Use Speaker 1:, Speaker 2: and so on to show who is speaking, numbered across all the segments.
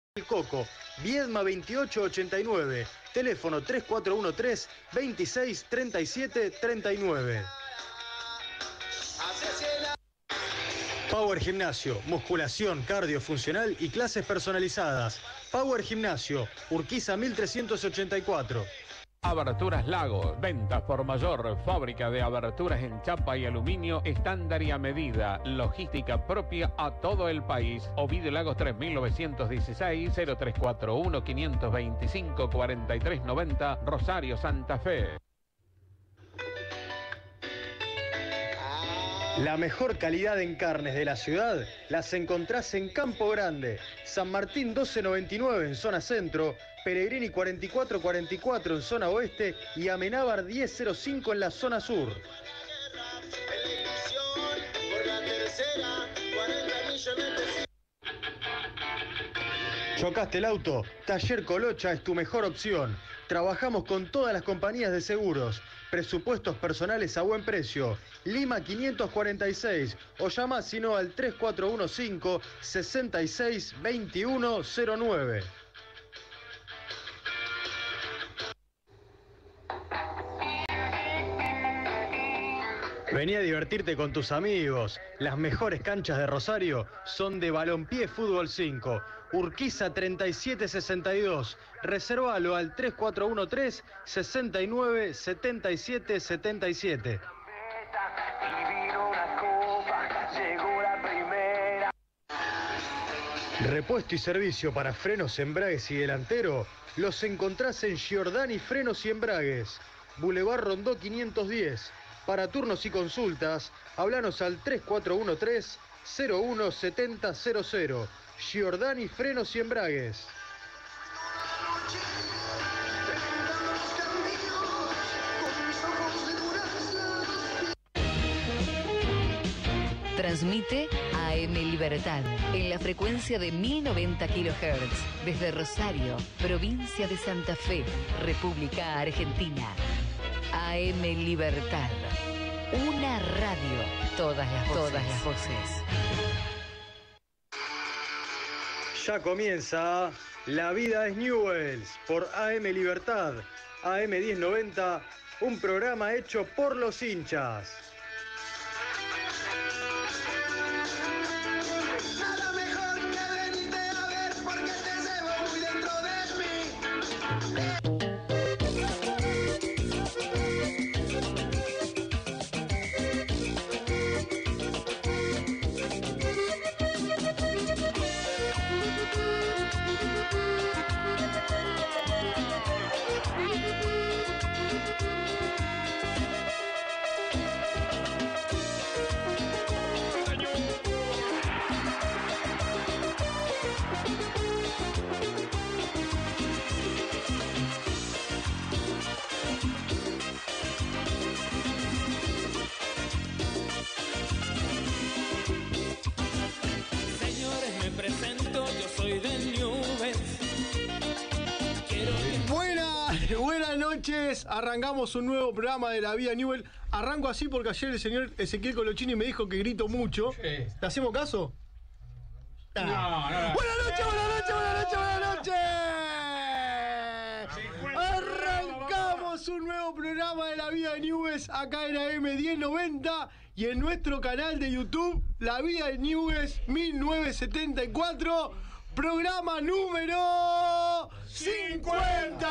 Speaker 1: El Coco, Viedma 2889, teléfono 3413-263739. Power Gimnasio, musculación, cardio funcional y clases personalizadas. Power Gimnasio, Urquiza 1384.
Speaker 2: Aberturas Lagos, ventas por mayor, fábrica de aberturas en chapa y aluminio, estándar y a medida, logística propia a todo el país. Ovidio Lagos 3916, 0341 525 4390, Rosario, Santa Fe.
Speaker 1: La mejor calidad en carnes de la ciudad las encontrás en Campo Grande, San Martín 1299 en zona centro, Pellegrini 4444 en zona oeste y Amenábar 1005 en la zona sur. ¿Chocaste el auto? Taller Colocha es tu mejor opción. Trabajamos con todas las compañías de seguros. Presupuestos personales a buen precio. Lima 546 o llama sino al 3415 66 2109. Vení a divertirte con tus amigos. Las mejores canchas de Rosario son de Balompié Fútbol 5. Urquiza 3762. Reservalo al 3413 69 77 77. Repuesto y servicio para frenos, embragues y delantero los encontrás en Giordani Frenos y Embragues, Boulevard Rondó 510. Para turnos y consultas, háblanos al 3413-017000. Giordani Frenos y Embragues.
Speaker 3: Transmite AM Libertad en la frecuencia de 1090 kHz desde Rosario, provincia de Santa Fe, República Argentina. AM Libertad, una radio, todas las voces.
Speaker 1: Ya comienza La Vida es Newell's por AM Libertad, AM 1090, un programa hecho por los hinchas.
Speaker 4: Buenas noches, arrancamos un nuevo programa de La Vida Newell. Arranco así porque ayer el señor Ezequiel Colochini me dijo que grito mucho. Sí. ¿Le hacemos caso? No. Buenas noches, buenas noches. Arrancamos un nuevo programa de La Vida Newell acá en AM 1090 y en nuestro canal de YouTube La Vida Newell 1974. Programa número 50.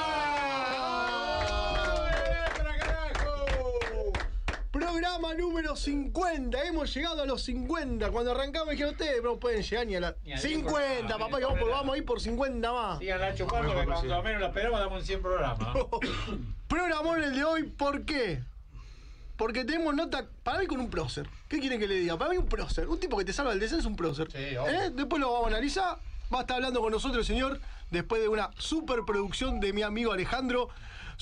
Speaker 4: Programa número 50. Hemos llegado a los 50. Cuando arrancamos dijeron ustedes no pueden llegar ni a la 50, papá, vamos a ir por 50 más.
Speaker 5: Sigan chupando que cuando menos la esperamos damos en 100 programas.
Speaker 4: Programón el de hoy, ¿por qué? Porque tenemos nota para mí con un prócer. ¿Qué quieren que le diga? Para mí un prócer, un tipo que te salva el descenso, un prócer. Sí, después lo vamos a analizar. Va a estar hablando con nosotros el señor, después de una superproducción de mi amigo Alejandro.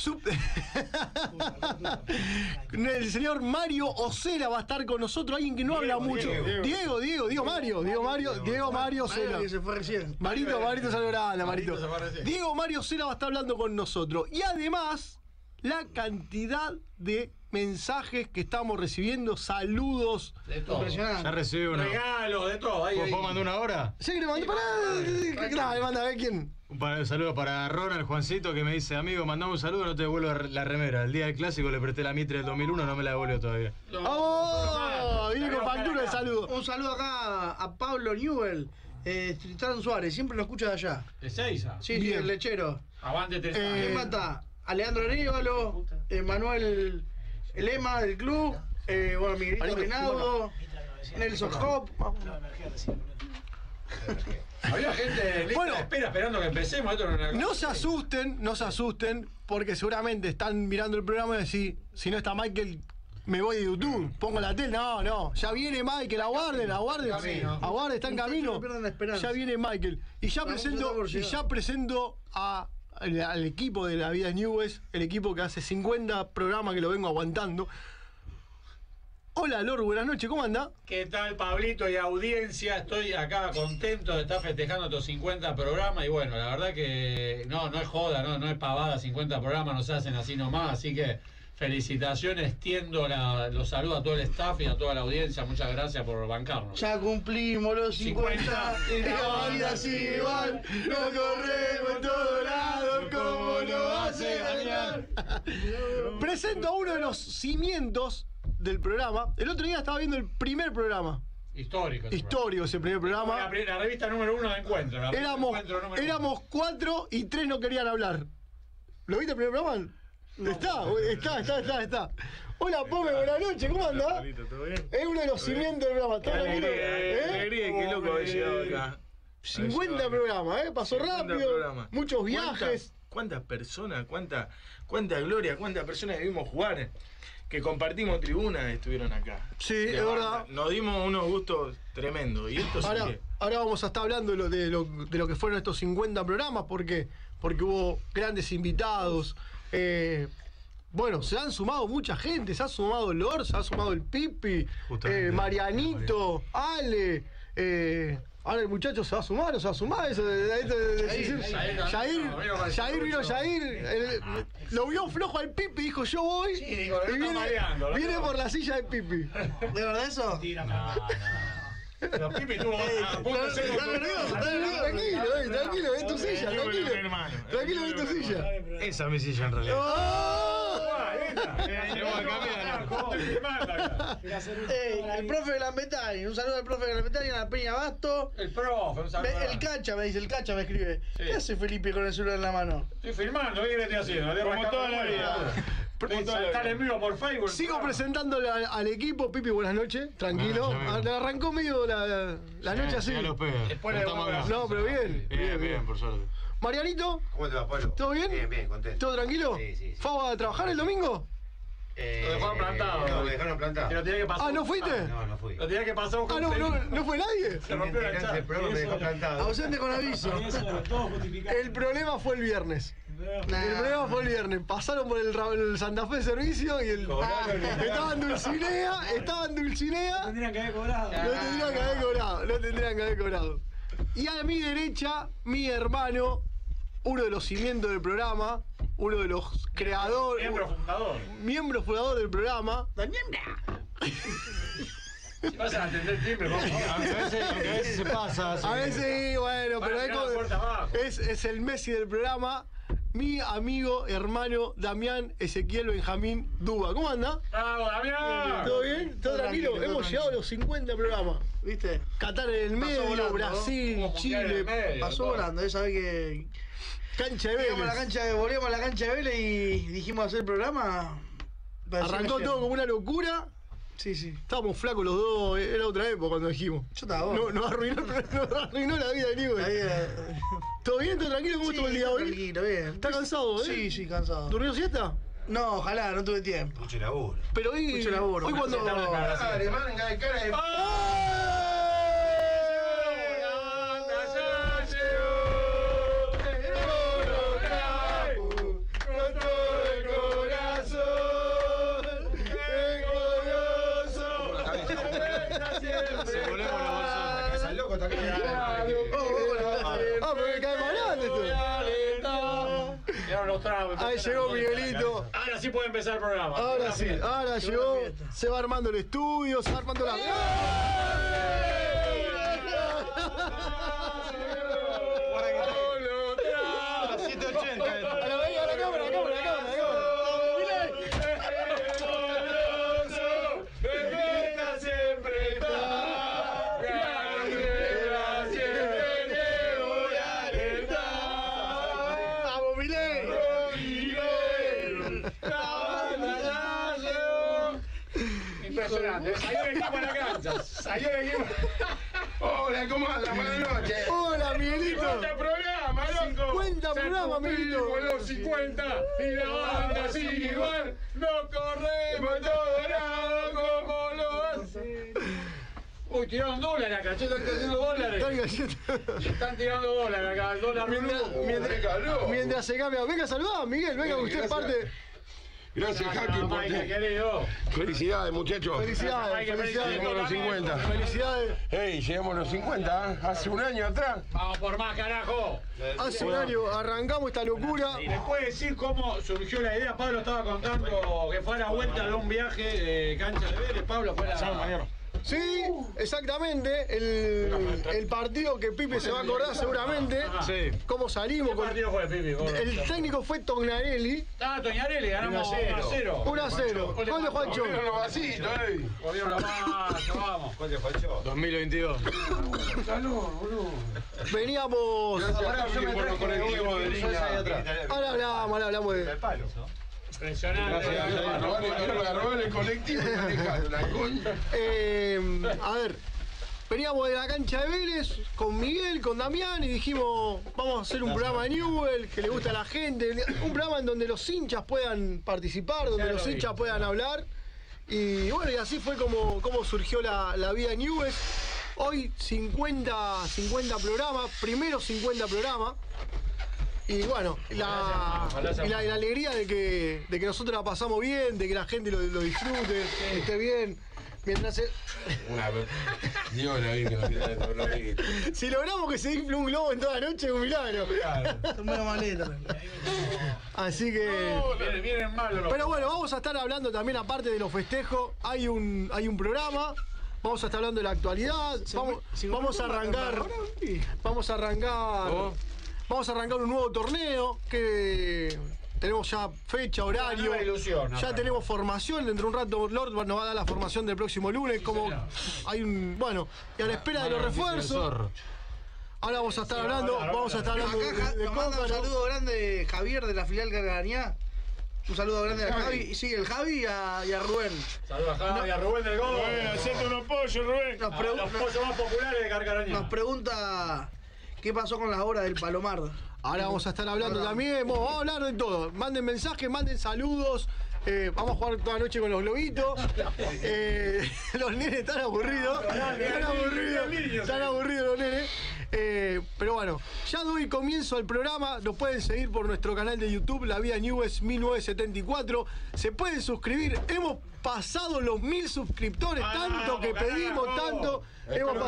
Speaker 4: El señor Mario Ocela va a estar con nosotros, alguien que no habla mucho. Diego Mario Ocela.
Speaker 6: Se fue recién.
Speaker 4: Marito Salorana, Marito. Diego Mario Ocela va a estar hablando con nosotros. Y además, la cantidad de mensajes que estamos recibiendo, saludos.
Speaker 5: De todo.
Speaker 6: Impresionante.
Speaker 1: Ya recibí uno.
Speaker 5: Regalos, de todo. Ahí,
Speaker 1: ¿Puedo mandar una hora?
Speaker 4: ¿Ya que le mandó? Dale, manda a ver quién.
Speaker 1: Un saludo para Ronald Juancito que me dice, amigo, mandame un saludo, no te devuelvo la remera. El día del clásico le presté la Mitre del 2001, no me la devuelvo todavía.
Speaker 4: ¡Vamos! Viene con factura el saludo.
Speaker 6: Un saludo acá a Pablo Newell, Tristán Suárez, siempre lo escucha de allá.
Speaker 5: De Seiza.
Speaker 6: Sí,
Speaker 4: Bien.
Speaker 6: el lechero.
Speaker 5: Avante
Speaker 6: ¿Quién
Speaker 5: Teresa.
Speaker 6: más está? Alejandro Arévalo, Manuel Lema del club, bueno, Miguelito Reinaudo, Nelson Hop.
Speaker 5: Había gente lista
Speaker 4: Bueno.
Speaker 5: de espera esperando que empecemos. Esto
Speaker 4: No se asusten, porque seguramente están mirando el programa y decir, si no está Michael, me voy de YouTube, pongo la tele. No, ya viene Michael, aguarden, está en camino.
Speaker 6: No pierdan la esperanza.
Speaker 4: Ya viene Michael. Y ya presento al equipo de La Vida es Newell's, el equipo que hace 50 programas que lo vengo aguantando. Hola Lord, buenas noches, ¿cómo anda?
Speaker 5: ¿Qué tal, Pablito y audiencia? Estoy acá contento de estar festejando estos 50 programas y bueno, la verdad que no es joda, no es pavada, 50 programas no se hacen así nomás, así que felicitaciones, extiendo los saludos a todo el staff y a toda la audiencia, muchas gracias por bancarnos.
Speaker 6: Ya cumplimos los 50 y la vida sigue igual, no corremos en todos lados como lo hace Damián.
Speaker 4: Presento a uno de los cimientos del programa. El otro día estaba viendo el primer programa.
Speaker 5: Histórico.
Speaker 4: Histórico ese primer programa.
Speaker 5: La revista número 1 de Encuentro. La revista Encuentro número
Speaker 4: Éramos 4 y 3 no querían hablar. ¿Lo viste el primer programa? Está. Hola, Pome, buenas noches, ¿cómo andás? Es uno de los cimientos del programa. ¿Todo tranquilo?
Speaker 7: Alegría, qué loco haber llegado acá.
Speaker 4: 50 programas, pasó
Speaker 7: 50
Speaker 4: rápido.
Speaker 7: programas.
Speaker 4: Muchos viajes.
Speaker 7: ¿Cuántas personas, cuánta gloria, cuántas personas que vimos jugar, que compartimos tribuna, estuvieron acá?
Speaker 4: Sí,
Speaker 7: De
Speaker 4: es verdad.
Speaker 7: Nos dimos unos gustos tremendos. Y esto sí que...
Speaker 4: Ahora vamos a estar hablando de lo que fueron estos 50 programas, porque hubo grandes invitados. Bueno, se han sumado mucha gente, se ha sumado Lord, se ha sumado el Pipi, Marianito, Ale. Ahora el muchacho se va a sumar, ¿no se va a sumar? Jair vino Jair. Lo vio flojo al Pipi, dijo yo voy.
Speaker 5: Sí, digo,
Speaker 4: y viene por la silla de Pipi.
Speaker 6: ¿De verdad eso?
Speaker 5: Pero Pipi tuvo a punto de ser
Speaker 4: Tranquilo, es tu silla, tranquilo, es tu silla.
Speaker 1: Esa es mi silla en realidad.
Speaker 6: El profe de Lambertari, un saludo al profe de Lambertari, a la Peña Basto.
Speaker 5: El profe, un saludo.
Speaker 6: El Cacha me dice, el Cacha me escribe.
Speaker 5: Sí.
Speaker 6: ¿Qué hace Felipe con el celular en la mano?
Speaker 5: Estoy filmando, ¿qué estoy haciendo?
Speaker 7: Como toda la vida.
Speaker 5: Saltar en vivo por Facebook.
Speaker 4: Sigo presentándole al equipo. Pipi, buenas noches, tranquilo. Arrancó medio la noche así.
Speaker 5: Después le vamos a
Speaker 4: No, pero bien.
Speaker 1: Bien, por suerte.
Speaker 4: Marianito,
Speaker 8: ¿Cómo te va, Pablo?
Speaker 4: ¿todo bien?
Speaker 8: Bien, contento.
Speaker 4: ¿Todo tranquilo?
Speaker 8: Sí.
Speaker 4: ¿Fue a trabajar el domingo?
Speaker 5: Lo dejaron plantado.
Speaker 8: No, me dejaron plantado.
Speaker 5: Que lo tenía que pasar.
Speaker 4: ¿No fuiste?
Speaker 8: No fui.
Speaker 5: Lo tenía que pasar un
Speaker 4: ¿No fue nadie?
Speaker 5: Se rompió la
Speaker 8: El programa me dejó plantado.
Speaker 6: Ausente con aviso.
Speaker 4: El problema fue el viernes. El problema fue el viernes. Pasaron por el Santa Fe Servicio y estaba en Dulcinea.
Speaker 5: Tendrían que haber cobrado.
Speaker 4: Lo tendrían que haber cobrado. Y a mi derecha, mi hermano, uno de los cimientos del programa, uno de los creadores, miembro fundador del programa.
Speaker 5: Si vas a atender el timbre, vamos.
Speaker 1: Aunque a veces se pasa.
Speaker 4: A veces sí, bueno, pero es el Messi del programa. Mi amigo, hermano, Damián Ezequiel Benjamín Duba. ¿Cómo anda?
Speaker 5: ¡Bravo, Damián!
Speaker 4: ¿Todo bien? ¿Todo tranquilo? Hemos llegado a los 50 programas.
Speaker 6: ¿Viste?
Speaker 4: Qatar en el medio,
Speaker 6: volando,
Speaker 4: Brasil,
Speaker 5: ¿no?
Speaker 4: Chile.
Speaker 6: Pasó volando, ya sabés que.
Speaker 4: Cancha de
Speaker 6: Volvíamos
Speaker 4: Vélez.
Speaker 6: a la cancha de Vélez y dijimos hacer el programa.
Speaker 4: Arrancó todo como una locura.
Speaker 6: Sí.
Speaker 4: Estábamos flacos los dos, era otra época cuando dijimos.
Speaker 6: Yo estaba vos.
Speaker 4: Nos arruinó la vida de Newell. ¿Todo bien? ¿Todo tranquilo? ¿Cómo estuvo el día hoy?
Speaker 6: Tranquilo, bien.
Speaker 4: ¿Estás cansado,
Speaker 6: Sí, cansado.
Speaker 4: ¿Durmió siesta?
Speaker 6: No, ojalá, no tuve tiempo.
Speaker 8: Mucho laburo.
Speaker 4: Pero hoy.
Speaker 6: Mucho laburo.
Speaker 4: Hoy cuando.
Speaker 8: Dale, manga de cara de...
Speaker 5: los tragos.
Speaker 4: Ahí llegó Miguelito.
Speaker 5: Ahora sí puede empezar el programa.
Speaker 4: Ahora sí, ahora llegó. Se va armando el estudio, se va armando la.
Speaker 1: 780.
Speaker 4: A la cámara.
Speaker 7: Siempre está. Siempre te voy a alentar.
Speaker 4: ¡Vamos, Milei!
Speaker 5: Impresionante. Salió el equipo a la cancha. Salió el equipo.
Speaker 7: Hola, ¿cómo andas? Buenas noches.
Speaker 4: ¡Hola, Miguelito!
Speaker 7: 50 programas, loco.
Speaker 4: 50 programas, Miguelito.
Speaker 5: Con los 50 y la banda sigue igual. No corremos todo lado como lo hace. Uy, tiraron dólares acá, están tirando dólares. Están tirando dólares acá, el dólar
Speaker 4: Mientras se cambia. Venga a saludar, Miguel, venga, usted es parte.
Speaker 7: Gracias, Jackie, por felicidades, muchachos.
Speaker 4: Felicidades.
Speaker 7: Llegamos a los 50.
Speaker 4: Felicidades.
Speaker 7: Hey, llegamos a los 50, ¿eh? Hace un año atrás.
Speaker 5: Vamos por más, carajo.
Speaker 4: Hace un año arrancamos esta locura.
Speaker 5: ¿Y les puede decir cómo surgió la idea? Pablo estaba contando que fue a la vuelta de un viaje de cancha de Vélez. Pablo fue a la...
Speaker 4: Sí, exactamente. El partido que Pipe se va a acordar seguramente.
Speaker 1: Sí.
Speaker 4: Cómo salimos.
Speaker 5: ¿Qué partido fue, Pipi?
Speaker 4: El técnico fue Tognarelli.
Speaker 5: Ah, Toñarelli, ganamos 1-0.
Speaker 4: 1-0. Gol de Juancho.
Speaker 7: Los vasitos, ¿eh?
Speaker 5: Volvieron la marcha, vamos.
Speaker 1: ¿Cuál te falló? 2022.
Speaker 7: Salud, boludo.
Speaker 4: Veníamos.
Speaker 7: Gracias por los colectivos de línea.
Speaker 4: Ahora hablamos de.
Speaker 5: Impresionante.
Speaker 7: Robar el colectivo y manejar la concha.
Speaker 4: A ver, veníamos de la cancha de Vélez con Miguel, con Damián y dijimos, vamos a hacer un programa de Newell que le gusta a la gente, un programa en donde los hinchas puedan participar, donde los hinchas puedan hablar. Y bueno, y así fue como surgió la vida de Newell. Hoy 50 programas, primero 50 programas. Y bueno, la alegría de que nosotros la pasamos bien, de que la gente lo disfrute, que esté bien. Mientras
Speaker 7: Dios la Virgen,
Speaker 4: si logramos que se infle un globo en toda la noche, es un milagro.
Speaker 6: Son medio maletas.
Speaker 4: Así que.
Speaker 5: Vienen malos los...
Speaker 4: Pero bueno, vamos a estar hablando también, aparte de los festejos, hay un programa. Vamos a estar hablando de la actualidad. Vamos a arrancar. Vamos a arrancar un nuevo torneo que tenemos ya fecha, horario. Ya tenemos formación. Dentro de un rato Lord nos va a dar la formación del próximo lunes. Como hay un. Bueno, y a la espera de los refuerzos. Ahora vamos a estar hablando. Vamos a estar hablando de
Speaker 6: Nos manda un saludo grande Javier de la filial Cargañá. Un saludo grande a Javi. Sí, el Javi y a Rubén.
Speaker 5: Saludos a Javi y a Rubén del Gol.
Speaker 7: Hacete unos pollos, Rubén.
Speaker 5: Los pollos más populares de Carcarañá.
Speaker 6: Nos pregunta qué pasó con las obras del Palomar.
Speaker 4: Ahora vamos a estar hablando también. Vamos a hablar de todo. Manden mensajes, manden saludos. Vamos a jugar toda la noche con los globitos. Los nenes están aburridos. Están aburridos los nenes. Pero bueno, ya doy comienzo al programa. Lo pueden seguir por nuestro canal de YouTube, La Vida Newell's 1974. Se pueden suscribir. Hemos pasado los 1000 suscriptores, tanto que pedimos, tanto. Hemos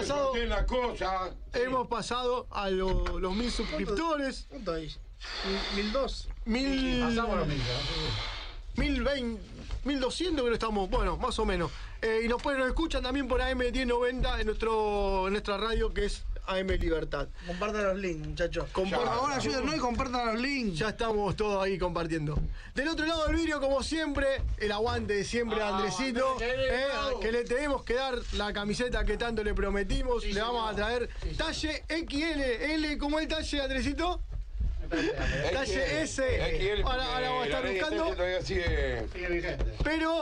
Speaker 4: pasado a los 1000 suscriptores.
Speaker 6: ¿Cuánto hay? 1002.
Speaker 5: Pasamos los 1000.
Speaker 4: 1020, 1200 creo que estamos, bueno, más o menos. Y nos escuchan también por AM 1090 en nuestra radio que es AM Libertad.
Speaker 6: Compartan los links, muchachos. Por favor, ayúdenos y compartan los links.
Speaker 4: Ya estamos todos ahí compartiendo. Del otro lado del vidrio, como siempre, el aguante de siempre, Andresito. Que le tenemos que dar la camiseta que tanto le prometimos. Le vamos a traer talle XL. L, ¿cómo es el talle, Andresito? Talle S. Ahora vamos a estar buscando.
Speaker 5: Sigue vigente.
Speaker 4: Pero.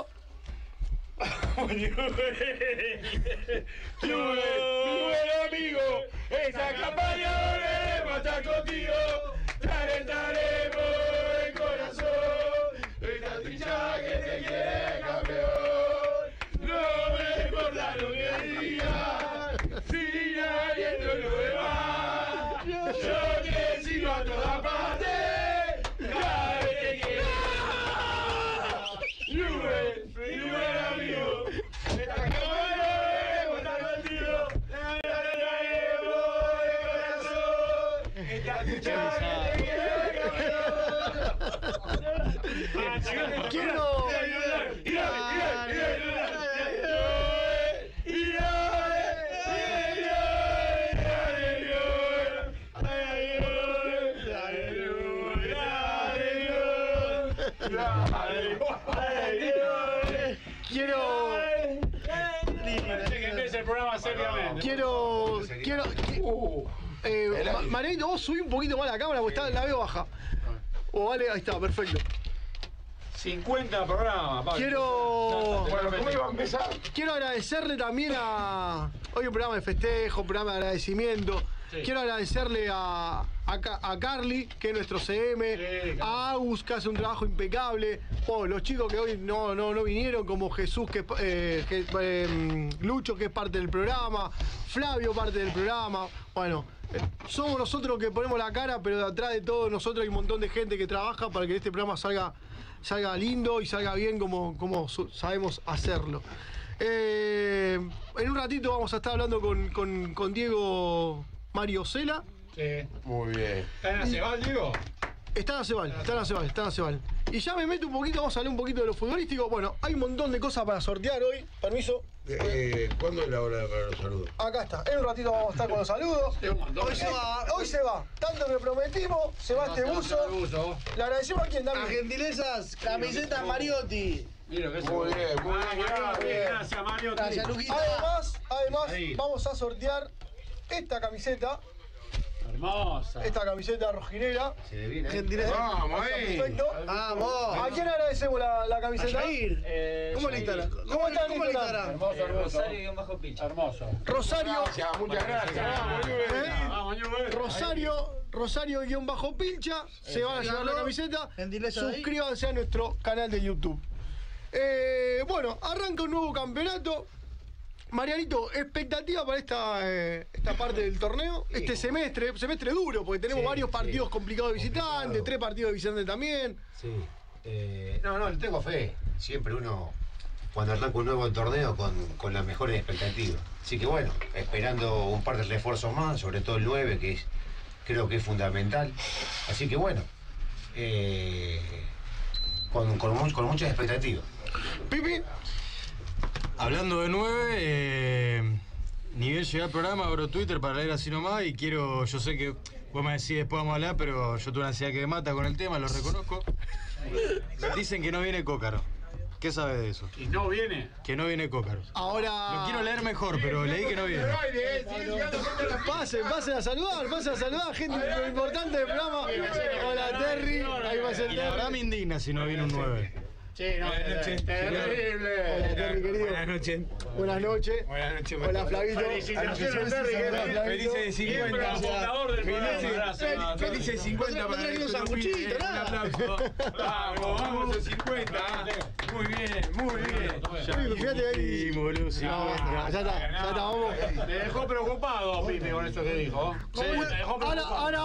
Speaker 7: Tu buen amigo, esa campaña volveremos a estar contigo. Estaremos el corazón, esta trincha que te quiere campeón. No me importa lo que digas, sigue habiendo lo demás. Yo te sigo a toda parte, cada vez que quieras. Mi buen amigo, esta campaña volveremos a estar contigo. Estaremos el corazón, esta trincha que te quiere campeón.
Speaker 4: Quiero. Marianito, vos subí un poquito más la cámara porque la veo baja. Vale, ahí está, perfecto.
Speaker 5: 50 programas, Pablo.
Speaker 8: ¿Cómo iba a empezar?
Speaker 4: Quiero agradecerle también a... Hoy un programa de festejo, un programa de agradecimiento. Sí. Quiero agradecerle a Carly, que es nuestro CM, a Agus, que hace un trabajo impecable, los chicos que hoy no vinieron, como Jesús, Lucho, que es parte del programa, Flavio, parte del programa. Bueno, somos nosotros que ponemos la cara, pero detrás de todos nosotros hay un montón de gente que trabaja para que este programa salga lindo y salga bien como sabemos hacerlo. En un ratito vamos a estar hablando con Diego Mario Cela.
Speaker 5: Sí.
Speaker 8: Muy bien.
Speaker 5: ¿Está en Acebal, Diego?
Speaker 4: Está en Acebal. Y ya me meto un poquito, vamos a hablar un poquito de lo futbolístico. Bueno, hay un montón de cosas para sortear hoy. Permiso.
Speaker 8: ¿Cuándo es la hora para los saludos?
Speaker 4: Acá está. En un ratito vamos a estar con los saludos. Hoy se va. Tanto que prometimos, se va este buzo. Le agradecemos a quien da.
Speaker 6: A gentilezas, camiseta Mariotti.
Speaker 5: Mira, que
Speaker 8: muy bien.
Speaker 5: Gracias, Mariotti.
Speaker 6: Gracias, Luquita.
Speaker 4: Además, vamos a sortear esta camiseta.
Speaker 5: Hermosa.
Speaker 4: Esta camiseta rojinera.
Speaker 8: Se le viene.
Speaker 6: Gentileza.
Speaker 8: Vamos,
Speaker 4: perfecto.
Speaker 6: Vamos.
Speaker 4: ¿A quién agradecemos la camiseta?
Speaker 6: ¿Cómo le Instagram?
Speaker 4: ¿Cómo está el Instagram?
Speaker 5: Hermoso. Rosario-Pilcha. Hermoso.
Speaker 4: Rosario.
Speaker 8: Muchas gracias.
Speaker 4: Rosario-Pilcha. Se van a llevar la camiseta.
Speaker 6: Gentileza.
Speaker 4: Suscríbanse a nuestro canal de YouTube. Bueno, arranca un nuevo campeonato. Marianito, expectativa para esta parte del torneo, este semestre duro, porque tenemos varios partidos complicados de visitantes, 3 partidos de visitantes también.
Speaker 9: Sí. No, le tengo fe. Siempre uno, cuando arranca un nuevo torneo, con las mejores expectativas. Así que bueno, esperando un par de refuerzos más, sobre todo el 9, que creo que es fundamental. Así que bueno, con muchas expectativas.
Speaker 4: Pipi.
Speaker 10: Hablando de 9, ni bien llegué al programa, abro Twitter para leer así nomás y yo sé que vos me decís después vamos a hablar, pero yo tuve una ansiedad que me mata con el tema, lo reconozco. Dicen que no viene Cócaro. ¿Qué sabes de eso?
Speaker 5: ¿Y no viene?
Speaker 10: Que no viene Cócaro.
Speaker 4: Ahora...
Speaker 10: Lo quiero leer mejor, pero leí que no viene.
Speaker 4: Pasen a saludar, gente importante del programa. Hola Terry, ahí va a ser
Speaker 10: Terry. La verdad me indigna si no viene un 9.
Speaker 5: Sí, no, buenas noches.
Speaker 4: Terrible. Hola, Terry, querido. Buenas noches. Hola, Flavito.
Speaker 5: Felicitaciones, Terry.
Speaker 10: Felices de 50.
Speaker 5: Fundador del programa.
Speaker 10: Felices de 50 para el
Speaker 6: sanguchito,
Speaker 10: un aplauso. Vamos de 50. Muy bien.
Speaker 4: Fíjate ahí.
Speaker 10: Boludo, sí.
Speaker 4: Ya está, vamos.
Speaker 5: Me dejó preocupado, Pipe, con eso que dijo.
Speaker 4: Ahora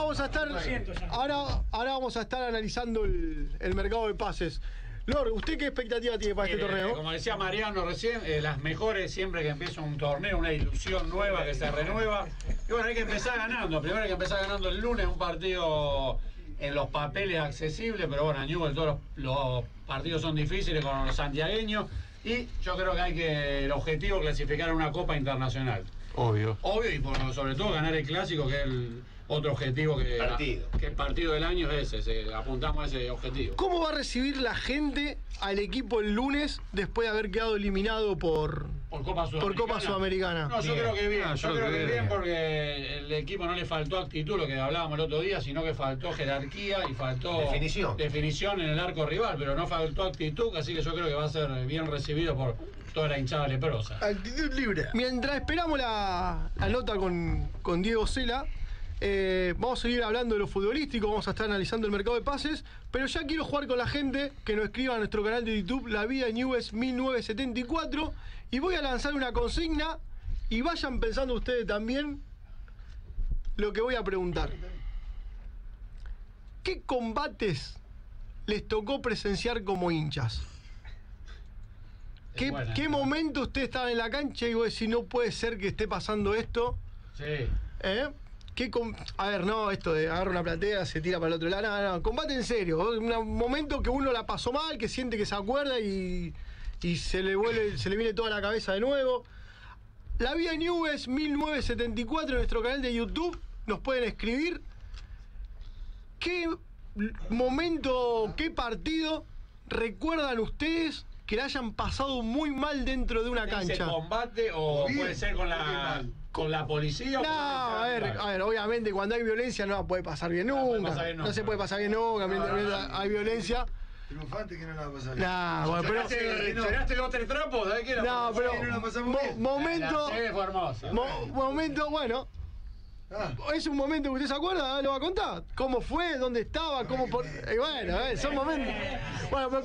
Speaker 4: vamos a estar analizando el mercado de pases. Lord, ¿usted qué expectativa tiene para este torneo?
Speaker 5: Como decía Mariano recién, las mejores siempre que empieza un torneo, una ilusión nueva que se renueva. Y bueno, hay que empezar ganando. Primero hay que empezar ganando el lunes, un partido en los papeles accesibles, pero bueno, en Newell's todos los partidos son difíciles con los santiagueños. Y yo creo que el objetivo es clasificar a una Copa Internacional.
Speaker 10: Obvio.
Speaker 5: Y sobre todo ganar el clásico, que es el otro objetivo que el partido del año es ese, apuntamos a ese objetivo.
Speaker 4: ¿Cómo va a recibir la gente al equipo el lunes después de haber quedado eliminado por Copa Sudamericana?
Speaker 5: No, yo creo que bien, yo creo que bien porque el equipo no le faltó actitud, lo que hablábamos el otro día, sino que faltó jerarquía y faltó definición en el arco rival, pero no faltó actitud, así que yo creo que va a ser bien recibido por toda la hinchada leprosa.
Speaker 4: Actitud libre. Mientras esperamos la nota con Diego Cela, vamos a seguir hablando de lo futbolístico, vamos a estar analizando el mercado de pases, pero ya quiero jugar con la gente que nos escriba a nuestro canal de YouTube, La Vida de Newell's 1974, y voy a lanzar una consigna y vayan pensando ustedes también lo que voy a preguntar. ¿Qué combates les tocó presenciar como hinchas? ¿Qué momento ustedes estaban en la cancha y vos decís, no puede ser que esté pasando esto?
Speaker 5: Sí.
Speaker 4: A ver, no, esto de agarra una platea, se tira para el otro lado. No, combate en serio. Un momento que uno la pasó mal, que siente que se acuerda y se le viene toda la cabeza de nuevo. La Vida Newell's 1974 en nuestro canal de YouTube. Nos pueden escribir. ¿Qué momento, qué partido recuerdan ustedes que la hayan pasado muy mal dentro de una cancha?
Speaker 5: ¿Ese combate o puede ser con la policía?
Speaker 4: No, a ver, obviamente cuando hay violencia no puede pasar bien nunca. No se puede pasar bien nunca, mientras hay violencia.
Speaker 6: Triunfante que no la va a pasar bien.
Speaker 4: No, bueno, pero.
Speaker 5: ¿Llegaste dos tres trapos? ¿Sabés qué era?
Speaker 4: No, pero.
Speaker 6: No la pasamos bien.
Speaker 4: Momento.
Speaker 5: La serie fue hermosa.
Speaker 4: Momento, bueno. Es un momento que usted se acuerda, lo va a contar. ¿Cómo fue? ¿Dónde estaba? ¿Cómo por...? Bueno, son momentos. Bueno, pero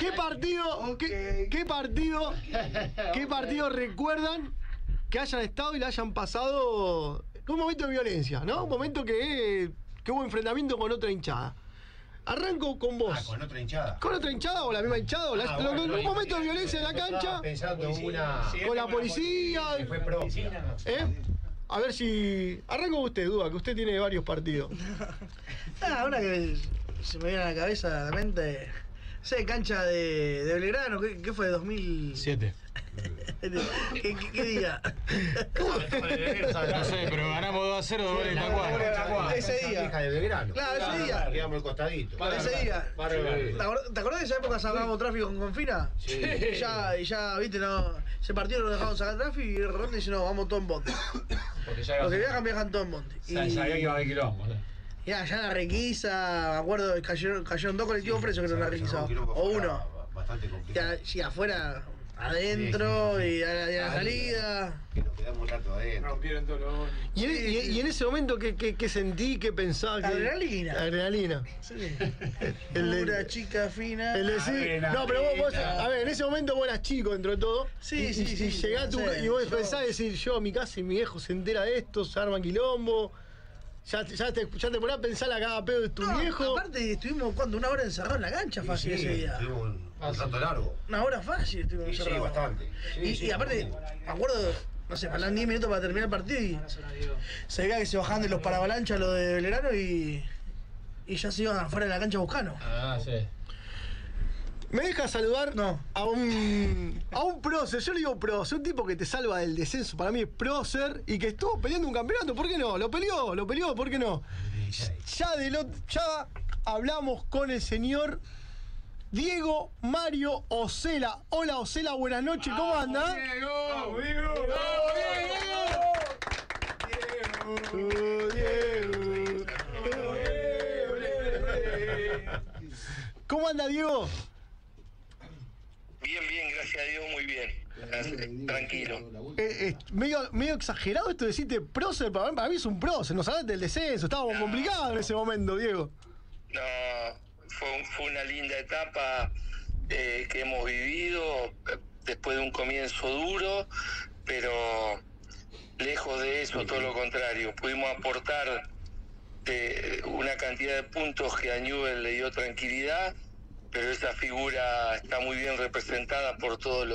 Speaker 4: ¿qué partido recuerdan que hayan estado y le hayan pasado un momento de violencia, ¿no? Un momento que hubo enfrentamiento con otra hinchada. Arranco con vos.
Speaker 9: ¿Con otra hinchada?
Speaker 4: ¿Con otra hinchada o la misma hinchada? Un momento de violencia en la cancha.
Speaker 9: Pensando
Speaker 4: con la policía.
Speaker 9: Que fue propia.
Speaker 4: A ver si... Arranco con usted, Duda, que usted tiene varios partidos.
Speaker 11: Una que se me viene a la cabeza, a la mente... cancha de Belgrano, ¿qué fue? ¿2007? ¿Qué día?
Speaker 10: No sé, pero ganamos 2-0 de goles en la cuadra.
Speaker 11: Ese día.
Speaker 9: De Belgrano.
Speaker 11: Claro, ese día.
Speaker 9: Quedamos al costadito.
Speaker 11: Ese día. ¿Te acordás de esa época sacábamos tráfico con Confina?
Speaker 9: Sí.
Speaker 11: Y ya, viste, no. Ese partido lo dejamos sacar tráfico y de repente dice, no, vamos todo en bote. Los que viajan todo en bote.
Speaker 5: Sabía que iba a haber quilombo.
Speaker 11: Ya la requisa, me acuerdo, cayeron dos colectivos presos que no la requisado. O uno.
Speaker 9: Bastante complicado.
Speaker 11: Sí, afuera, adentro y a la salida.
Speaker 9: Que nos quedamos un rato adentro.
Speaker 5: Rompieron todos los...
Speaker 4: Y en ese momento, ¿qué sentí? ¿Qué pensaba? Adrenalina.
Speaker 11: Sí. Una chica fina.
Speaker 4: No, pero vos, a ver, en ese momento vos eras chico dentro de todo.
Speaker 11: Sí.
Speaker 4: Y llegás y vos pensás decir, yo a mi casa y mi viejo se entera de esto, se arma quilombo. Ya te ponés a pensar la cada pedo de tu viejo.
Speaker 11: Aparte, estuvimos, ¿una hora encerrados en la cancha fácil ese día?
Speaker 9: Estuvimos un rato largo.
Speaker 11: Una hora fácil estuvimos encerrados.
Speaker 9: Sí, bastante.
Speaker 11: Y aparte, me acuerdo, no sé, faltan 10 minutos para terminar el partido y se veía que se bajaban de los paravalanchas los de Belgrano y ya se iban afuera de la cancha buscando.
Speaker 5: Sí.
Speaker 4: ¿Me deja saludar a un prócer? Yo le digo prócer, un tipo que te salva del descenso, para mí es prócer, y que estuvo peleando un campeonato, ¿por qué no? Lo peleó, ¿por qué no? Ya hablamos con el señor Diego Mario Osela. Hola Osela, buenas noches, ¿cómo anda?
Speaker 7: Diego.
Speaker 4: ¿Cómo anda, Diego?
Speaker 12: Bien, gracias a Dios, muy bien. Tranquilo.
Speaker 4: Medio exagerado esto de decirte prócer, para mí es un prócer, nos hablaste del descenso, estábamos complicados en ese momento, Diego.
Speaker 12: No, fue una linda etapa que hemos vivido después de un comienzo duro, pero lejos de eso, todo lo contrario. Pudimos aportar una cantidad de puntos que a Newell's le dio tranquilidad, pero esa figura está muy bien representada por toda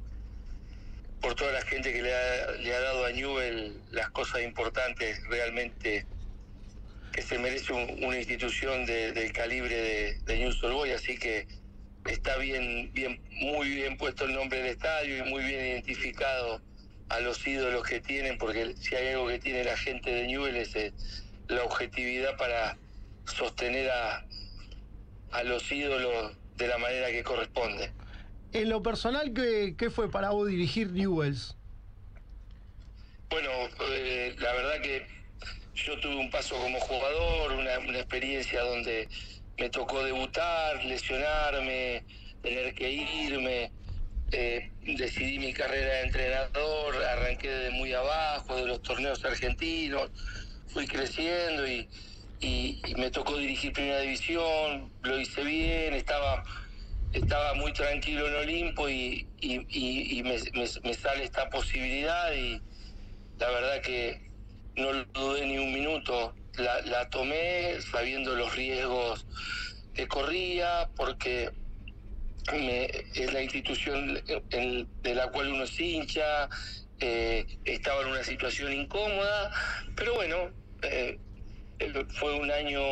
Speaker 12: la gente que le ha dado a Newell's las cosas importantes realmente que se merece una institución del calibre de Newell's Old Boys, así que está muy bien puesto el nombre del estadio y muy bien identificado a los ídolos que tienen, porque si hay algo que tiene la gente de Newell's es la objetividad para sostener a los ídolos de la manera que corresponde.
Speaker 4: En lo personal, ¿qué fue para vos dirigir Newell's?
Speaker 12: Bueno, la verdad que yo tuve un paso como jugador, una experiencia donde me tocó debutar, lesionarme, tener que irme, decidí mi carrera de entrenador, arranqué desde muy abajo, de los torneos argentinos, fui creciendo y me tocó dirigir Primera División, lo hice bien, estaba muy tranquilo en Olimpo y me sale esta posibilidad y la verdad que no lo dudé ni un minuto, la tomé sabiendo los riesgos que corría, porque es la institución de la cual uno es hincha, estaba en una situación incómoda, pero bueno, fue un año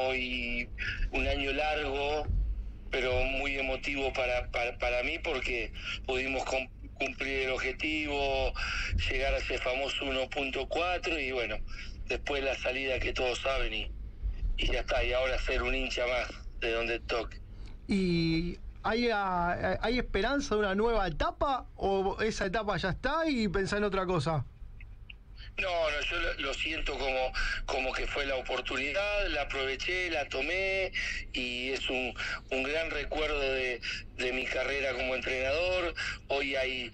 Speaker 12: largo, pero muy emotivo para mí, porque pudimos cumplir el objetivo, llegar a ese famoso 1.4 y bueno, después la salida que todos saben y ya está, y ahora ser un hincha más de donde toque.
Speaker 4: ¿Y hay esperanza de una nueva etapa o esa etapa ya está y pensá en otra cosa?
Speaker 12: No, yo lo siento como que fue la oportunidad, la aproveché, la tomé y es un gran recuerdo de mi carrera como entrenador. Hoy hay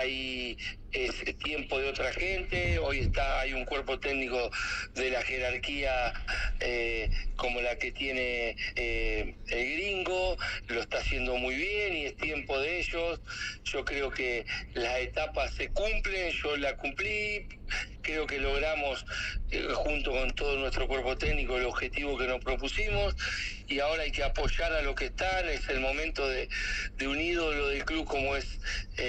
Speaker 12: tiempo de otra gente, hoy hay un cuerpo técnico de la jerarquía como la que tiene el gringo, lo está haciendo muy bien y es tiempo de ellos. Yo creo que las etapas se cumplen, yo la cumplí, creo que logramos junto con todo nuestro cuerpo técnico el objetivo que nos propusimos y ahora hay que apoyar a los que están. Es el momento de un ídolo del club como es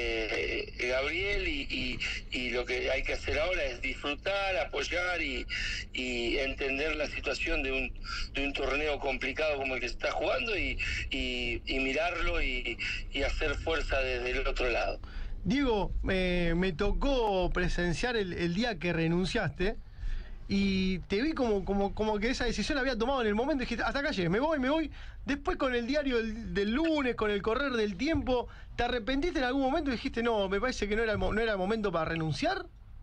Speaker 12: Gabriel y lo que hay que hacer ahora es disfrutar, apoyar y entender la situación de un torneo complicado como el que se está jugando y mirarlo y hacer fuerza desde el otro lado.
Speaker 4: Diego, me tocó presenciar el día que renunciaste y te vi como que esa decisión la había tomado en el momento y dijiste, hasta acá llegué, me voy. Después con el diario del lunes, con el correr del tiempo, ¿te arrepentiste en algún momento y dijiste, no, me parece que no era el momento para renunciar?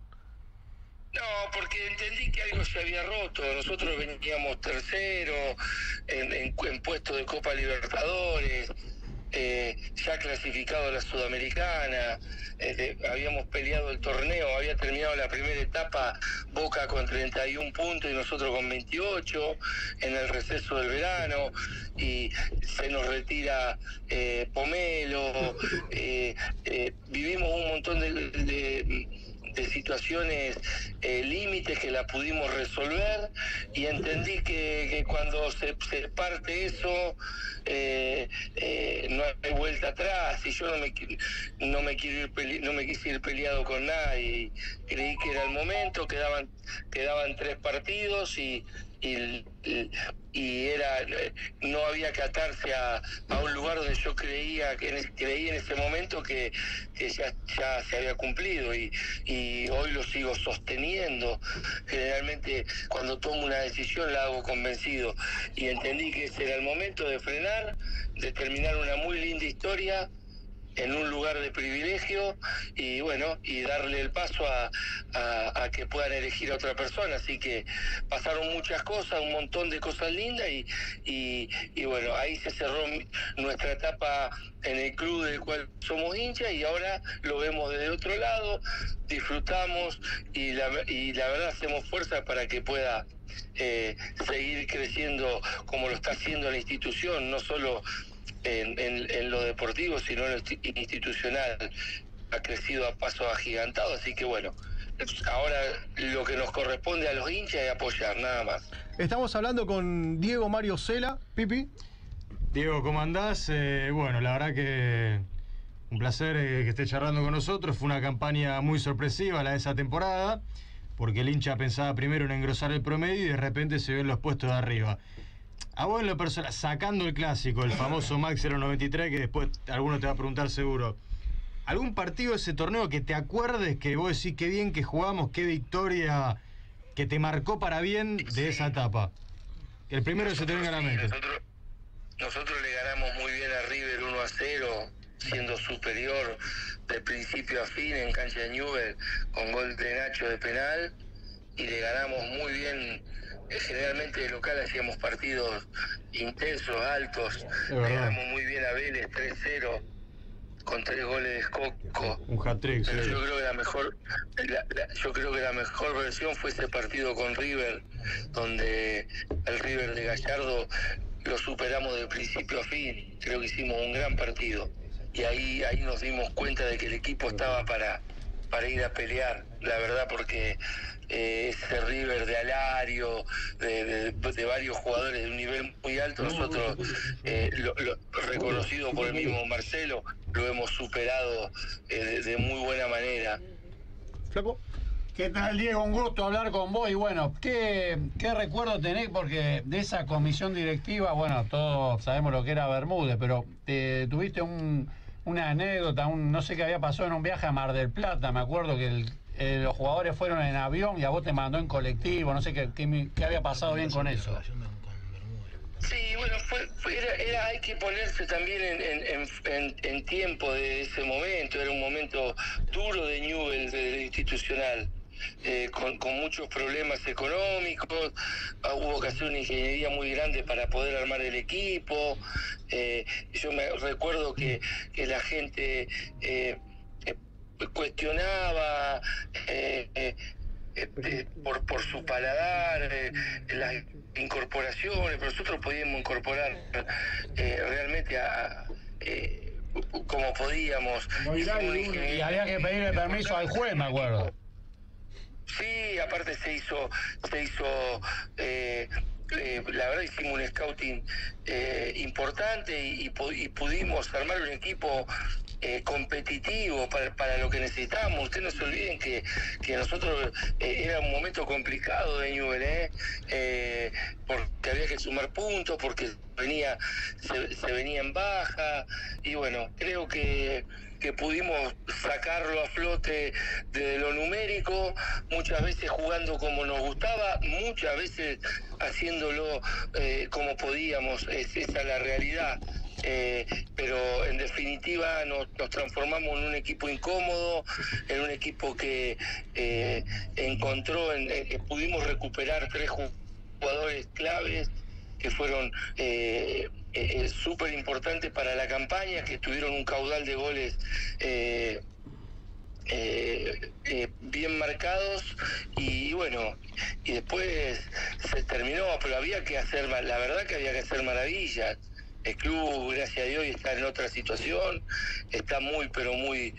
Speaker 12: No, porque entendí que algo se había roto. Nosotros veníamos tercero en puesto de Copa Libertadores, ya clasificado a la Sudamericana, habíamos peleado el torneo, había terminado la primera etapa Boca con 31 puntos y nosotros con 28 en el receso del verano, y se nos retira Pomelo, vivimos un montón de situaciones límites que la pudimos resolver y entendí que cuando se parte eso no hay vuelta atrás y yo no me quise ir peleado con nadie. Creí que era el momento, quedaban 3 partidos y no había que atarse a un lugar donde yo creí en ese momento que ya se había cumplido y hoy lo sigo sosteniendo. Generalmente cuando tomo una decisión la hago convencido y entendí que ese era el momento de frenar, de terminar una muy linda historia en un lugar de privilegio y bueno, y darle el paso a que puedan elegir a otra persona. Así que pasaron muchas cosas, un montón de cosas lindas y bueno, ahí se cerró nuestra etapa en el club del cual somos hinchas y ahora lo vemos desde otro lado, disfrutamos y la verdad hacemos fuerza para que pueda seguir creciendo como lo está haciendo la institución, no solo en lo deportivo, sino en lo institucional. Ha crecido a pasos agigantados, así que bueno, ahora lo que nos corresponde a los hinchas es apoyar, nada más.
Speaker 4: Estamos hablando con Diego Mario Cela. Pipi.
Speaker 10: Diego, ¿cómo andás? Bueno, la verdad que un placer que estés charlando con nosotros. Fue una campaña muy sorpresiva la de esa temporada, porque el hincha pensaba primero en engrosar el promedio y de repente se ven los puestos de arriba. A vos en lo personal, sacando el clásico, el famoso Max 093, que después alguno te va a preguntar seguro, ¿algún partido de ese torneo que te acuerdes, que vos decís qué bien que jugamos, qué victoria, que te marcó para bien de esa etapa? Que el primero que se te venga a la mente.
Speaker 12: Nosotros le ganamos muy bien a River 1-0, siendo superior de principio a fin en cancha de Newell, con gol de Nacho de penal, y le ganamos muy bien. Generalmente de local hacíamos partidos intensos, altos, le ganamos muy bien a Vélez 3-0 con 3 goles de Escoco.
Speaker 10: Un hat-trick,
Speaker 12: pero
Speaker 10: sí.
Speaker 12: yo creo que la mejor versión fue ese partido con River, donde el River de Gallardo lo superamos de principio a fin. Creo que hicimos un gran partido y ahí nos dimos cuenta de que el equipo estaba para ir a pelear, la verdad, porque ese River de Alario, de varios jugadores de un nivel muy alto, nosotros, reconocido por el mismo Marcelo, lo hemos superado de muy buena manera.
Speaker 4: Flaco.
Speaker 5: ¿Qué tal, Diego? Un gusto hablar con vos. Y bueno, ¿qué recuerdo tenés? Porque de esa comisión directiva, bueno, todos sabemos lo que era Bermúdez, pero tuviste una anécdota, no sé qué había pasado en un viaje a Mar del Plata. Me acuerdo que los jugadores fueron en avión y a vos te mandó en colectivo. No sé qué había pasado bien con eso.
Speaker 12: Sí, bueno, hay que ponerse también en tiempo de ese momento. Era un momento duro de Newell's, de institucional. Con muchos problemas económicos, hubo que hacer una ingeniería muy grande para poder armar el equipo. Yo me recuerdo que la gente cuestionaba por su paladar las incorporaciones, pero nosotros podíamos incorporar realmente como podíamos.
Speaker 5: Y había que pedirle permiso al juez, me acuerdo.
Speaker 12: Sí, aparte se hizo la verdad hicimos un scouting importante y pudimos armar un equipo competitivo para lo que necesitábamos. Ustedes no se olviden que nosotros era un momento complicado de Newell's, porque había que sumar puntos, porque se venía en baja, y bueno, creo que pudimos sacarlo a flote de lo numérico, muchas veces jugando como nos gustaba, muchas veces haciéndolo como podíamos. Esa es la realidad. Pero en definitiva nos transformamos en un equipo incómodo, en un equipo que pudimos recuperar 3 jugadores claves que fueron súper importantes para la campaña, que tuvieron un caudal de goles bien marcados, y bueno, y después se terminó, pero había que hacer, la verdad que había que hacer maravillas. El club, gracias a Dios, está en otra situación, está muy pero muy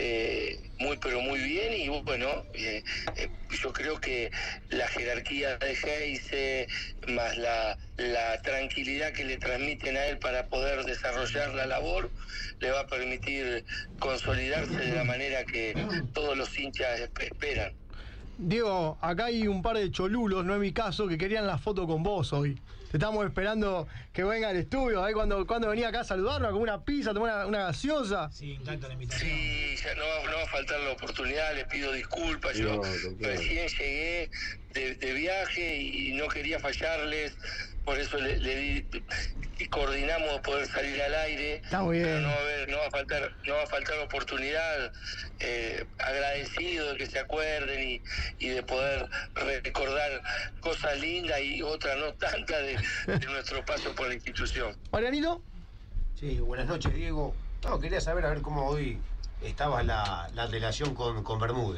Speaker 12: bien, y bueno, yo creo que la jerarquía de Heise, más la tranquilidad que le transmiten a él para poder desarrollar la labor, le va a permitir consolidarse de la manera que todos los hinchas esperan.
Speaker 4: Diego, acá hay un par de cholulos, no es mi caso, que querían la foto con vos hoy. Te estamos esperando que venga al estudio, ¿eh? Cuando venía acá a saludarnos, con una pizza, tomar una gaseosa.
Speaker 11: Sí, encanta la invitación.
Speaker 12: Sí, ya no va a faltar la oportunidad, les pido disculpas. Yo recién llegué de viaje y no quería fallarles, por eso le di y coordinamos poder salir al aire.
Speaker 4: Está muy bien.
Speaker 12: No va a faltar oportunidad. Agradecido de que se acuerden y de poder recordar cosas lindas y otras no tantas de nuestro paso por la institución.
Speaker 4: Marianito.
Speaker 9: Sí, buenas noches, Diego. No, quería saber a ver cómo hoy estaba la relación con Bermúdez.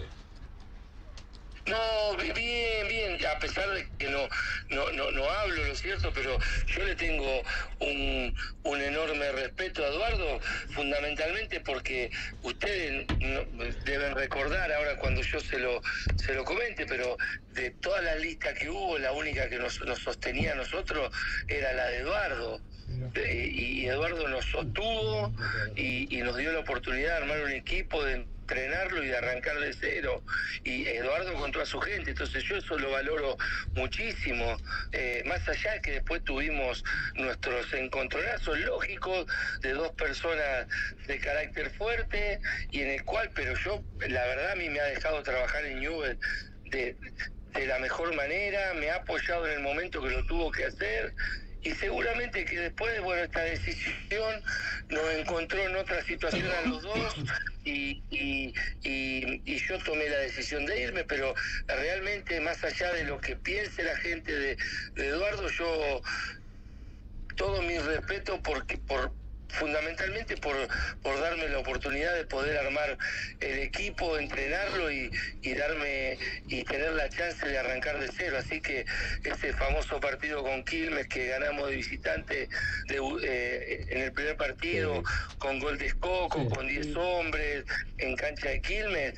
Speaker 12: No, bien, a pesar de que no hablo, lo cierto, pero yo le tengo un enorme respeto a Eduardo, fundamentalmente porque ustedes deben recordar ahora cuando yo se lo comente, pero de todas las listas que hubo, la única que nos sostenía a nosotros era la de Eduardo. Y Eduardo nos sostuvo y nos dio la oportunidad de armar un equipo, de entrenarlo y de arrancar de cero, y Eduardo con toda su gente. Entonces yo eso lo valoro muchísimo, más allá de que después tuvimos nuestros encontronazos lógicos de 2 personas de carácter fuerte, y en el cual, pero yo, la verdad, a mí me ha dejado trabajar en Newell's de la mejor manera, me ha apoyado en el momento que lo tuvo que hacer. Y seguramente que después, bueno, esta decisión nos encontró en otra situación a los dos, y yo tomé la decisión de irme, pero realmente, más allá de lo que piense la gente de Eduardo, yo todo mi respeto fundamentalmente por darme la oportunidad de poder armar el equipo, entrenarlo y tener la chance de arrancar de cero. Así que ese famoso partido con Quilmes que ganamos de visitante en el primer partido, con gol de Escoco, con 10 hombres en cancha de Quilmes,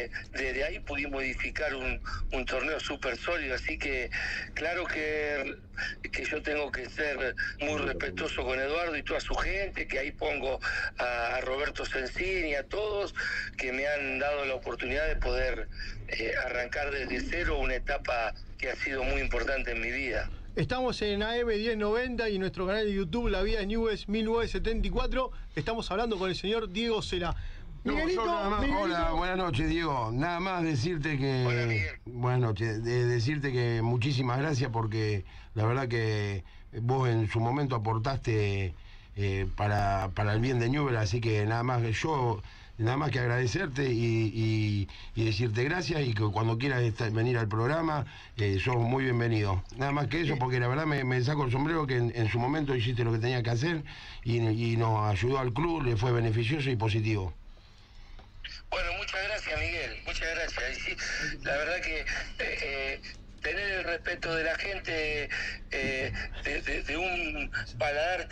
Speaker 12: desde ahí pudimos edificar un torneo súper sólido. Así que claro que que yo tengo que ser muy respetuoso con Eduardo y toda su gente, que ahí pongo a Roberto Sensini, a todos, que me han dado la oportunidad de poder arrancar desde cero una etapa que ha sido muy importante en mi vida.
Speaker 4: Estamos en AM 1090 y en nuestro canal de YouTube La Vida de Newell's 1974. Estamos hablando con el señor Diego Cela. Miguelito,
Speaker 8: hola, buenas noches, Diego. Nada más decirte que... Buenas noches. Decirte que muchísimas gracias porque la verdad que vos en su momento aportaste para el bien de Newell's, así que nada más que agradecerte y decirte gracias, y que cuando quieras venir al programa sos muy bienvenido. Nada más que eso, porque la verdad me saco el sombrero que en su momento hiciste lo que tenía que hacer y nos ayudó al club, le fue beneficioso y positivo.
Speaker 12: Bueno, muchas gracias, Miguel, muchas gracias. Y sí, la verdad que tener el respeto de la gente, de un paladar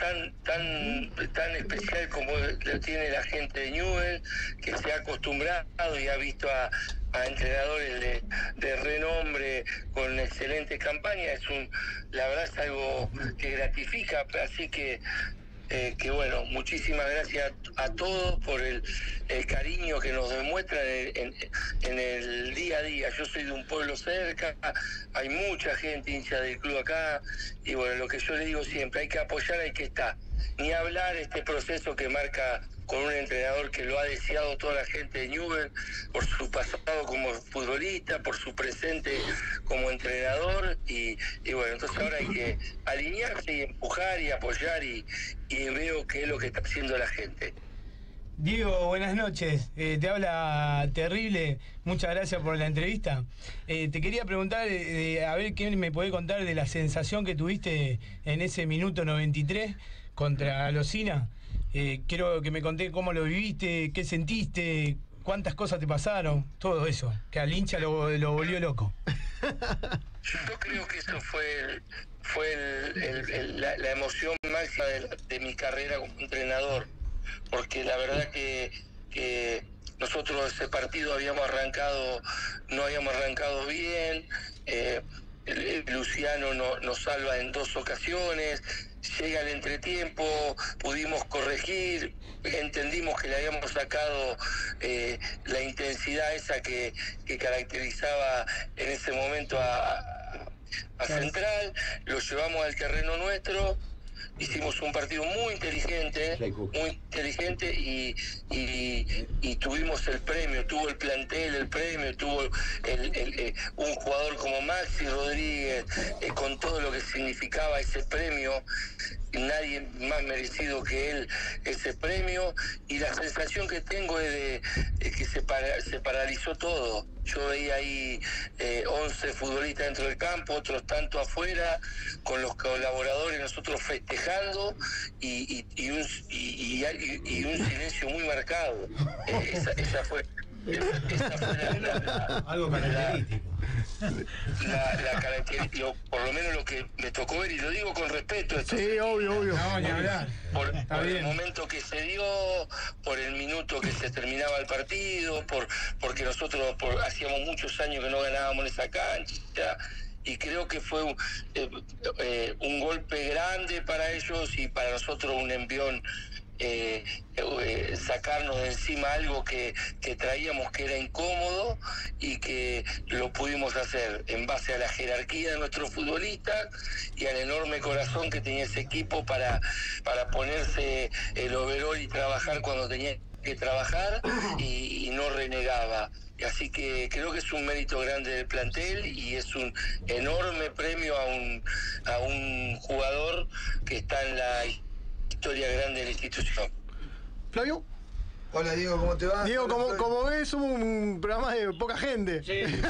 Speaker 12: tan especial como lo tiene la gente de Newell's, que se ha acostumbrado y ha visto a entrenadores de renombre con excelente campaña, la verdad es algo que gratifica, así que bueno, muchísimas gracias a todos por el cariño que nos demuestran en el día a día. Yo soy de un pueblo cerca, hay mucha gente hincha del club acá, y bueno, lo que yo le digo siempre, hay que apoyar al que está. Ni hablar este proceso que marca con un entrenador que lo ha deseado toda la gente de Newell's, por su pasado como futbolista, por su presente como entrenador, y bueno, entonces ahora hay que alinearse y empujar y apoyar, y veo qué es lo que está haciendo la gente.
Speaker 13: Diego, buenas noches. Te habla Terrible. Muchas gracias por la entrevista. Te quería preguntar, a ver qué me podés contar de la sensación que tuviste en ese minuto 93 contra Losina. Quiero que me conté cómo lo viviste, qué sentiste, cuántas cosas te pasaron, todo eso, que al hincha lo volvió loco.
Speaker 12: Yo creo que eso fue la emoción máxima de mi carrera como entrenador, porque la verdad que nosotros ese partido no habíamos arrancado bien. Luciano nos salva en 2 ocasiones, llega el entretiempo, pudimos corregir, entendimos que le habíamos sacado la intensidad esa que caracterizaba en ese momento a Central, lo llevamos al terreno nuestro, hicimos un partido muy inteligente y tuvimos el premio, tuvo el plantel, el premio, tuvo un jugador como Maxi Rodríguez, con todo lo que significaba ese premio, nadie más merecido que él ese premio, y la sensación que tengo es que se paralizó todo. Yo veía ahí 11 futbolistas dentro del campo, otros tanto afuera, con los colaboradores, nosotros festejando, y un silencio muy marcado. Esa fue
Speaker 9: algo característico.
Speaker 12: La característica, por lo menos lo que me tocó ver, y lo digo con respeto.
Speaker 4: Sí, obvio.
Speaker 13: No, ni hablar.
Speaker 12: Por el momento que se dio, por el minuto que se terminaba el partido, porque nosotros hacíamos muchos años que no ganábamos en esa cancha, y creo que fue un golpe grande para ellos y para nosotros un envión. Sacarnos de encima algo que traíamos que era incómodo, y que lo pudimos hacer en base a la jerarquía de nuestros futbolistas y al enorme corazón que tenía ese equipo para ponerse el overall y trabajar cuando tenía que trabajar, y no renegaba. Así que creo que es un mérito grande del plantel y es un enorme premio a un jugador que está en la historia grande de la institución.
Speaker 4: Flavio.
Speaker 6: Hola Diego, ¿cómo te va?
Speaker 4: Diego, como ves, somos un programa de poca gente.
Speaker 6: Sí.
Speaker 4: Es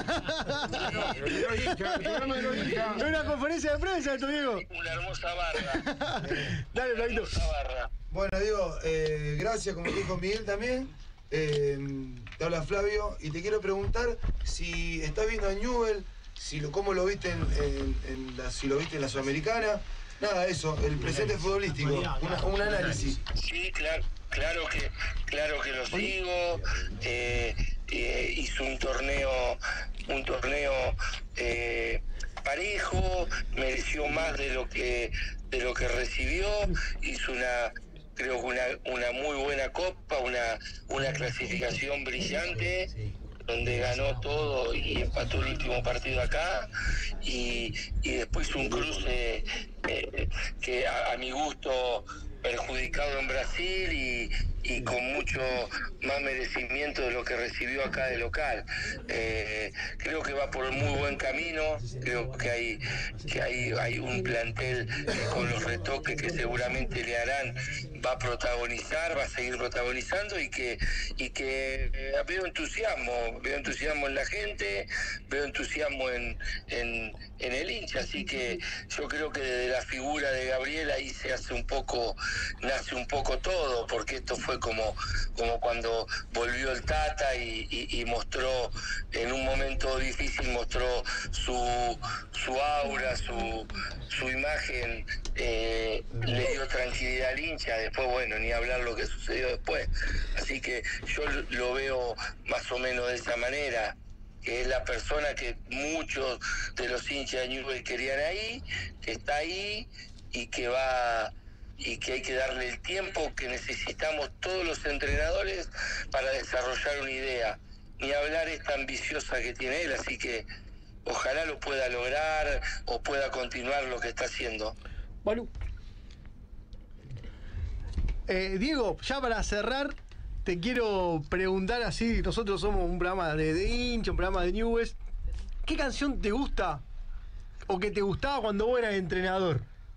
Speaker 4: una conferencia de prensa esto, Diego.
Speaker 12: Una hermosa barra.
Speaker 4: Dale, Flavito.
Speaker 6: Bueno, Diego, gracias, como dijo Miguel también. Te habla Flavio y te quiero preguntar si estás viendo a Newell's, cómo lo viste si lo viste en la Sudamericana. Nada, eso, el presente futbolístico, un análisis.
Speaker 12: Sí, claro que lo sigo. Hizo un torneo parejo, mereció más de lo que recibió, hizo creo que una muy buena copa, una clasificación brillante, donde ganó todo y empató el último partido acá, y después un cruce que a mi gusto perjudicado en Brasil y con mucho más merecimiento de lo que recibió acá de local. Creo que va por muy buen camino, creo que hay un plantel con los retoques que seguramente le harán, va a protagonizar, va a seguir protagonizando y que veo entusiasmo en la gente, veo entusiasmo en el hincha, así que yo creo que desde la figura de Gabriel ahí nace un poco todo, porque esto fue como cuando volvió el Tata y mostró, en un momento difícil, mostró su aura, su imagen, le dio tranquilidad al hincha. Después, bueno, ni hablar lo que sucedió después. Así que yo lo veo más o menos de esa manera, que es la persona que muchos de los hinchas de Newell's querían ahí, que está ahí y que hay que darle el tiempo que necesitamos todos los entrenadores para desarrollar una idea. Ni hablar esta ambiciosa que tiene él, así que ojalá lo pueda lograr o pueda continuar lo que está haciendo.
Speaker 4: Bueno. Diego, ya para cerrar, te quiero preguntar así, nosotros somos un programa de hincha, un programa de Newell's. ¿Qué canción te gusta o que te gustaba cuando vos eras entrenador?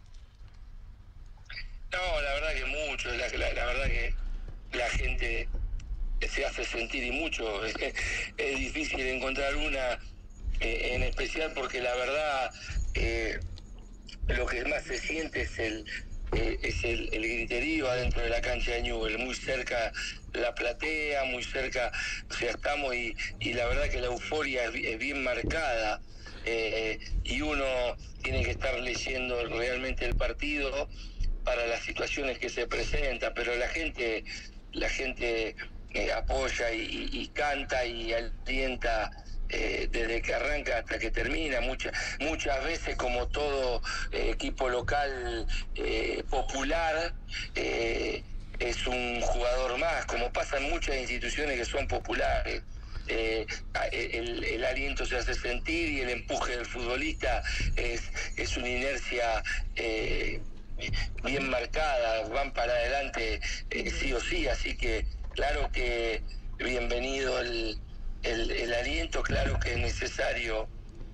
Speaker 12: No, la verdad que mucho, la verdad que la gente se hace sentir y mucho. Es difícil encontrar una en especial, porque la verdad lo que más se siente es el griterío adentro de la cancha de Newell's, muy cerca la platea, muy cerca, o sea, estamos y la verdad que la euforia es bien marcada, y uno tiene que estar leyendo realmente el partido para las situaciones que se presentan, pero la gente apoya y canta y alienta desde que arranca hasta que termina. Muchas veces, como todo equipo local popular, es un jugador más, como pasa en muchas instituciones que son populares. El aliento se hace sentir y el empuje del futbolista es una inercia bien marcada, van para adelante sí o sí, así que claro que bienvenido el aliento, claro que es necesario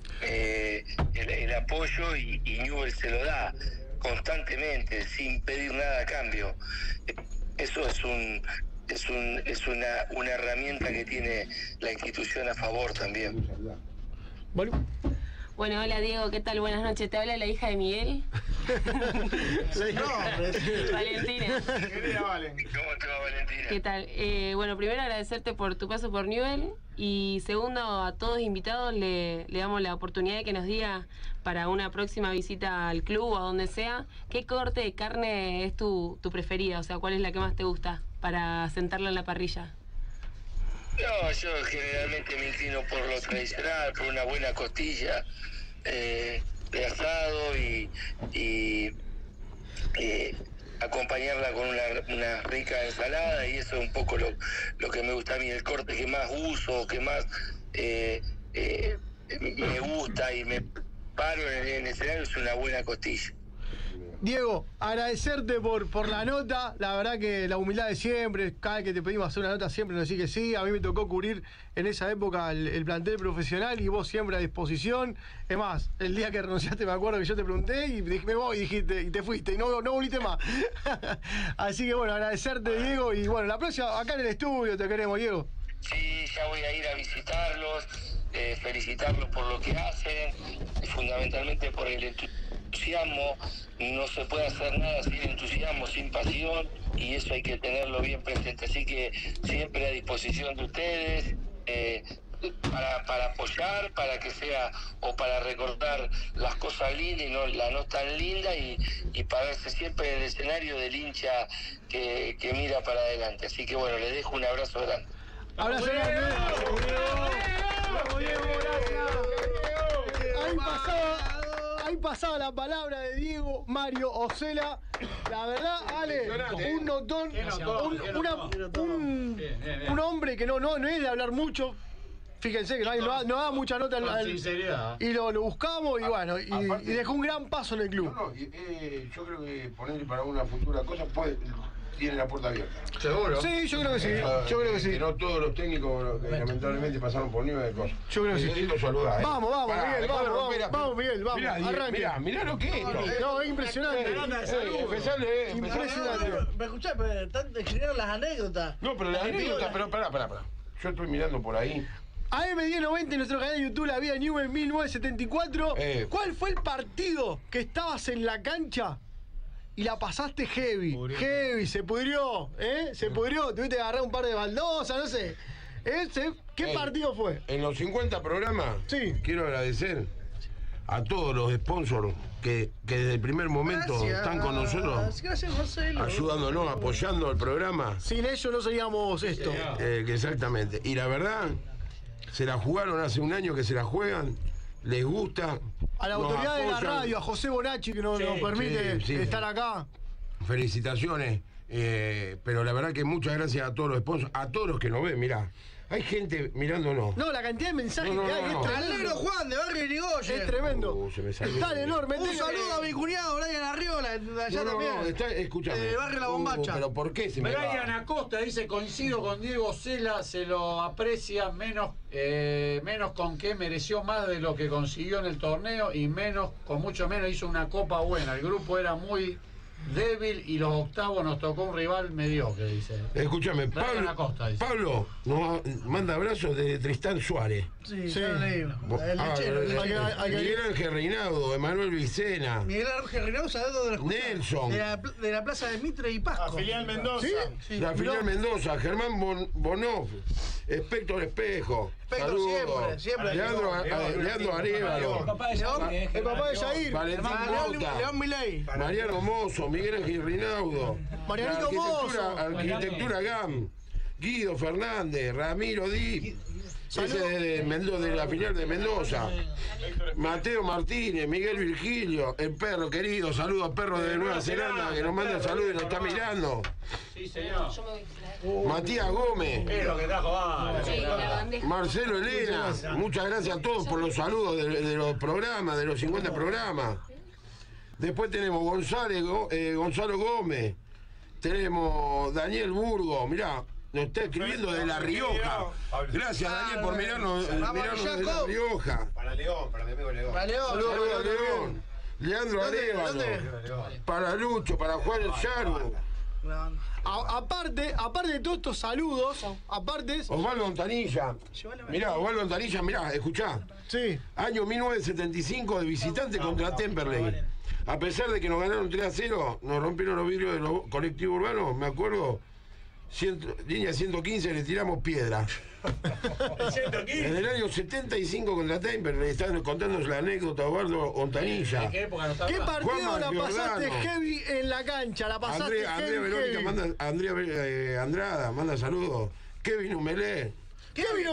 Speaker 12: el apoyo, y Newell's se lo da constantemente sin pedir nada a cambio. Eso es una herramienta que tiene la institución a favor también.
Speaker 14: Bueno, hola Diego, ¿qué tal? Buenas noches. Te habla la hija de Miguel. Valentina.
Speaker 12: Querida Valen. ¿Cómo te va, Valentina?
Speaker 14: ¿Qué tal? Bueno, primero agradecerte por tu paso por Newell's, y segundo, a todos invitados le damos la oportunidad de que nos diga, para una próxima visita al club o a donde sea, ¿qué corte de carne es tu preferida? O sea, ¿cuál es la que más te gusta para sentarla en la parrilla?
Speaker 12: No, yo generalmente me inclino por lo tradicional, por una buena costilla de asado y acompañarla con una rica ensalada, y eso es un poco lo que me gusta a mí, el corte que más uso, que más me gusta y me paro en el escenario, es una buena costilla.
Speaker 4: Diego, agradecerte por la nota, la verdad que la humildad de siempre, cada vez que te pedimos hacer una nota siempre nos decís que sí. A mí me tocó cubrir en esa época el plantel profesional y vos siempre a disposición. Es más, el día que renunciaste me acuerdo que yo te pregunté y dije, me voy, dijiste, y te fuiste y no volviste más. Así que bueno, agradecerte, Diego, y bueno, la próxima acá en el estudio te queremos, Diego.
Speaker 12: Sí, ya voy a ir a visitarlos, felicitarlos por lo que hacen, fundamentalmente por el entusiasmo. No se puede hacer nada sin entusiasmo, sin pasión, y eso hay que tenerlo bien presente. Así que siempre a disposición de ustedes, para apoyar, para que sea, o para recordar las cosas lindas y no la no tan linda, y para verse siempre en el escenario del hincha que mira para adelante. Así que bueno, les dejo un abrazo grande.
Speaker 4: Abrazo grande. Ahí pasaba pasaba la palabra de Diego Mario Osela. La verdad, Ale, un notón, un hombre que no es de hablar mucho. Fíjense que no da mucha nota
Speaker 5: Con sinceridad.
Speaker 4: y lo buscamos y bueno, y dejó un gran paso en el club.
Speaker 8: Yo creo que ponerle para una futura cosa tiene la puerta abierta.
Speaker 5: ¿Seguro?
Speaker 4: Sí, yo creo que sí. Yo creo que sí.
Speaker 8: Que no todos los técnicos que lamentablemente pasaron por nivel de cosas.
Speaker 4: Yo creo que sí.
Speaker 8: Necesito saludar.
Speaker 4: Vamos, Miguel, vamos, Miguel, vamos. Arranque.
Speaker 8: Mirá lo que es esto.
Speaker 4: No, es impresionante.
Speaker 11: Impresionante. Me escuchás, pero están escribiendo las anécdotas.
Speaker 8: No, pero las anécdotas, pero pará. Yo estoy mirando por ahí.
Speaker 4: AM1090 en nuestro canal de YouTube, La Vida Newell 1974. ¿Cuál fue el partido que estabas en la cancha y la pasaste heavy? Heavy, se pudrió, se pudrió. Tuviste que agarrar un par de baldosas, no sé. ¿Qué partido fue?
Speaker 8: En los 50 programas, quiero agradecer a todos los sponsors que desde el primer momento están con nosotros.
Speaker 11: Gracias, Marcelo.
Speaker 8: Ayudándonos, apoyando el programa.
Speaker 4: Sin ellos no seríamos esto.
Speaker 8: Exactamente. Y la verdad, se la jugaron hace un año que se la juegan, les gusta.
Speaker 4: A la autoridad de la radio, a José Bonacci, que nos permite estar acá.
Speaker 8: Felicitaciones. Pero la verdad que muchas gracias a todos los sponsors, a todos los que nos ven, mirá. Hay gente mirándonos.
Speaker 4: No, la cantidad de mensajes que hay es tremendo.
Speaker 11: Al negro Juan de Barrio Irigoyen.
Speaker 4: Es tremendo.
Speaker 8: Se me salió.
Speaker 4: Está enorme.
Speaker 11: Un saludo a mi cuñado Brian Arriola, allá también.
Speaker 8: Escúchame.
Speaker 11: De Barrio La Bombacha.
Speaker 8: Pero ¿por qué se me va?
Speaker 5: Brian Acosta dice, coincido con Diego Cela, se lo aprecia menos con que mereció más de lo que consiguió en el torneo y con mucho menos hizo una copa buena. El grupo era muy débil y los octavos nos tocó un rival mediocre, dice.
Speaker 8: Escúchame,
Speaker 5: Brian Acosta, dice.
Speaker 8: Pablo nos manda abrazos de Tristán Suárez.
Speaker 11: Sí. El lechero.
Speaker 8: Miguel Ángel Reinaudo, Emanuel Vicena.
Speaker 11: Miguel Ángel Reinaudo, saludos de la
Speaker 8: Nelson.
Speaker 11: De la plaza de Mitre y Pasco.
Speaker 7: La filial Mendoza.
Speaker 11: ¿Sí?
Speaker 8: La filial Mendoza, Germán Bonoff, Espector Espejo. Saludos.
Speaker 11: Siempre.
Speaker 8: Leandro Arévalo.
Speaker 4: El papá de Jair.
Speaker 8: Valentín Mota.
Speaker 11: León Milei.
Speaker 8: Mariano Mozo, Miguel Ángel Rinaudo.
Speaker 4: Marianito Mozo.
Speaker 8: Arquitectura GAM. Guido Fernández, Ramiro Di. Ese de la filial de Mendoza. Mateo Martínez, Miguel Virgilio, el perro querido, saludos al perro de Nueva Zelanda que nos manda saludos y nos está mirando.
Speaker 5: Sí, señor.
Speaker 8: Matías Gómez.
Speaker 5: Es lo que trajo
Speaker 8: Marcelo Elena, muchas gracias a todos por los saludos de los programas, de los 50 programas. Después tenemos Gonzalo Gómez, tenemos Daniel Burgo, mirá, nos está escribiendo de La Rioja. Gracias Daniel por mirarnos de La Rioja.
Speaker 9: Para León, para mi amigo León.
Speaker 8: Saludos para León. Leandro Arévalo. Para Lucho, para Juan Yaru.
Speaker 4: Aparte de todos estos saludos,
Speaker 8: Osvaldo Ontanilla. Mirá, Osvaldo Ontanilla, mirá, escuchá.
Speaker 4: Sí.
Speaker 8: Año 1975 de visitante contra Temperley. A pesar de que nos ganaron 3-0, nos rompieron los vidrios de los colectivos urbanos, me acuerdo. Línea 115 le tiramos piedra. En el año 75 contra Temperley, están contándonos la anécdota de Osvaldo Ontanilla.
Speaker 4: ¿Qué partido la pasaste heavy en la cancha? La pasaste heavy.
Speaker 8: Andrea Andrada manda saludos. Kevin Humelé.
Speaker 4: Kevin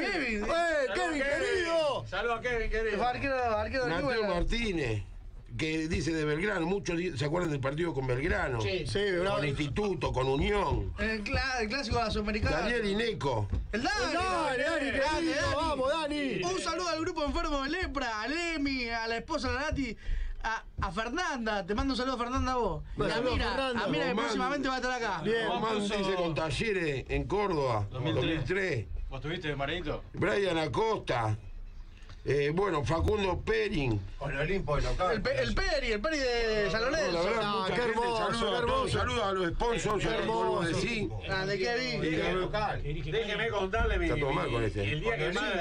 Speaker 4: querido.
Speaker 5: Saludos a Kevin querido.
Speaker 11: Arquero
Speaker 8: Mateo Martínez, que dice de Belgrano, muchos se acuerdan del partido con Belgrano, con Instituto, con Unión.
Speaker 11: El clásico de la Sudamericana.
Speaker 8: Daniel Ineco.
Speaker 11: El Dani.
Speaker 4: Dani, vamos, Dani.
Speaker 11: Un saludo al grupo enfermo de lepra, a Lemi, a la esposa de la Nati, a Fernanda. Te mando un saludo, Fernanda, a vos. A Mira, que próximamente va a estar acá.
Speaker 8: Bien, Román dice con Talleres en Córdoba, 2003.
Speaker 10: ¿Vos estuviste, Maranito?
Speaker 8: Brian Acosta. Bueno, Facundo Perin.
Speaker 9: Con el Olimpo de local.
Speaker 11: El Peri de San Lorenzo.
Speaker 4: Qué hermoso.
Speaker 8: Saludos a los sponsors,
Speaker 11: Grande Kevin.
Speaker 5: Déjeme contarle mi.
Speaker 8: Está todo mal con este.
Speaker 5: El día que más.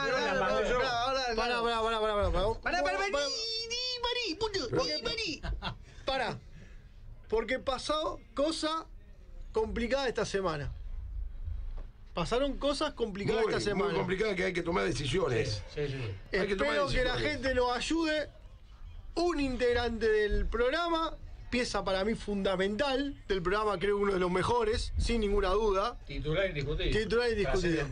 Speaker 4: Para. Porque pasó cosa complicada esta semana. Pasaron cosas complicadas esta semana.
Speaker 8: Muy complicadas, que hay que tomar decisiones.
Speaker 4: Espero que la gente nos ayude. Un integrante del programa, pieza para mí fundamental del programa, creo uno de los mejores, sin ninguna duda.
Speaker 5: Titular indiscutible.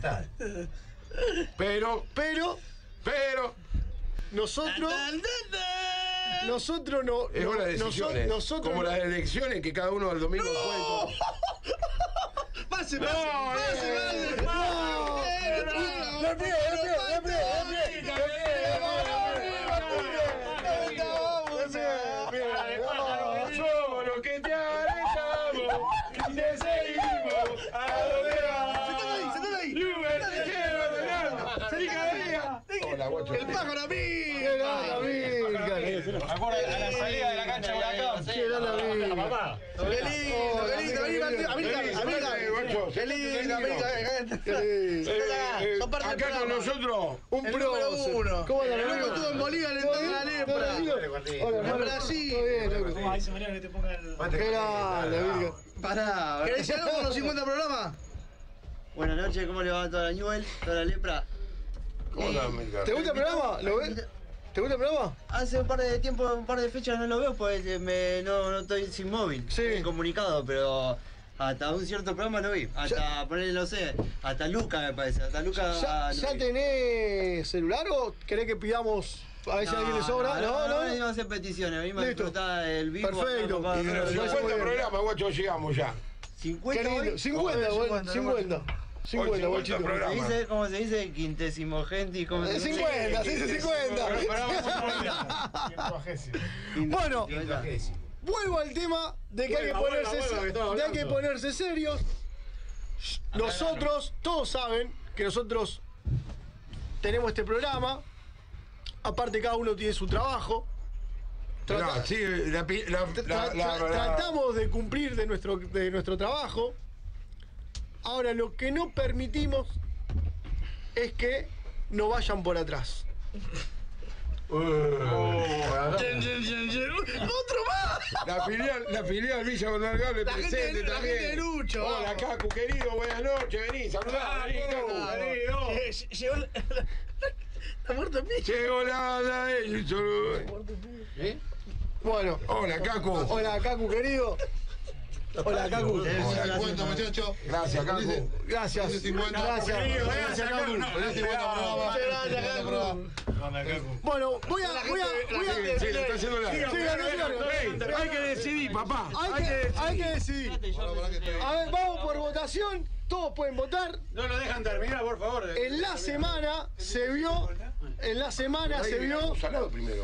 Speaker 8: Pero
Speaker 4: nosotros nosotros no.
Speaker 8: Es hora de decisiones.
Speaker 4: Nosotros
Speaker 8: como las elecciones que cada uno el domingo puede.
Speaker 11: ¡Pase!
Speaker 7: Somos los que te arrestamos y te seguimos a donde vas.
Speaker 11: ¡Sentate ahí!
Speaker 7: Newell, te quiero ordenar. ¡Salí cada día!
Speaker 8: Hola, guacho.
Speaker 11: ¡El pájaro a mí!
Speaker 5: Acuerda a la salida de la cancha de Huracán.
Speaker 11: ¡Qué gana vida!
Speaker 5: Papá.
Speaker 11: ¡Qué lindo! ¡Qué lindo!
Speaker 8: Acá con nosotros,
Speaker 11: un
Speaker 8: el
Speaker 11: pro
Speaker 8: número uno.
Speaker 11: ¿Cómo anda? El loco estuvo en Bolivia, le entró la lepra. En Brasil.
Speaker 15: ¿Cómo dice Mariano que te ponga el...
Speaker 11: Qué grande, Virgo.
Speaker 15: Pará.
Speaker 11: ¿Querés decir algo con los 50 programas?
Speaker 15: Buenas noches, ¿cómo le va a toda la Newell, toda la lepra?
Speaker 8: ¿Cómo anda, América?
Speaker 4: ¿Te gusta el programa? ¿Lo ves? ¿Te gusta el programa?
Speaker 15: Hace un par de tiempo, un par de fechas no lo veo, pues no estoy sin móvil, estoy incomunicado, pero hasta un cierto programa lo vi. Hasta ponerle, no sé, hasta Luca me parece. Hasta Luca.
Speaker 4: ¿Ya tenés celular o querés que pidamos a ver si a alguien le sobra?
Speaker 15: No venimos a hacer peticiones, venimos a disfrutar el vivo.
Speaker 4: Perfecto.
Speaker 8: Y de los 50 programas, guacho, llegamos ya.
Speaker 15: 50
Speaker 4: Qué lindo. 50, guachito.
Speaker 15: ¿Cómo se dice? Quintésimo gente.
Speaker 4: 50, se dice 50. Bueno, vuelvo al tema de que hay que ponerse serios. Nosotros, todos saben que nosotros tenemos este programa. Aparte, cada uno tiene su trabajo. Tratamos de cumplir de nuestro trabajo. Ahora, lo que no permitimos es que no vayan por atrás.
Speaker 11: ¡Otro más!
Speaker 8: La filial Villa González presente también.
Speaker 11: La gente de Lucho.
Speaker 8: Hola, Cacu, querido, buenas noches. Vení, saludá.
Speaker 11: Llegó la muerte en pie.
Speaker 8: Llegó la
Speaker 4: Bueno.
Speaker 8: Hola, Cacu.
Speaker 4: Hola, Cacu, querido. Hola, Cacu.
Speaker 8: Gracias, Cacu.
Speaker 4: Gracias. Bueno, voy a
Speaker 8: Sí, le está haciendo largo. Hay que decidir, papá.
Speaker 4: Hay que decidir. A ver, vamos por votación. Todos pueden votar.
Speaker 5: No lo dejan terminar, por favor.
Speaker 4: En la semana se vio.
Speaker 8: Salado primero.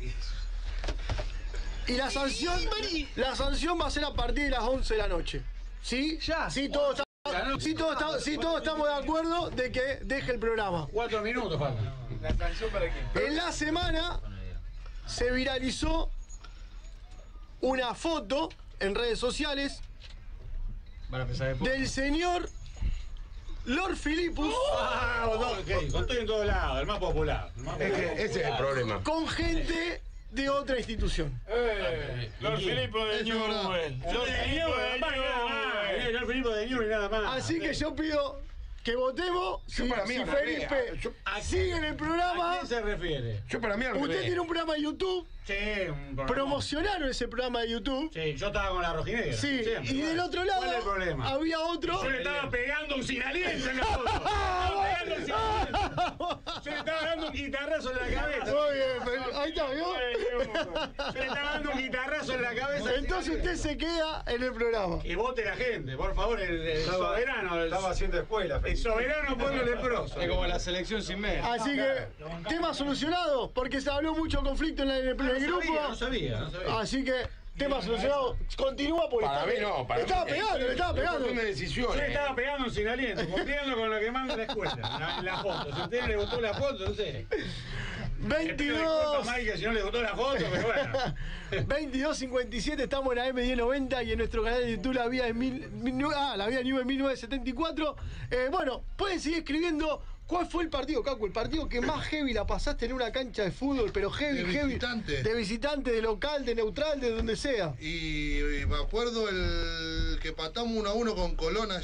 Speaker 4: Y la sanción va a ser a partir de las 11 de la noche. ¿Sí?
Speaker 11: Ya.
Speaker 4: Sí, todos estamos de acuerdo de que deje el programa.
Speaker 5: 4 minutos faltan.
Speaker 15: ¿La sanción para quién?
Speaker 4: En la semana se viralizó una foto en redes sociales del señor Lord Philippus.
Speaker 5: Estoy en todos lados, el más popular.
Speaker 8: Ese es el problema.
Speaker 4: Con gente de otra institución.
Speaker 7: Lord Filipo de Newell.
Speaker 5: Lord Filipo de Newell y nada más.
Speaker 4: Así que yo pido que votemos si Felipe sigue en el programa.
Speaker 5: ¿A quién se refiere?
Speaker 8: Yo para mí
Speaker 4: Usted tiene un programa de YouTube.
Speaker 5: Sí, un programa.
Speaker 4: Promocionaron ese programa de YouTube.
Speaker 5: Sí, yo estaba con la rojinegra.
Speaker 4: Sí,
Speaker 5: siempre.
Speaker 4: y del otro lado
Speaker 5: ¿Cuál es el problema?
Speaker 4: había otro.
Speaker 7: Yo le estaba pegando un sin aliento en la foto. Estaba pegando un sin aliento. Yo le estaba dando un guitarrazo en la cabeza.
Speaker 4: Muy bien, ahí está, ¿vio?
Speaker 7: Yo le estaba dando un guitarrazo en la cabeza.
Speaker 4: Entonces usted se queda en el programa.
Speaker 5: Que vote la gente, por favor, el soberano.
Speaker 9: Estaba haciendo escuela.
Speaker 5: El soberano pueblo leproso.
Speaker 10: Es como la selección sin medio.
Speaker 4: Así que, tema solucionado, porque se habló mucho conflicto en el grupo.
Speaker 5: No sabía.
Speaker 4: Así que, tema solucionado. Continúa porque
Speaker 8: Para mí no, para
Speaker 4: le estaba
Speaker 8: mí.
Speaker 4: pegando, le estaba pegando.
Speaker 8: Es una decisión.
Speaker 5: Yo le estaba pegando un sin aliento, cumpliendo con lo que manda la escuela. La foto. Si a usted le gustó la foto, no sé.
Speaker 4: 22.
Speaker 5: Mike, si no le gustó la foto, pero bueno.
Speaker 4: 22:57, estamos en la M1090 y en nuestro canal de YouTube la vía New en 1974. Bueno, pueden seguir escribiendo. ¿Cuál fue el partido, Cacu? El partido que más heavy la pasaste en una cancha de fútbol, pero heavy. De visitante, de local, de neutral, de donde sea.
Speaker 16: Y me acuerdo el que patamos 1-1 con Colón allá.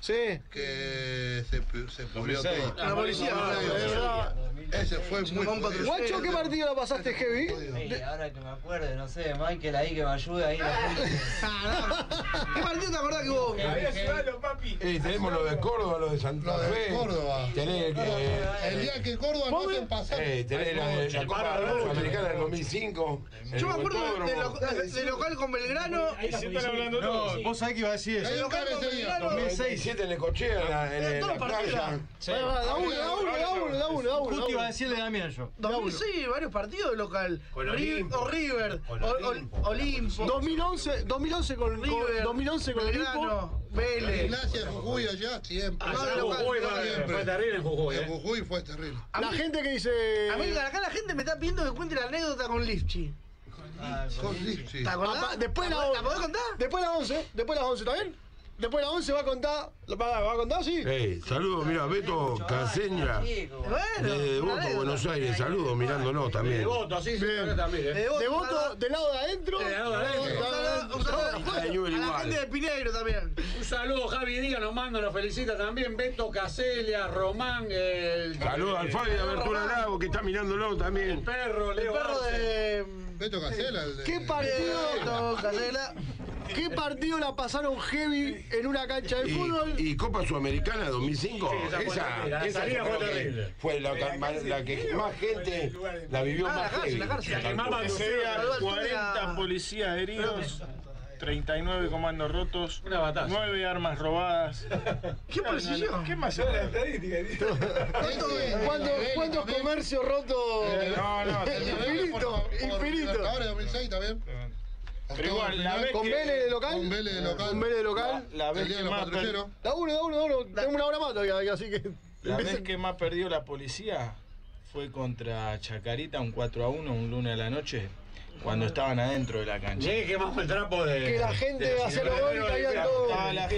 Speaker 16: que se pudrió
Speaker 4: 2006.
Speaker 16: todo.
Speaker 4: La policía, de verdad.
Speaker 16: Ese fue muy jodido.
Speaker 4: Guacho, ¿qué partido la pasaste heavy?
Speaker 15: Ahora que me acuerdo, no sé, Michael ahí que me ayude ahí.
Speaker 11: ¿Qué partido te acordás que vos?
Speaker 8: Tenemos lo de Córdoba, lo de Santa
Speaker 16: Lo de
Speaker 8: Fe.
Speaker 16: Córdoba.
Speaker 8: Tenés
Speaker 16: El día que Córdoba no se pasó.
Speaker 8: tenés la Copa Sudamericana del 2005.
Speaker 11: Yo me acuerdo de local con Belgrano.
Speaker 10: No, vos sabés que iba a decir eso.
Speaker 11: De local con Belgrano.
Speaker 8: 2006, 7 en Necochea, en la playa.
Speaker 4: Da uno.
Speaker 10: Justo iba a decirle Damián yo.
Speaker 11: 2006, varios partidos de local.
Speaker 9: Con
Speaker 11: O River, Olimpo.
Speaker 4: 2011 con River, 2011 con
Speaker 11: Belgrano, Vélez.
Speaker 16: Gimnasia de Jujuy allá siempre.
Speaker 5: Fue terrible en Jujuy.
Speaker 16: En Jujuy fue terrible.
Speaker 4: La gente que dice.
Speaker 11: América, acá la gente me está pidiendo que cuente la anécdota con Lifchi.
Speaker 16: Con Lipsi.
Speaker 11: ¿Te acordás?
Speaker 4: Después
Speaker 11: ¿La podés contar?
Speaker 4: Después de las 11, ¿está bien? Después de las 11 va a contar. ¿Va a contar? Sí.
Speaker 8: Saludos, mira, Beto Caseña. Desde Devoto, Buenos Aires. Saludos, mirándonos también.
Speaker 5: Devoto, sí, también.
Speaker 4: Devoto, del lado de adentro.
Speaker 11: La gente de Pinegro también.
Speaker 5: Un saludo, Javi Díaz nos manda, nos felicita también. Beto Caselia, Román.
Speaker 8: Saludos al Fabi de Abertura Lago que está mirándolo también.
Speaker 5: El perro,
Speaker 11: El perro de.
Speaker 16: Beto Casela.
Speaker 4: ¿Qué partido? ¿Qué partido la pasaron heavy en una cancha de fútbol?
Speaker 8: Y Copa Sudamericana 2005.
Speaker 5: esa fue terrible.
Speaker 8: Fue la que más gente la vivió más heavy.
Speaker 7: Ese día 40 policías heridos, 39 comandos rotos, 9 armas robadas.
Speaker 11: ¿Qué policía?
Speaker 7: ¿Qué más? La estadística.
Speaker 4: ¿Cuántos comercios rotos? Infinito.
Speaker 16: Ahora 2006 también.
Speaker 7: Pero igual, la vez
Speaker 4: ¿Con Vélez de local?
Speaker 16: Con Vélez de local.
Speaker 4: Con Vélez de local.
Speaker 7: La vez que más
Speaker 4: Da uno. Tengo una hora más todavía, así que.
Speaker 7: La vez que más perdió la policía fue contra Chacarita, un 4-1, un lunes a la noche, cuando estaban adentro de la cancha.
Speaker 5: Llegué quemamos el trapo de.
Speaker 4: Que la gente hacía los goles y caían todos.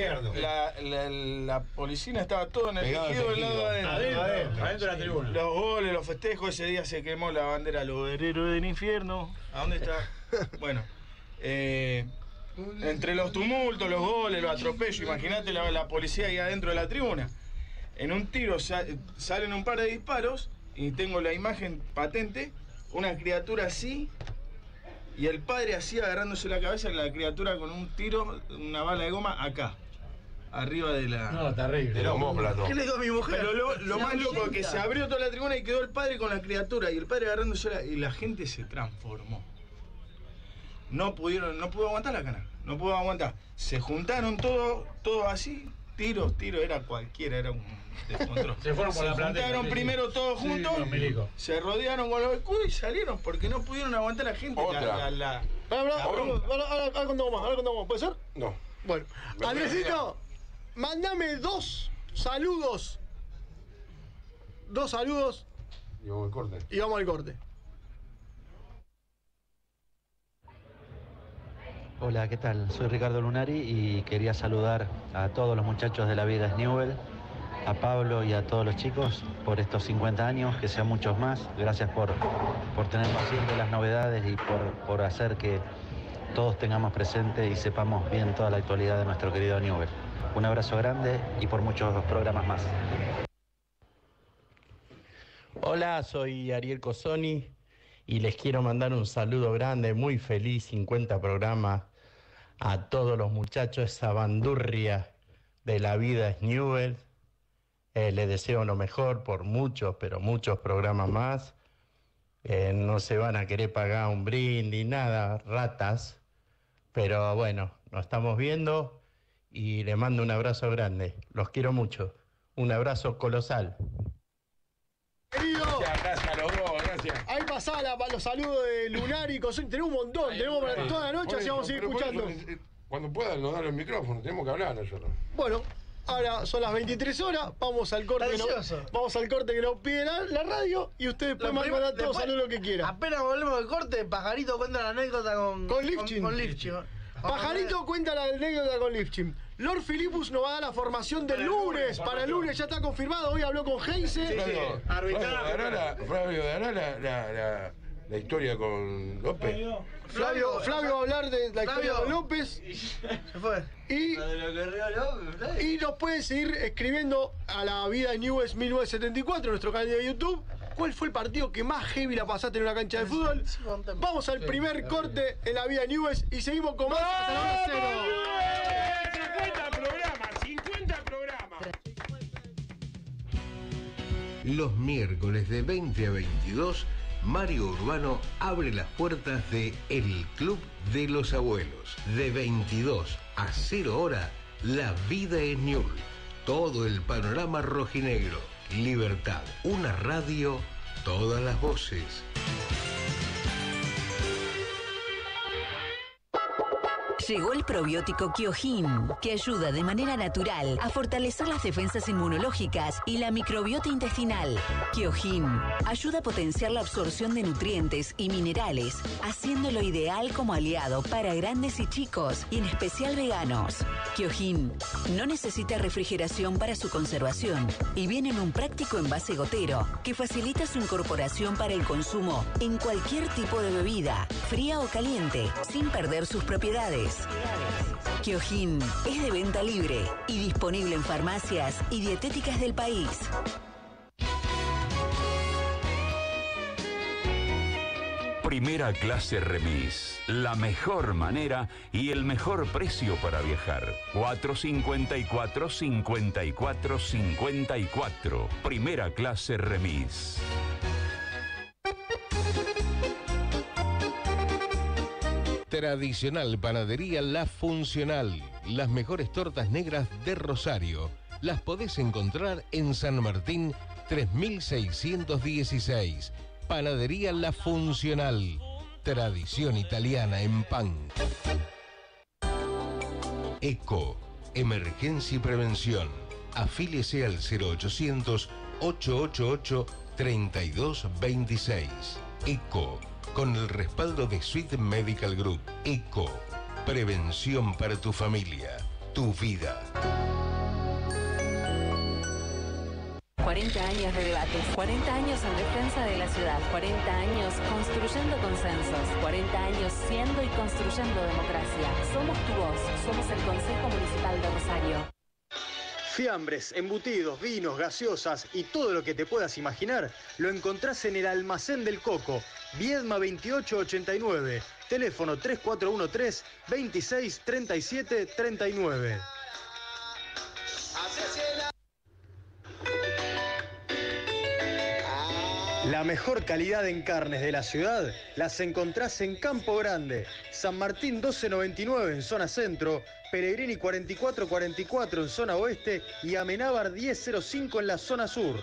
Speaker 7: La policía estaba todo en el tejido del lado adentro
Speaker 5: de la tribuna.
Speaker 7: Los goles, los festejos, ese día se quemó la bandera los guerreros del infierno. ¿A dónde está? Bueno. Entre los tumultos, los goles, los atropellos, imagínate la policía ahí adentro de la tribuna. En un tiro salen un par de disparos y tengo la imagen patente, una criatura así y el padre así agarrándose la cabeza, la criatura con un tiro, una bala de goma acá, arriba de la...
Speaker 5: No, terrible.
Speaker 8: Del homóplato.
Speaker 11: ¿Qué le digo a mi mujer?
Speaker 7: Pero lo más loco es que se abrió toda la tribuna y quedó el padre con la criatura y el padre agarrándose y la gente se transformó. No pudo aguantar la cana, no pudo aguantar. Se juntaron todos así, tiro, era cualquiera, era un descontrol.
Speaker 5: Se fueron por la platea.
Speaker 7: Se juntaron primero todos juntos, se rodearon con los escudos y salieron porque no pudieron aguantar la gente.
Speaker 4: Ahora contamos más, ¿puede ser?
Speaker 8: No.
Speaker 4: Bueno, Andresito, mandame 2 saludos. 2 saludos.
Speaker 8: Y vamos al corte.
Speaker 4: Y vamos al corte.
Speaker 17: Hola, ¿qué tal? Soy Ricardo Lunari y quería saludar a todos los muchachos de la vida Newell, a Pablo y a todos los chicos por estos 50 años, que sean muchos más. Gracias por tenernos siempre las novedades y por hacer que todos tengamos presente y sepamos bien toda la actualidad de nuestro querido Newell. Un abrazo grande y por muchos programas más.
Speaker 18: Hola, soy Ariel Cosoni. Y les quiero mandar un saludo grande, muy feliz, 50 programas, a todos los muchachos, esa bandurria de la vida Newell. Les deseo lo mejor por muchos, pero muchos programas más. No se van a querer pagar un brindis, nada, ratas. Pero bueno, nos estamos viendo y les mando un abrazo grande. Los quiero mucho. Un abrazo colosal.
Speaker 4: Querido.
Speaker 8: Gracias, gracias.
Speaker 4: Ahí pasaba los saludos de Lunari, tenemos un montón, tenemos para toda la noche, así vamos a seguir escuchando.
Speaker 8: Cuando puedan nos dan el micrófono, tenemos que hablar nosotros.
Speaker 4: Bueno, ahora son las 23 horas, vamos al corte que nos pide la radio y ustedes pueden mandar todos saludos lo que quieran.
Speaker 11: Apenas volvemos del corte, Pajarito cuenta la anécdota con
Speaker 4: Lifchin. Pajarito cuenta la anécdota con Lifchin. Lord Philippus nos va a dar la formación del lunes. Para el lunes ya está confirmado. Hoy habló con Heinze.
Speaker 8: Flavio, dará la historia con López.
Speaker 4: Flavio va a hablar de la historia de López.
Speaker 11: Se fue.
Speaker 4: Y nos pueden seguir escribiendo a la vida de Newell's 1974 en nuestro canal de YouTube. ¿Cuál fue el partido que más heavy la pasaste en una cancha de fútbol? Vamos al primer corte en la vida de Newell's y seguimos con más hasta la hora cero.
Speaker 7: 50 programas.
Speaker 19: Los miércoles de 20 a 22, Mario Urbano abre las puertas de El Club de los Abuelos. De 22 a 0 hora, la vida es Newell's. Todo el panorama rojinegro. Libertad, una radio, todas las voces.
Speaker 3: Llegó el probiótico Kyojin, que ayuda de manera natural a fortalecer las defensas inmunológicas y la microbiota intestinal. Kyojin ayuda a potenciar la absorción de nutrientes y minerales, haciéndolo ideal como aliado para grandes y chicos, y en especial veganos. Kyojin no necesita refrigeración para su conservación y viene en un práctico envase gotero que facilita su incorporación para el consumo en cualquier tipo de bebida, fría o caliente, sin perder sus propiedades. Kyojin es de venta libre y disponible en farmacias y dietéticas del país.
Speaker 20: Primera clase remis, la mejor manera y el mejor precio para viajar. 454-54-54. Primera clase remis.
Speaker 19: Tradicional Panadería La Funcional. Las mejores tortas negras de Rosario. Las podés encontrar en San Martín 3616. Panadería La Funcional. Tradición italiana en pan. ECO. Emergencia y prevención. Afíliese al 0800-888-3226. ECO. Con el respaldo de Sweet Medical Group. ECO. Prevención para tu familia. Tu vida.
Speaker 3: 40 años de debates, 40 años en defensa de la ciudad, 40 años construyendo consensos, 40 años siendo y construyendo democracia. Somos tu voz, somos el Consejo Municipal de Rosario.
Speaker 1: Fiambres, embutidos, vinos, gaseosas y todo lo que te puedas imaginar lo encontrás en el Almacén del Coco, Viedma 2889, teléfono 3413-263739. La mejor calidad en carnes de la ciudad las encontrás en Campo Grande, San Martín 1299 en zona centro, Peregrini 4444 en zona oeste y Amenábar 1005 en la zona sur.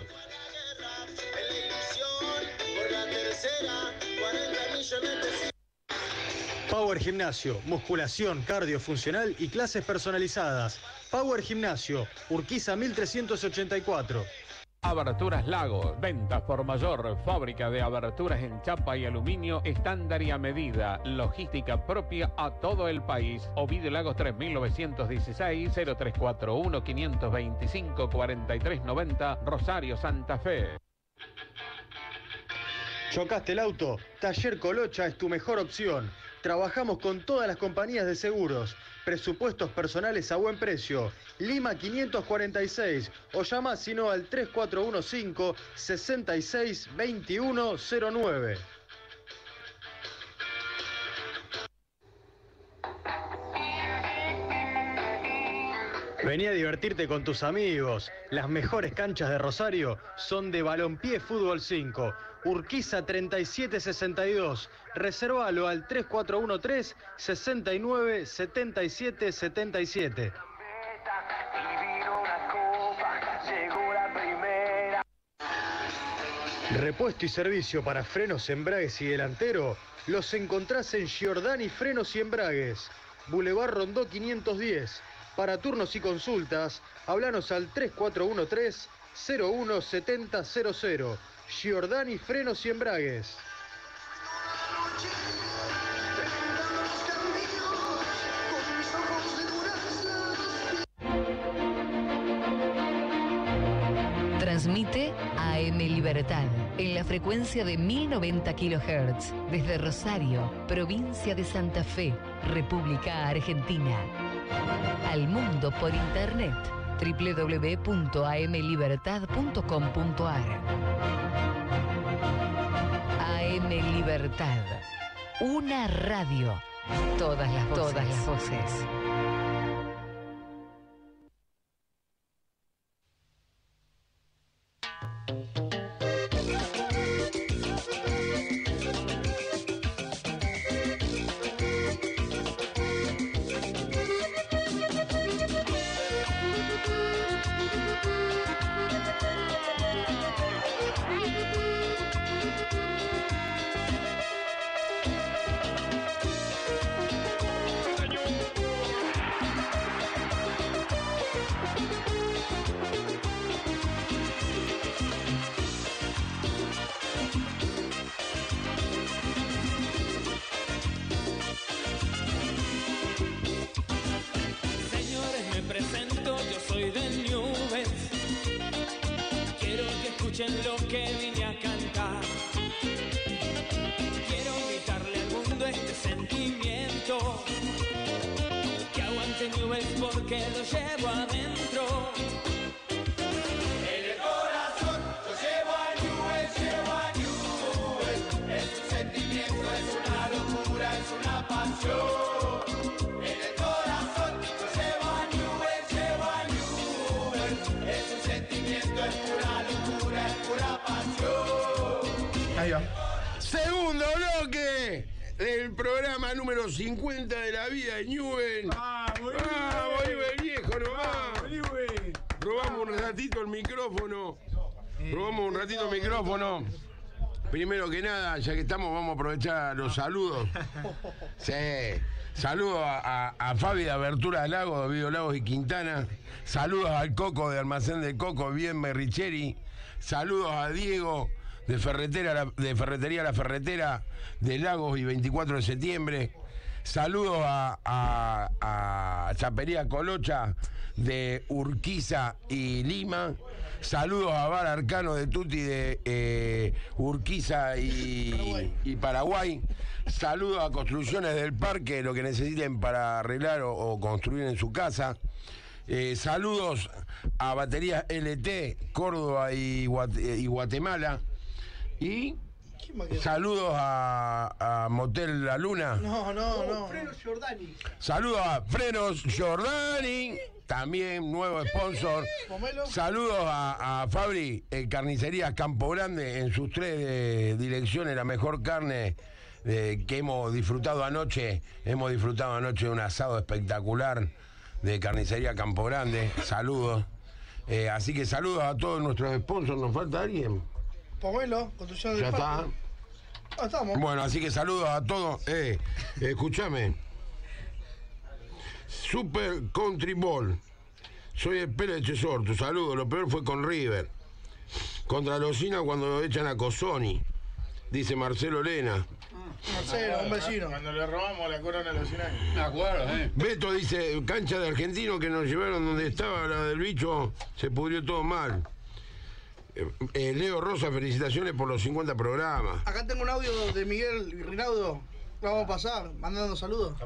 Speaker 1: Power Gimnasio, musculación, cardio funcional y clases personalizadas. Power Gimnasio, Urquiza 1384.
Speaker 2: Aberturas Lagos, ventas por mayor, fábrica de aberturas en chapa y aluminio, estándar y a medida, logística propia a todo el país. Ovidio Lagos 3916, 0341-525-4390, Rosario, Santa Fe.
Speaker 1: ¿Chocaste el auto? Taller Colocha es tu mejor opción. Trabajamos con todas las compañías de seguros. Presupuestos personales a buen precio. Lima 546 o llama sino al 3415-662109. Vení a divertirte con tus amigos. Las mejores canchas de Rosario son de Balompié Fútbol 5. Urquiza 3762. Reservalo al 3413-697777. Repuesto y servicio para frenos, embragues y delantero los encontrás en Giordani Frenos y Embragues, Boulevard Rondó 510. Para turnos y consultas, háblanos al 3413-017000. Giordani Frenos y Embragues.
Speaker 3: Transmite AM Libertad en la frecuencia de 1090 kHz desde Rosario, provincia de Santa Fe, República Argentina. Al mundo por internet www.amlibertad.com.ar. AM Libertad, una radio, todas las voces.
Speaker 7: Lo que vine a cantar, quiero gritarle al mundo este sentimiento, que aguante Newell's porque lo llevo adentro. En el corazón yo llevo a Newell's, es un sentimiento, es una locura, es una pasión. En el corazón yo llevo a Newell's, es un sentimiento, es pura locura, es pura pasión.
Speaker 8: Ahí va. Segundo bloque del programa número 50 de la vida de Newell. ¡Vamos, Newell, viejo nomás! Robamos un ratito el micrófono. Primero que nada, ya que estamos, vamos a aprovechar los saludos. Sí. Saludos a Fabi de Abertura de Lagos, de Vío Lagos y Quintana. Saludos al Coco de Almacén del Coco, bien Merricheri. Saludos a Diego de Ferretería La Ferretera de Lagos y 24 de septiembre. Saludos a Chapería Colocha de Urquiza y Lima. Saludos a Bar Arcano de Tuti de Urquiza y Paraguay. Saludos a Construcciones del Parque, lo que necesiten para arreglar o construir en su casa. Saludos a Baterías LT, Córdoba y Guatemala. Y saludos a Motel La Luna.
Speaker 11: No. Frenos Giordani.
Speaker 8: Saludos a Frenos Giordani, también nuevo sponsor. Saludos a Fabri, Carnicería Campo Grande, en sus 3 direcciones, la mejor carne que hemos disfrutado anoche. Hemos disfrutado anoche de un asado espectacular de Carnicería Campo Grande. Saludos. Así que saludos a todos nuestros sponsors. ¿Nos falta alguien?
Speaker 11: Pomelo, construcción del
Speaker 8: Ya
Speaker 11: parque.
Speaker 8: está.
Speaker 11: Estamos.
Speaker 8: Bueno, así que saludos a todos. Escúchame. Super Country Ball. Soy el Pérez Chesor. Tu saludo. Lo peor fue con River. Contra Locina cuando echan a Cosoni. Dice Marcelo Lena.
Speaker 11: Marcelo, un vecino.
Speaker 16: Cuando le robamos la corona a los 100 años.
Speaker 5: Me acuerdo,
Speaker 8: Beto dice, cancha de Argentino que nos llevaron donde estaba la del bicho, se pudrió todo mal. Leo Rosa, felicitaciones por los 50 programas.
Speaker 11: Acá tengo un audio de Miguel Rinaudo. Lo vamos a pasar, mandando saludos.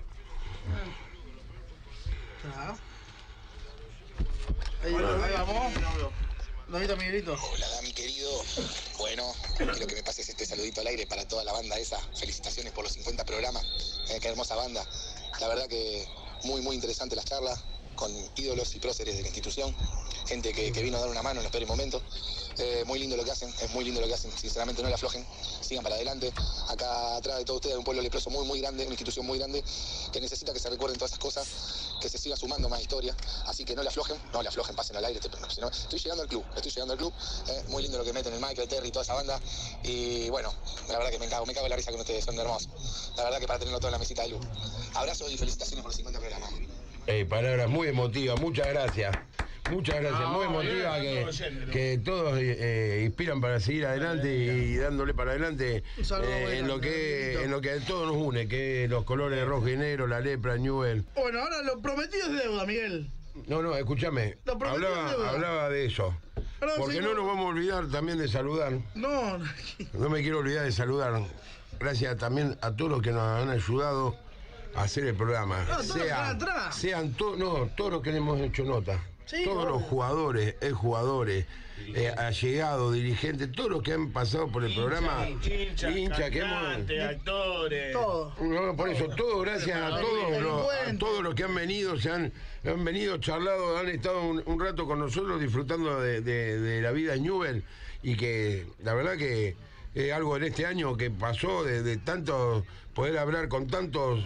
Speaker 11: Ahí vamos. Donita Miguelito.
Speaker 21: Hola, Dami querido. Bueno, quiero que me pases este saludito al aire para toda la banda esa. Felicitaciones por los 50 programas. Qué hermosa banda. La verdad que muy interesante las charlas con ídolos y próceres de la institución. Gente que vino a dar una mano en los peores momentos. Muy lindo lo que hacen, es muy lindo lo que hacen. Sinceramente no le aflojen, sigan para adelante. Acá atrás de todos ustedes hay un pueblo leproso muy grande, una institución muy grande que necesita que se recuerden todas esas cosas, que se siga sumando más historia. Así que no le aflojen, pasen al aire. Si no, estoy llegando al club. Muy lindo lo que meten el Michael, Terry y toda esa banda. Y bueno, la verdad que me cago en la risa con ustedes, son hermosos. La verdad que para tenerlo todo en la mesita de luz. Abrazos y felicitaciones por los 50 programas.
Speaker 8: Palabras muy emotivas, muchas gracias. Muchas gracias, muy emotiva que todos inspiran para seguir adelante y dándole para adelante en lo que a todos nos une, que es los colores rojo y negro, la lepra, Newell.
Speaker 11: Bueno, ahora lo prometido es deuda, Miguel.
Speaker 8: No, escúchame, hablaba de eso. Porque no nos vamos a olvidar también de saludar.
Speaker 11: No,
Speaker 8: No me quiero olvidar de saludar. Gracias también a todos los que nos han ayudado a hacer el programa.
Speaker 11: No, todos los que están atrás.
Speaker 8: Sean todos los que le hemos hecho nota.
Speaker 11: Sí,
Speaker 8: todos los jugadores, exjugadores, allegados, dirigentes, todos los que han pasado por el programa. Hinchas, que hemos.
Speaker 16: Actores.
Speaker 11: Todo.
Speaker 8: No, por eso, todo gracias a todos los que han venido, han venido, charlado, han estado un rato con nosotros disfrutando de la vida en Newell, y que la verdad que algo en este año que pasó de tanto poder hablar con tantos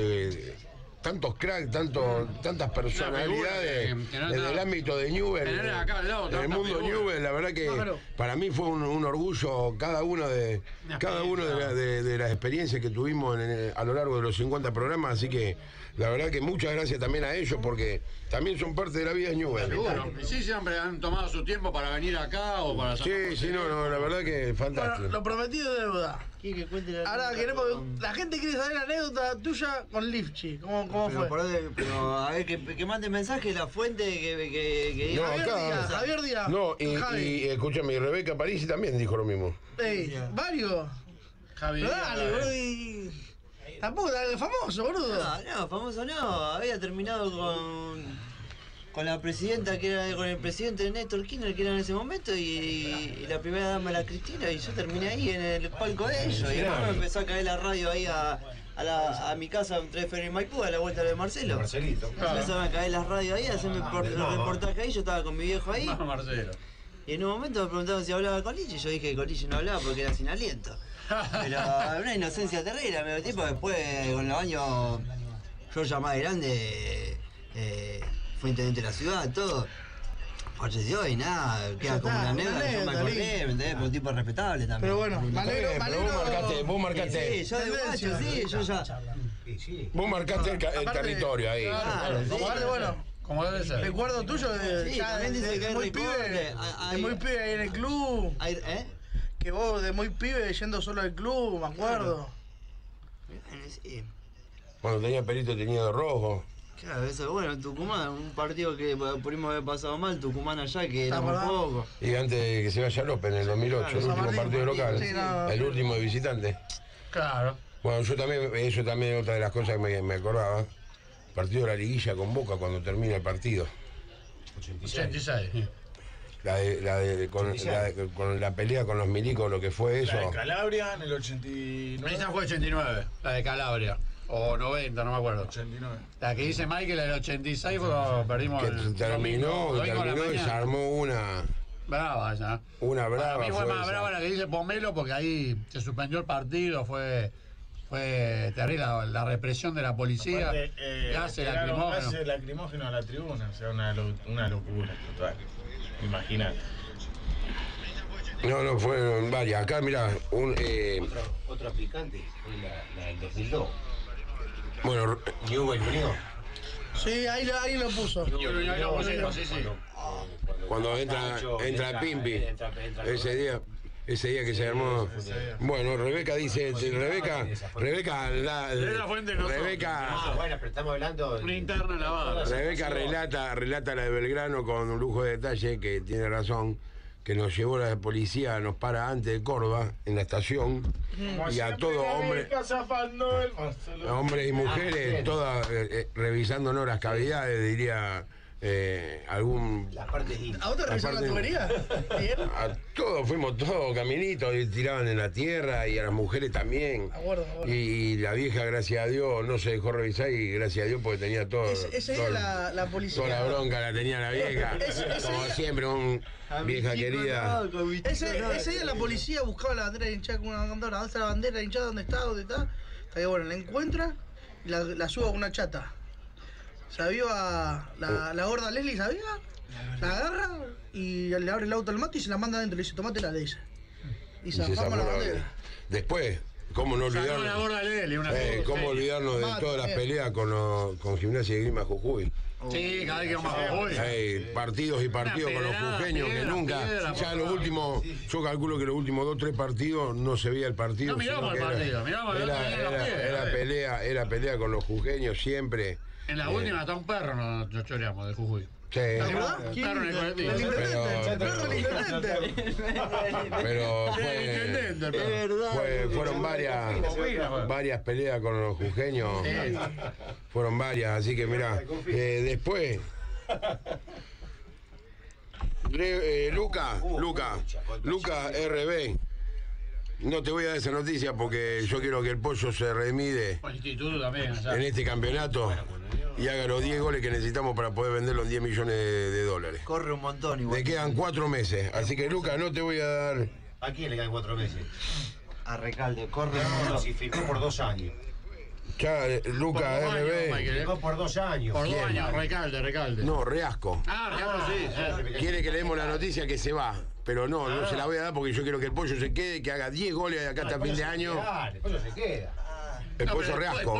Speaker 8: cracks, tantas personalidades en el ámbito de Newell, en el mundo Newell. La verdad que para mí fue un orgullo cada uno de las experiencias que tuvimos a lo largo de los 50 programas, así que la verdad que muchas gracias también a ellos, porque también son parte de la vida de Newell.
Speaker 5: Seguro. Sí, siempre han tomado su tiempo para venir acá o para...
Speaker 8: Sí, la verdad que es fantástico.
Speaker 11: Bueno, lo prometido de deuda. Ahora queremos, la gente quiere saber la anécdota tuya con Lifchi. ¿Cómo fue?
Speaker 15: Pero a ver, que mande mensaje la fuente que diga.
Speaker 11: Javier Díaz.
Speaker 8: No, y escúchame, y Rebeca Parisi también dijo lo mismo.
Speaker 11: Varios.
Speaker 5: Javier.
Speaker 11: Dale, boludo. Tampoco tan famoso, boludo.
Speaker 15: No, famoso no. Había terminado con la presidenta, que era con el presidente Néstor Kirchner, que era en ese momento, y la primera dama, la Cristina, y yo terminé ahí en el palco de ellos. Y después me empezó a caer la radio ahí a mi casa entre Ferry y Maipú, a la vuelta de Marcelo.
Speaker 9: Marcelito.
Speaker 15: Empezaron a caer las radios ahí, a hacerme los reportajes ahí. Yo estaba con mi viejo ahí.
Speaker 5: Marcelo.
Speaker 15: Y en un momento me preguntaron si hablaba con Lichi, y yo dije que con Lichi no hablaba porque era sin aliento. Pero una inocencia terrible, medio tipo. Después, con los años, yo ya más grande, fue intendente de la ciudad, todo. Falleció y nada, queda como una anécdota, yo me acordé, ¿me entendés? Pero un tipo respetable también.
Speaker 11: Pero bueno, me alegro.
Speaker 8: Vos marcaste.
Speaker 15: Sí, yo de guacho, sí, yo ya.
Speaker 8: Vos marcaste el territorio ahí.
Speaker 15: Claro,
Speaker 11: Bueno,
Speaker 5: como debe ser.
Speaker 11: Recuerdo tuyo
Speaker 15: Sí, también dice que
Speaker 11: de muy pibe. De muy pibe ahí en el club. Que vos de muy pibe yendo solo al club, me acuerdo.
Speaker 15: Sí.
Speaker 8: Cuando tenía pelito tenía de rojo.
Speaker 15: Claro, eso, bueno, en Tucumán, un partido que pudimos haber pasado mal, Tucumán allá, que era muy poco.
Speaker 8: Y antes de que se vaya López en el 2008, el último partido local, el último de visitante.
Speaker 5: Claro.
Speaker 8: Bueno, eso también es otra de las cosas que me acordaba. Partido de la liguilla con Boca cuando termina el partido.
Speaker 5: 86.
Speaker 8: Con la pelea con los milicos, lo que fue eso.
Speaker 16: La de Calabria en el 89.
Speaker 5: Esa fue 89, la de Calabria. O 90, no me acuerdo.
Speaker 16: 89.
Speaker 5: La que dice Michael, la del 86, fue cuando perdimos
Speaker 8: Que
Speaker 5: el
Speaker 8: terminó y se armó una...
Speaker 5: Brava esa.
Speaker 8: Una brava.
Speaker 5: Para mí fue más
Speaker 8: esa.
Speaker 5: brava la que dice Pomelo, porque ahí se suspendió el partido, fue terrible la represión de la policía. Gases
Speaker 16: lacrimógeno a la tribuna, o sea, una locura total. Imagínate.
Speaker 8: No, fueron varias. Acá, mirá,
Speaker 9: Otra picante fue la del 2002.
Speaker 8: Bueno,
Speaker 9: Newell Unión.
Speaker 11: Sí, ahí lo puso.
Speaker 8: Cuando entra Pimpi, ese día que se armó. Bueno, Rebeca dice, Rebeca,
Speaker 9: Bueno, pero estamos hablando
Speaker 5: una interna lavada.
Speaker 8: Rebeca relata la de Belgrano con un lujo de detalle, que tiene razón, que nos llevó la policía, nos para antes de Córdoba, en la estación, y a todos hombres y mujeres, todas revisándonos las cavidades, diría algún...
Speaker 11: ¿A vos te revisaron la tubería?
Speaker 8: A todos, fuimos todos caminitos y tiraban en la tierra, y a las mujeres también.
Speaker 11: Acuerdo.
Speaker 8: Y la vieja, gracias a Dios, no se dejó revisar, y gracias a Dios porque tenía todo.
Speaker 11: Ese día la policía.
Speaker 8: Toda la bronca la tenía la vieja. Como siempre, vieja querida.
Speaker 11: Ese día la policía buscaba la bandera hinchada con una bandera. ¿Dónde está la bandera hinchada? ¿Dónde está? Hasta que bueno, la encuentra y la suba con una chata. ¿Sabía la gorda Leslie? ¿Sabía? La agarra y le abre el auto al mate y se la manda adentro. Le dice, tomátela, le dice. Y se zafamos la bandera.
Speaker 8: Después, ¿cómo no olvidarnos? ¿Cómo olvidarnos de todas las peleas con Gimnasia y Grima Jujuy?
Speaker 5: Sí, cada vez que vamos a Jujuy.
Speaker 8: Partidos y partidos con los jujeños que nunca. Ya los últimos, yo calculo que los últimos 2 o 3 partidos no se veía el partido.
Speaker 5: No miramos el partido,
Speaker 8: era pelea con los jujeños siempre.
Speaker 5: En la última hasta un perro nos choreamos de Jujuy.
Speaker 8: Sí. Pero fueron varias peleas con los jujeños. Fueron varias, así que mirá, después Luca RB. No te voy a dar esa noticia porque yo quiero que el Pollo se remide en este campeonato y haga los 10 goles que necesitamos para poder venderlo en 10 millones de dólares.
Speaker 15: Corre un montón igual.
Speaker 8: Le quedan 4 meses, así que Luca, no te voy a dar...
Speaker 9: ¿A quién le quedan 4 meses?
Speaker 15: A Recalde, corre un montón.
Speaker 9: Si firmó por 2 años.
Speaker 8: Ya, Luca RB...
Speaker 9: Firmó por 2 años.
Speaker 5: Por 2 años, Recalde.
Speaker 8: No, Reasco.
Speaker 5: Reasco sí.
Speaker 8: Quiere que le demos la noticia que se va. Pero no se la voy a dar porque yo quiero que el Pollo se quede, que haga 10 goles de acá hasta fin de año.
Speaker 9: El Pollo se queda.
Speaker 8: El Pollo Reasco.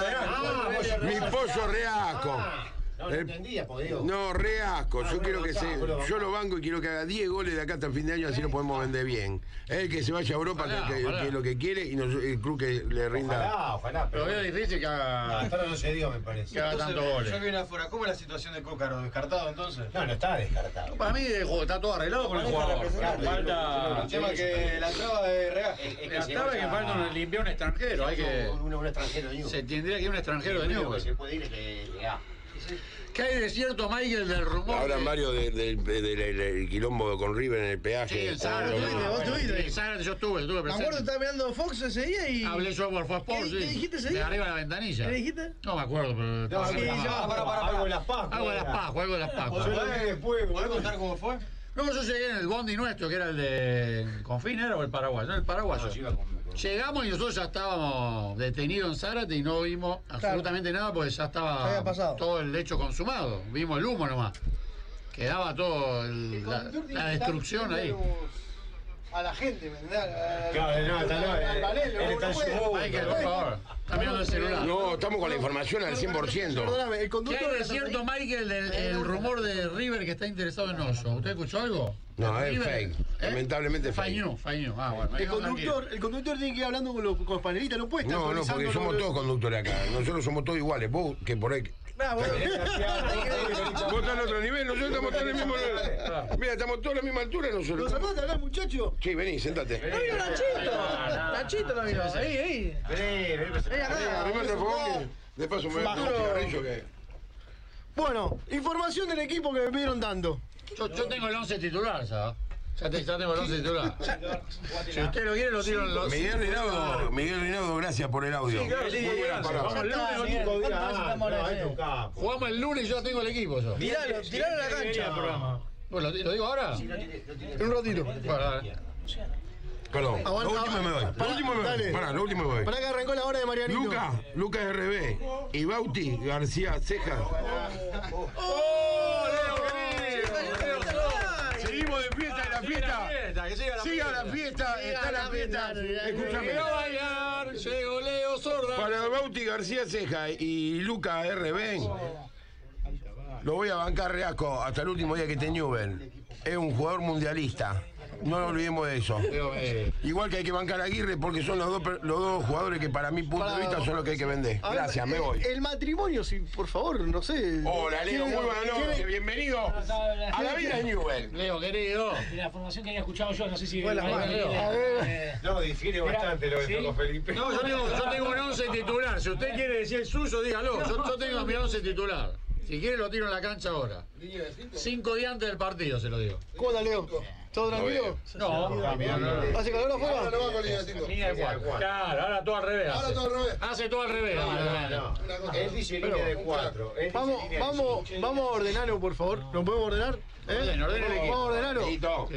Speaker 8: Mi Pollo Reasco.
Speaker 9: No entendía, porque digo.
Speaker 8: No, Reasco. Yo quiero que yo lo banco y quiero que haga 10 goles de acá hasta el fin de año, así lo podemos vender bien. Es que se vaya a Europa, que es lo que quiere, y el club que le rinda.
Speaker 9: Ojalá.
Speaker 5: Pero es difícil que haga.
Speaker 9: Hasta no se dio, me parece.
Speaker 5: Que haga tantos goles.
Speaker 10: Yo que vine afuera, ¿cómo es la situación de Cócaro? ¿Descartado entonces?
Speaker 9: No está descartado.
Speaker 5: Para mí está todo arreglado con el jugador. Falta.
Speaker 10: El tema que la traba de Real.
Speaker 5: La traba es que falta limpiar un extranjero. Hay que.
Speaker 9: Un extranjero de Newell.
Speaker 5: Se tendría que ir un extranjero de Newell.
Speaker 9: Se puede ir que
Speaker 5: ¿Qué hay de cierto, Michael, del rumor?
Speaker 8: Hablan varios del quilombo con River en el peaje.
Speaker 5: Sí, el Zárate. El Zárate yo estuve presente.
Speaker 11: Me acuerdo que estaba mirando Fox ese día y...
Speaker 5: Hablé yo por Fox Sports, sí.
Speaker 11: ¿Qué dijiste ese
Speaker 5: De
Speaker 11: día?
Speaker 5: arriba de la ventanilla.
Speaker 11: ¿Qué dijiste?
Speaker 5: No me acuerdo, pero...
Speaker 9: Algo de las Pascuas.
Speaker 5: Algo de las Pascuas.
Speaker 10: ¿Podés contar cómo fue?
Speaker 5: No, yo llegué en el bondi nuestro, que era el de Confín, ¿era o el paraguayo? No, el paraguayo. Llegamos y nosotros ya estábamos detenidos en Zárate y no vimos absolutamente nada porque ya estaba todo el hecho consumado. Vimos el humo nomás. Quedaba todo la destrucción ahí.
Speaker 4: A la gente, ¿me entendés?
Speaker 9: Claro, él está en su
Speaker 5: Michael, por favor. Está mirando el celular.
Speaker 8: No, estamos con la información al 100%.
Speaker 4: Perdóname, el conductor...
Speaker 5: ¿Qué hay de cierto, Michael, el rumor de River que está interesado en Oso? ¿Usted escuchó algo?
Speaker 8: No, es fake. Lamentablemente fake.
Speaker 5: Fake news. Ah, bueno.
Speaker 4: El conductor tiene que ir hablando con los panelistas, no puede estar
Speaker 8: No, porque somos todos conductores acá. Nosotros somos todos iguales. Vos, que por ahí... Vos estás en otro nivel, nosotros estamos todos en el mismo nivel. Mira, estamos todos a la misma altura nosotros.
Speaker 4: ¿Los sacás de acá, muchacho?
Speaker 8: Sí, vení, sentate.
Speaker 11: No vino Nachito no vino. Ahí.
Speaker 8: Vení acá. De paso me voy a tomar un cigarrillo que...
Speaker 4: Bueno, información del equipo que me pidieron tanto.
Speaker 5: Yo tengo el 11 titular, ¿sabes? Ya tengo el 11 titular. Si usted lo quiere, lo tiro en los...
Speaker 8: Miguel Rinaudo, gracias por el audio.
Speaker 5: Sí, claro, muy buena palabra. Jugamos el lunes y yo tengo el equipo.
Speaker 11: Tiralo a la cancha.
Speaker 5: Bueno, ¿lo digo ahora?
Speaker 4: En un ratito.
Speaker 5: Bueno, dale.
Speaker 8: Perdón, lo último me voy. Lo último me voy.
Speaker 4: Para que arrancó la hora de Marianito.
Speaker 8: Lucas RB y Bauti García Ceja. Seguimos de fiesta en la fiesta. Siga la fiesta, está la fiesta. Escúchame.
Speaker 5: Llegó Leo Sorda.
Speaker 8: Para Bauti García Ceja y Lucas RB, lo voy a bancar Reasco hasta el último día que esté Newell. Es un jugador mundialista. No nos olvidemos de eso. Igual que hay que bancar a Aguirre porque son los dos jugadores que para mi punto de vista son los que hay que vender. Gracias, me voy.
Speaker 4: El matrimonio, si por favor, no sé.
Speaker 8: Hola, Leo, muy buenas noches. Bienvenido a la vida de Newell.
Speaker 5: Leo, querido.
Speaker 13: La formación que había escuchado yo, no sé si...
Speaker 9: No, difiere bastante lo que tocó Felipe.
Speaker 5: No, yo tengo un 11 titular. Si usted quiere decir el suyo, dígalo. Yo tengo mi 11 titular. Si quiere lo tiro en la cancha ahora. 5 días antes del partido, se lo digo.
Speaker 4: ¿Cómo anda, Leo? ¿Todo tranquilo?
Speaker 5: No.
Speaker 4: ¿Hace calor afuera?
Speaker 5: Línea de 4. Claro, ahora todo al revés. Hace todo al revés.
Speaker 9: Él dice línea de 4.
Speaker 4: Vamos a ordenarlo, por favor. ¿Lo podemos ordenar? Vamos a ordenarlo.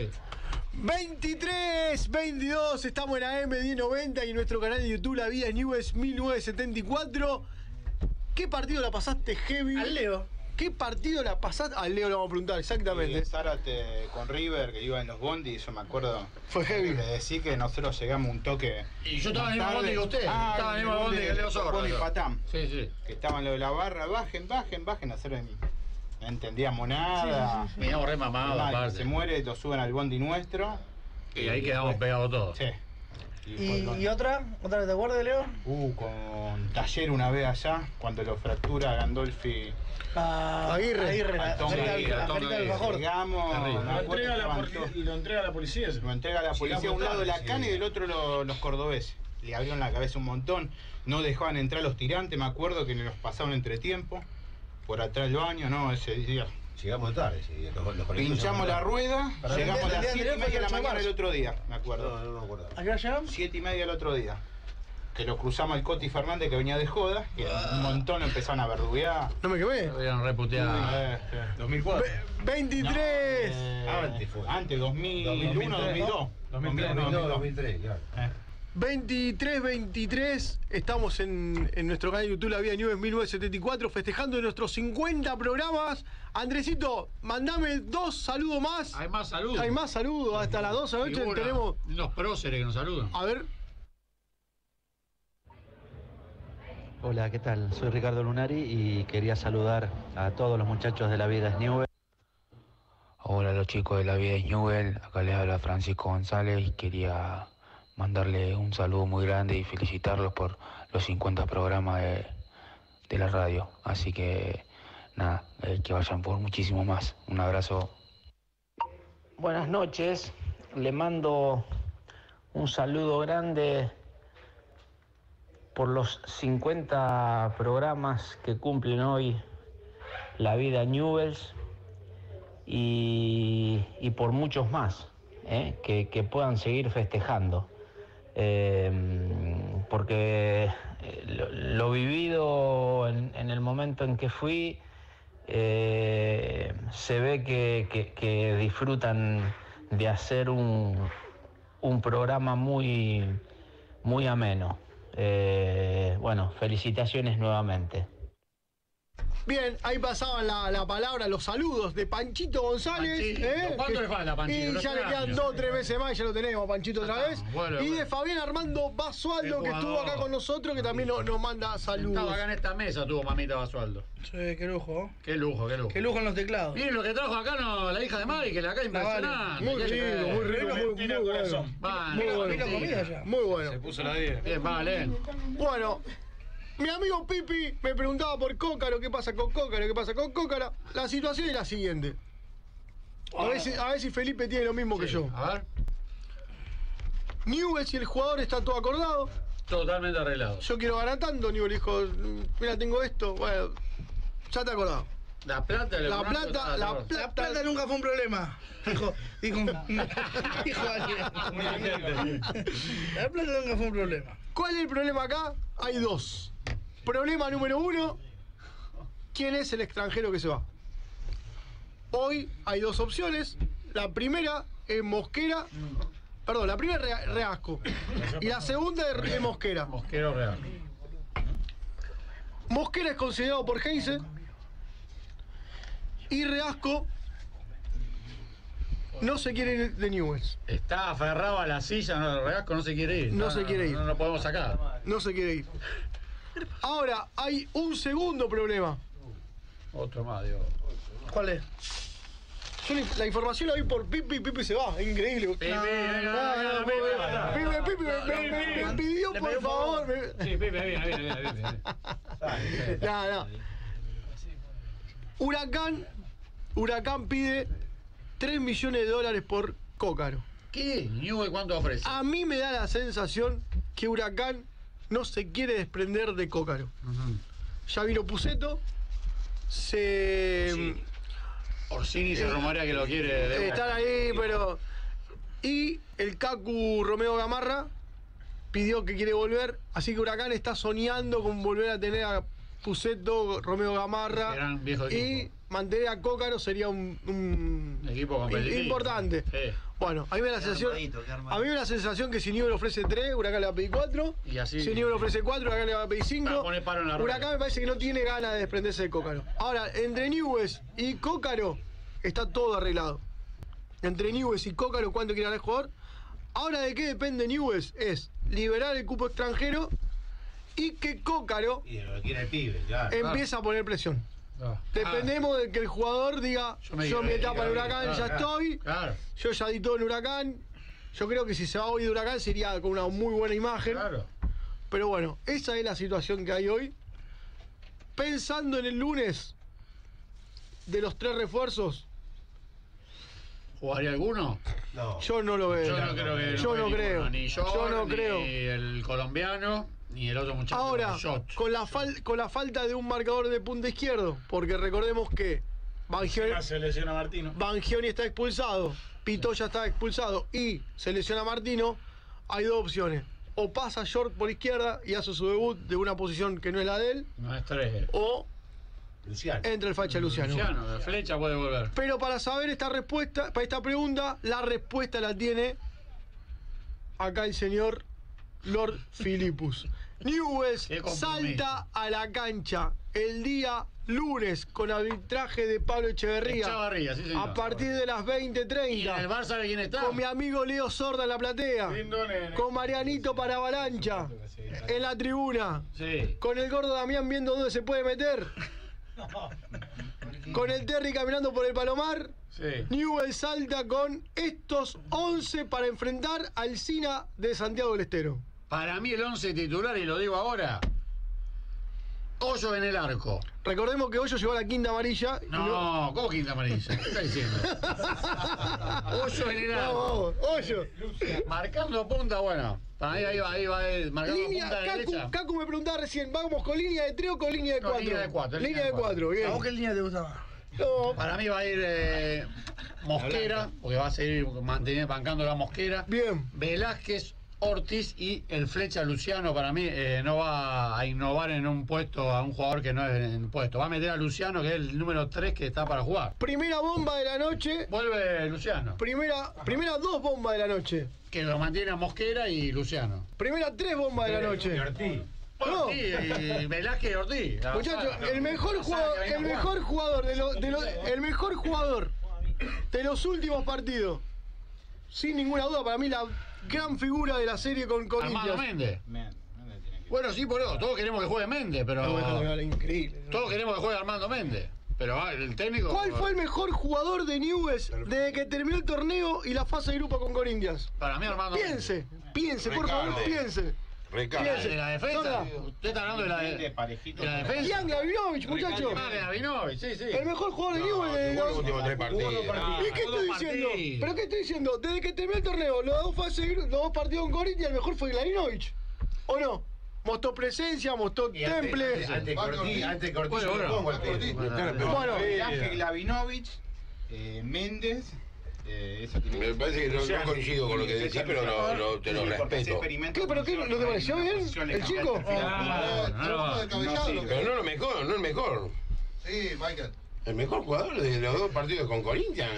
Speaker 4: 23-22, estamos en AM 1090 y en nuestro canal de YouTube La Vida es Newell 1974. ¿Qué partido la pasaste heavy?
Speaker 11: Al Leo.
Speaker 4: ¿Qué partido la pasaste? Al Leo le vamos a preguntar, exactamente.
Speaker 22: Zárate con River, que iba en los bondis, yo me acuerdo.
Speaker 4: Fue heavy.
Speaker 22: Le decí que nosotros llegamos un toque.
Speaker 5: Y yo estaba en el mismo bondi que usted. Estaba en el mismo bondi que Leo Sordo.
Speaker 22: Y Patam.
Speaker 5: Sí.
Speaker 22: Que estaban lo de la barra, bajen, nosotros no entendíamos nada.
Speaker 5: Sí. Veníamos re mamados, aparte.
Speaker 22: Se muere, lo suben al bondi nuestro.
Speaker 5: Y ahí quedamos pegados todos.
Speaker 22: Sí.
Speaker 11: ¿Y otra? ¿Otra que te acuerdes, Leo?
Speaker 22: Con Taller una vez allá, cuando lo fractura Gandolfi.
Speaker 11: Aguirre,
Speaker 22: a Tom Aguirre.
Speaker 11: Llegamos,
Speaker 22: y lo entrega a la policía. Lo entrega a la policía a un lado de la cana y del otro los cordobeses. Le abrieron la cabeza un montón, no dejaban entrar los tirantes, me acuerdo que nos pasaban entretiempo, por atrás del baño, no, ese día.
Speaker 9: Llegamos tarde, sí,
Speaker 22: pinchamos la rueda, llegamos a las 7:30 de la mañana del otro día, me acuerdo.
Speaker 9: No me acuerdo.
Speaker 11: ¿A qué hora llegamos?
Speaker 22: 7:30 del otro día. Que lo cruzamos al Coti Fernández que venía de joda, y un montón lo empezaron a verduguear.
Speaker 4: No me quemé.
Speaker 5: Lo habían reputeado.
Speaker 22: 2004.
Speaker 4: 23.
Speaker 22: Antes fue. Antes, 2001, 2002.
Speaker 9: 2003, claro.
Speaker 4: 23, estamos en nuestro canal de YouTube La Vida Newell's 1974 festejando nuestros 50 programas. Andresito, mandame 2 saludos más.
Speaker 5: Hay más saludos.
Speaker 4: Hay más saludos, hasta las 12 de la noche tenemos
Speaker 5: unos próceres que nos saludan.
Speaker 4: A ver.
Speaker 17: Hola, ¿qué tal? Soy Ricardo Lunari y quería saludar a todos los muchachos de La Vida Newell.
Speaker 6: Hola, los chicos de La Vida Newell, acá les habla Francisco González y quería mandarle un saludo muy grande y felicitarlos por los 50 programas de la radio. Así que nada, que vayan por muchísimo más. Un abrazo.
Speaker 14: Buenas noches, le mando un saludo grande por los 50 programas que cumplen hoy La Vida Newell's y por muchos más que puedan seguir festejando. Porque lo vivido en el momento en que fui, se ve que disfrutan de hacer un programa muy ameno. Bueno, felicitaciones nuevamente.
Speaker 4: Bien, ahí pasaban la palabra, los saludos de Panchito González.
Speaker 5: ¿Cuánto le falta a Panchito?
Speaker 4: Y ya le quedan 2 o 3 veces más y ya lo tenemos, Panchito, otra vez.
Speaker 5: Bueno,
Speaker 4: y de Fabián Armando Basualdo, que estuvo acá con nosotros, que también nos manda saludos.
Speaker 5: Estaba acá en esta mesa, tuvo mamita Basualdo.
Speaker 11: Sí, qué lujo.
Speaker 5: Qué lujo.
Speaker 11: Qué lujo en los teclados.
Speaker 5: Miren lo que trajo acá la hija de Mari, que la acá impresionante.
Speaker 4: Muy rico, muy rico, muy bueno. Muy bueno.
Speaker 5: Se puso la 10. Bien, vale.
Speaker 4: Bueno. Mi amigo Pipi me preguntaba por Cócaro, ¿qué pasa con Cócaro? ¿Qué pasa con Cócaro? La situación es la siguiente. A ver si Felipe tiene lo mismo que yo.
Speaker 5: A ver.
Speaker 4: Newell's y el jugador está todo acordado.
Speaker 5: Totalmente arreglado.
Speaker 4: Yo quiero ganar tanto, Newell's dijo, mira, tengo esto. Bueno, ya está acordado.
Speaker 5: La plata
Speaker 11: nunca fue un problema. Dijo alguien. La plata nunca fue un problema.
Speaker 4: ¿Cuál es el problema acá? Hay 2. Problema número 1, ¿quién es el extranjero que se va? Hoy hay 2 opciones. La primera es Mosquera. Perdón, la primera es Reasco. Y la segunda es Mosquera.
Speaker 5: Mosquera o Reasco.
Speaker 4: Mosquera es considerado por Heinze. Y Reasco no se quiere ir de Newell's.
Speaker 5: Está aferrado a la silla, no, Reasco no se quiere ir.
Speaker 4: No se quiere ir.
Speaker 5: No lo podemos sacar.
Speaker 4: No se quiere ir. Ahora, hay un segundo problema.
Speaker 5: Otro más, Dios.
Speaker 4: ¿Cuál es? Yo la información la vi por Pipi se va. Es increíble. Pipi me pidió por favor.
Speaker 5: Sí, Pipi, viene.
Speaker 4: No. Huracán pide $3 millones por Cócaro.
Speaker 5: ¿Qué? ¿Newell's cuánto ofrece?
Speaker 4: A mí me da la sensación que Huracán no se quiere desprender de Cócaro. Ya vino Puceto.
Speaker 5: Orsini se rumorea que lo quiere.
Speaker 4: Están ahí, pero... Y el Cacu Romeo Gamarra pidió que quiere volver. Así que Huracán está soñando con volver a tener a Puceto, Romeo Gamarra.
Speaker 5: Gran viejo equipo.
Speaker 4: Y mantener a Cócaro sería un
Speaker 5: equipo competitivo.
Speaker 4: Importante. Sí. Bueno, a mí me da la sensación que si Newell's ofrece 3, Huracán le va a pedir 4.
Speaker 5: Y así.
Speaker 4: Si Newell's ofrece 4, Huracán le va a pedir 5. Huracán me parece que no tiene ganas de desprenderse de Cócaro. Ahora, entre Newell's y Cócaro está todo arreglado. Entre Newell's y Cócaro, ¿cuánto quiere el jugador? Ahora, ¿de qué depende Newell's? Es liberar el cupo extranjero y que Cócaro empieza a poner presión. Dependemos de que el jugador diga, yo mi etapa en Huracán ya estoy, yo ya di todo en Huracán, Yo creo que si se va hoy de Huracán sería con una muy buena imagen.
Speaker 5: Claro.
Speaker 4: Pero bueno, esa es la situación que hay hoy. Pensando en el lunes, de los 3 refuerzos,
Speaker 5: ¿jugaría alguno?
Speaker 9: No.
Speaker 4: yo no lo veo.
Speaker 5: Yo no creo que
Speaker 4: Yo no
Speaker 5: juegue
Speaker 4: creo.
Speaker 5: ninguno, ni
Speaker 4: Yo no
Speaker 5: ni
Speaker 4: creo.
Speaker 5: el colombiano, ni el otro muchacho.
Speaker 4: Ahora,
Speaker 5: Shot.
Speaker 4: con la falta de un marcador de punta izquierdo, porque recordemos que
Speaker 16: Se lesiona Martino.
Speaker 4: Bangioni está expulsado, Pitoya está expulsado y se lesiona Martino, hay 2 opciones. O pasa Short por izquierda y hace su debut de una posición que no es la de él,
Speaker 5: No es 3.
Speaker 4: o
Speaker 9: Luciano.
Speaker 4: entra el facha Luciano.
Speaker 5: Luciano, de flecha puede volver.
Speaker 4: Pero para saber esta respuesta, para esta pregunta, la respuesta la tiene acá el señor Lord Philippus. Newell's
Speaker 5: Qué compromiso.
Speaker 4: salta a la cancha el día lunes con arbitraje de Pablo Echeverría.
Speaker 5: Echeverría, sí, señor.
Speaker 4: A partir de las 20:30.
Speaker 5: ¿Y en el Bar sabe quién está?
Speaker 4: Con mi amigo Leo Sorda en la platea.
Speaker 16: Lindo nene.
Speaker 4: Con Marianito para Avalancha en la tribuna.
Speaker 5: Sí.
Speaker 4: Con el gordo Damián viendo dónde se puede meter. Con el Terry caminando por el Palomar.
Speaker 5: Sí.
Speaker 4: Newell salta con estos 11 para enfrentar al Sina de Santiago del Estero.
Speaker 5: Para mí el 11 titular, y lo digo ahora, Hoyo en el arco.
Speaker 4: Recordemos que Hoyo llegó a la quinta amarilla. y
Speaker 5: No, ¿cómo quinta amarilla? ¿Qué está diciendo? Hoyo en el arco.
Speaker 4: No, Hoyo.
Speaker 5: Marcando punta, bueno. Para mí ahí va marcando
Speaker 4: Línea,
Speaker 5: punta derecha.
Speaker 4: Cacu me preguntaba recién, ¿vamos con línea de 3 o con línea de 4?
Speaker 5: Línea de 4.
Speaker 4: Línea de 4, bien.
Speaker 11: ¿A vos qué línea te gustaba?
Speaker 4: No,
Speaker 5: Para mí va a ir Mosquera, porque va a seguir bancando la Mosquera.
Speaker 4: bien.
Speaker 5: Velázquez, Ortiz y el flecha Luciano. Para mí no va a innovar en un puesto a un jugador que no es en puesto. Va a meter a Luciano, que es el número 3 que está para jugar.
Speaker 4: Primera bomba de la noche.
Speaker 5: Vuelve Luciano,
Speaker 4: Primera 2 bombas de la noche.
Speaker 5: que lo mantiene a Mosquera y Luciano.
Speaker 4: Primera 3 bombas de la noche.
Speaker 9: Y Ortiz.
Speaker 4: No.
Speaker 5: Ortiz, y Velázquez y Ortiz.
Speaker 4: Muchachos, el mejor jugador de los últimos partidos, sin ninguna duda, para mí la gran figura de la serie con
Speaker 5: Armando
Speaker 4: Corinthians.
Speaker 5: Méndez. Bueno, sí, por eso. Todos queremos que juegue Méndez, pero.
Speaker 4: Increíble.
Speaker 5: Todos queremos que juegue Armando Méndez. Pero el técnico.
Speaker 4: ¿Cuál fue el mejor jugador de Newell's desde que terminó el torneo y la fase de grupo con Corinthians?
Speaker 5: Para mí, Armando
Speaker 4: Piense, por favor, piense.
Speaker 5: Méndez. ¿De la defensa?
Speaker 4: Sorda.
Speaker 5: ¿Usted está hablando de la defensa?
Speaker 4: Ian Gavinovich, muchachos.
Speaker 5: Ah, de Gavinovich, sí, sí.
Speaker 4: El mejor jugador de Newell's desde
Speaker 8: Jugó los últimos 3 partidos.
Speaker 4: ¿Y qué estoy diciendo? ¿Pero qué estoy diciendo? Desde que terminó el torneo, los dos partidos con Corinthians, el mejor fue Gavinovich. ¿O no? Mostró presencia, mostró temple.
Speaker 9: Antes que Ortiz, yo lo pongo al Ortiz.
Speaker 4: Bueno,
Speaker 22: Ángel Lavinovich, Méndez.
Speaker 8: Me parece que no coincido con lo que decís, pero no te lo respeto.
Speaker 4: ¿Qué? ¿Pero qué? ¿No te pareció bien? ¿El chico?
Speaker 8: Pero no lo mejor, no el mejor.
Speaker 12: Sí, Michael.
Speaker 8: El mejor jugador de los 2 partidos con Corinthians.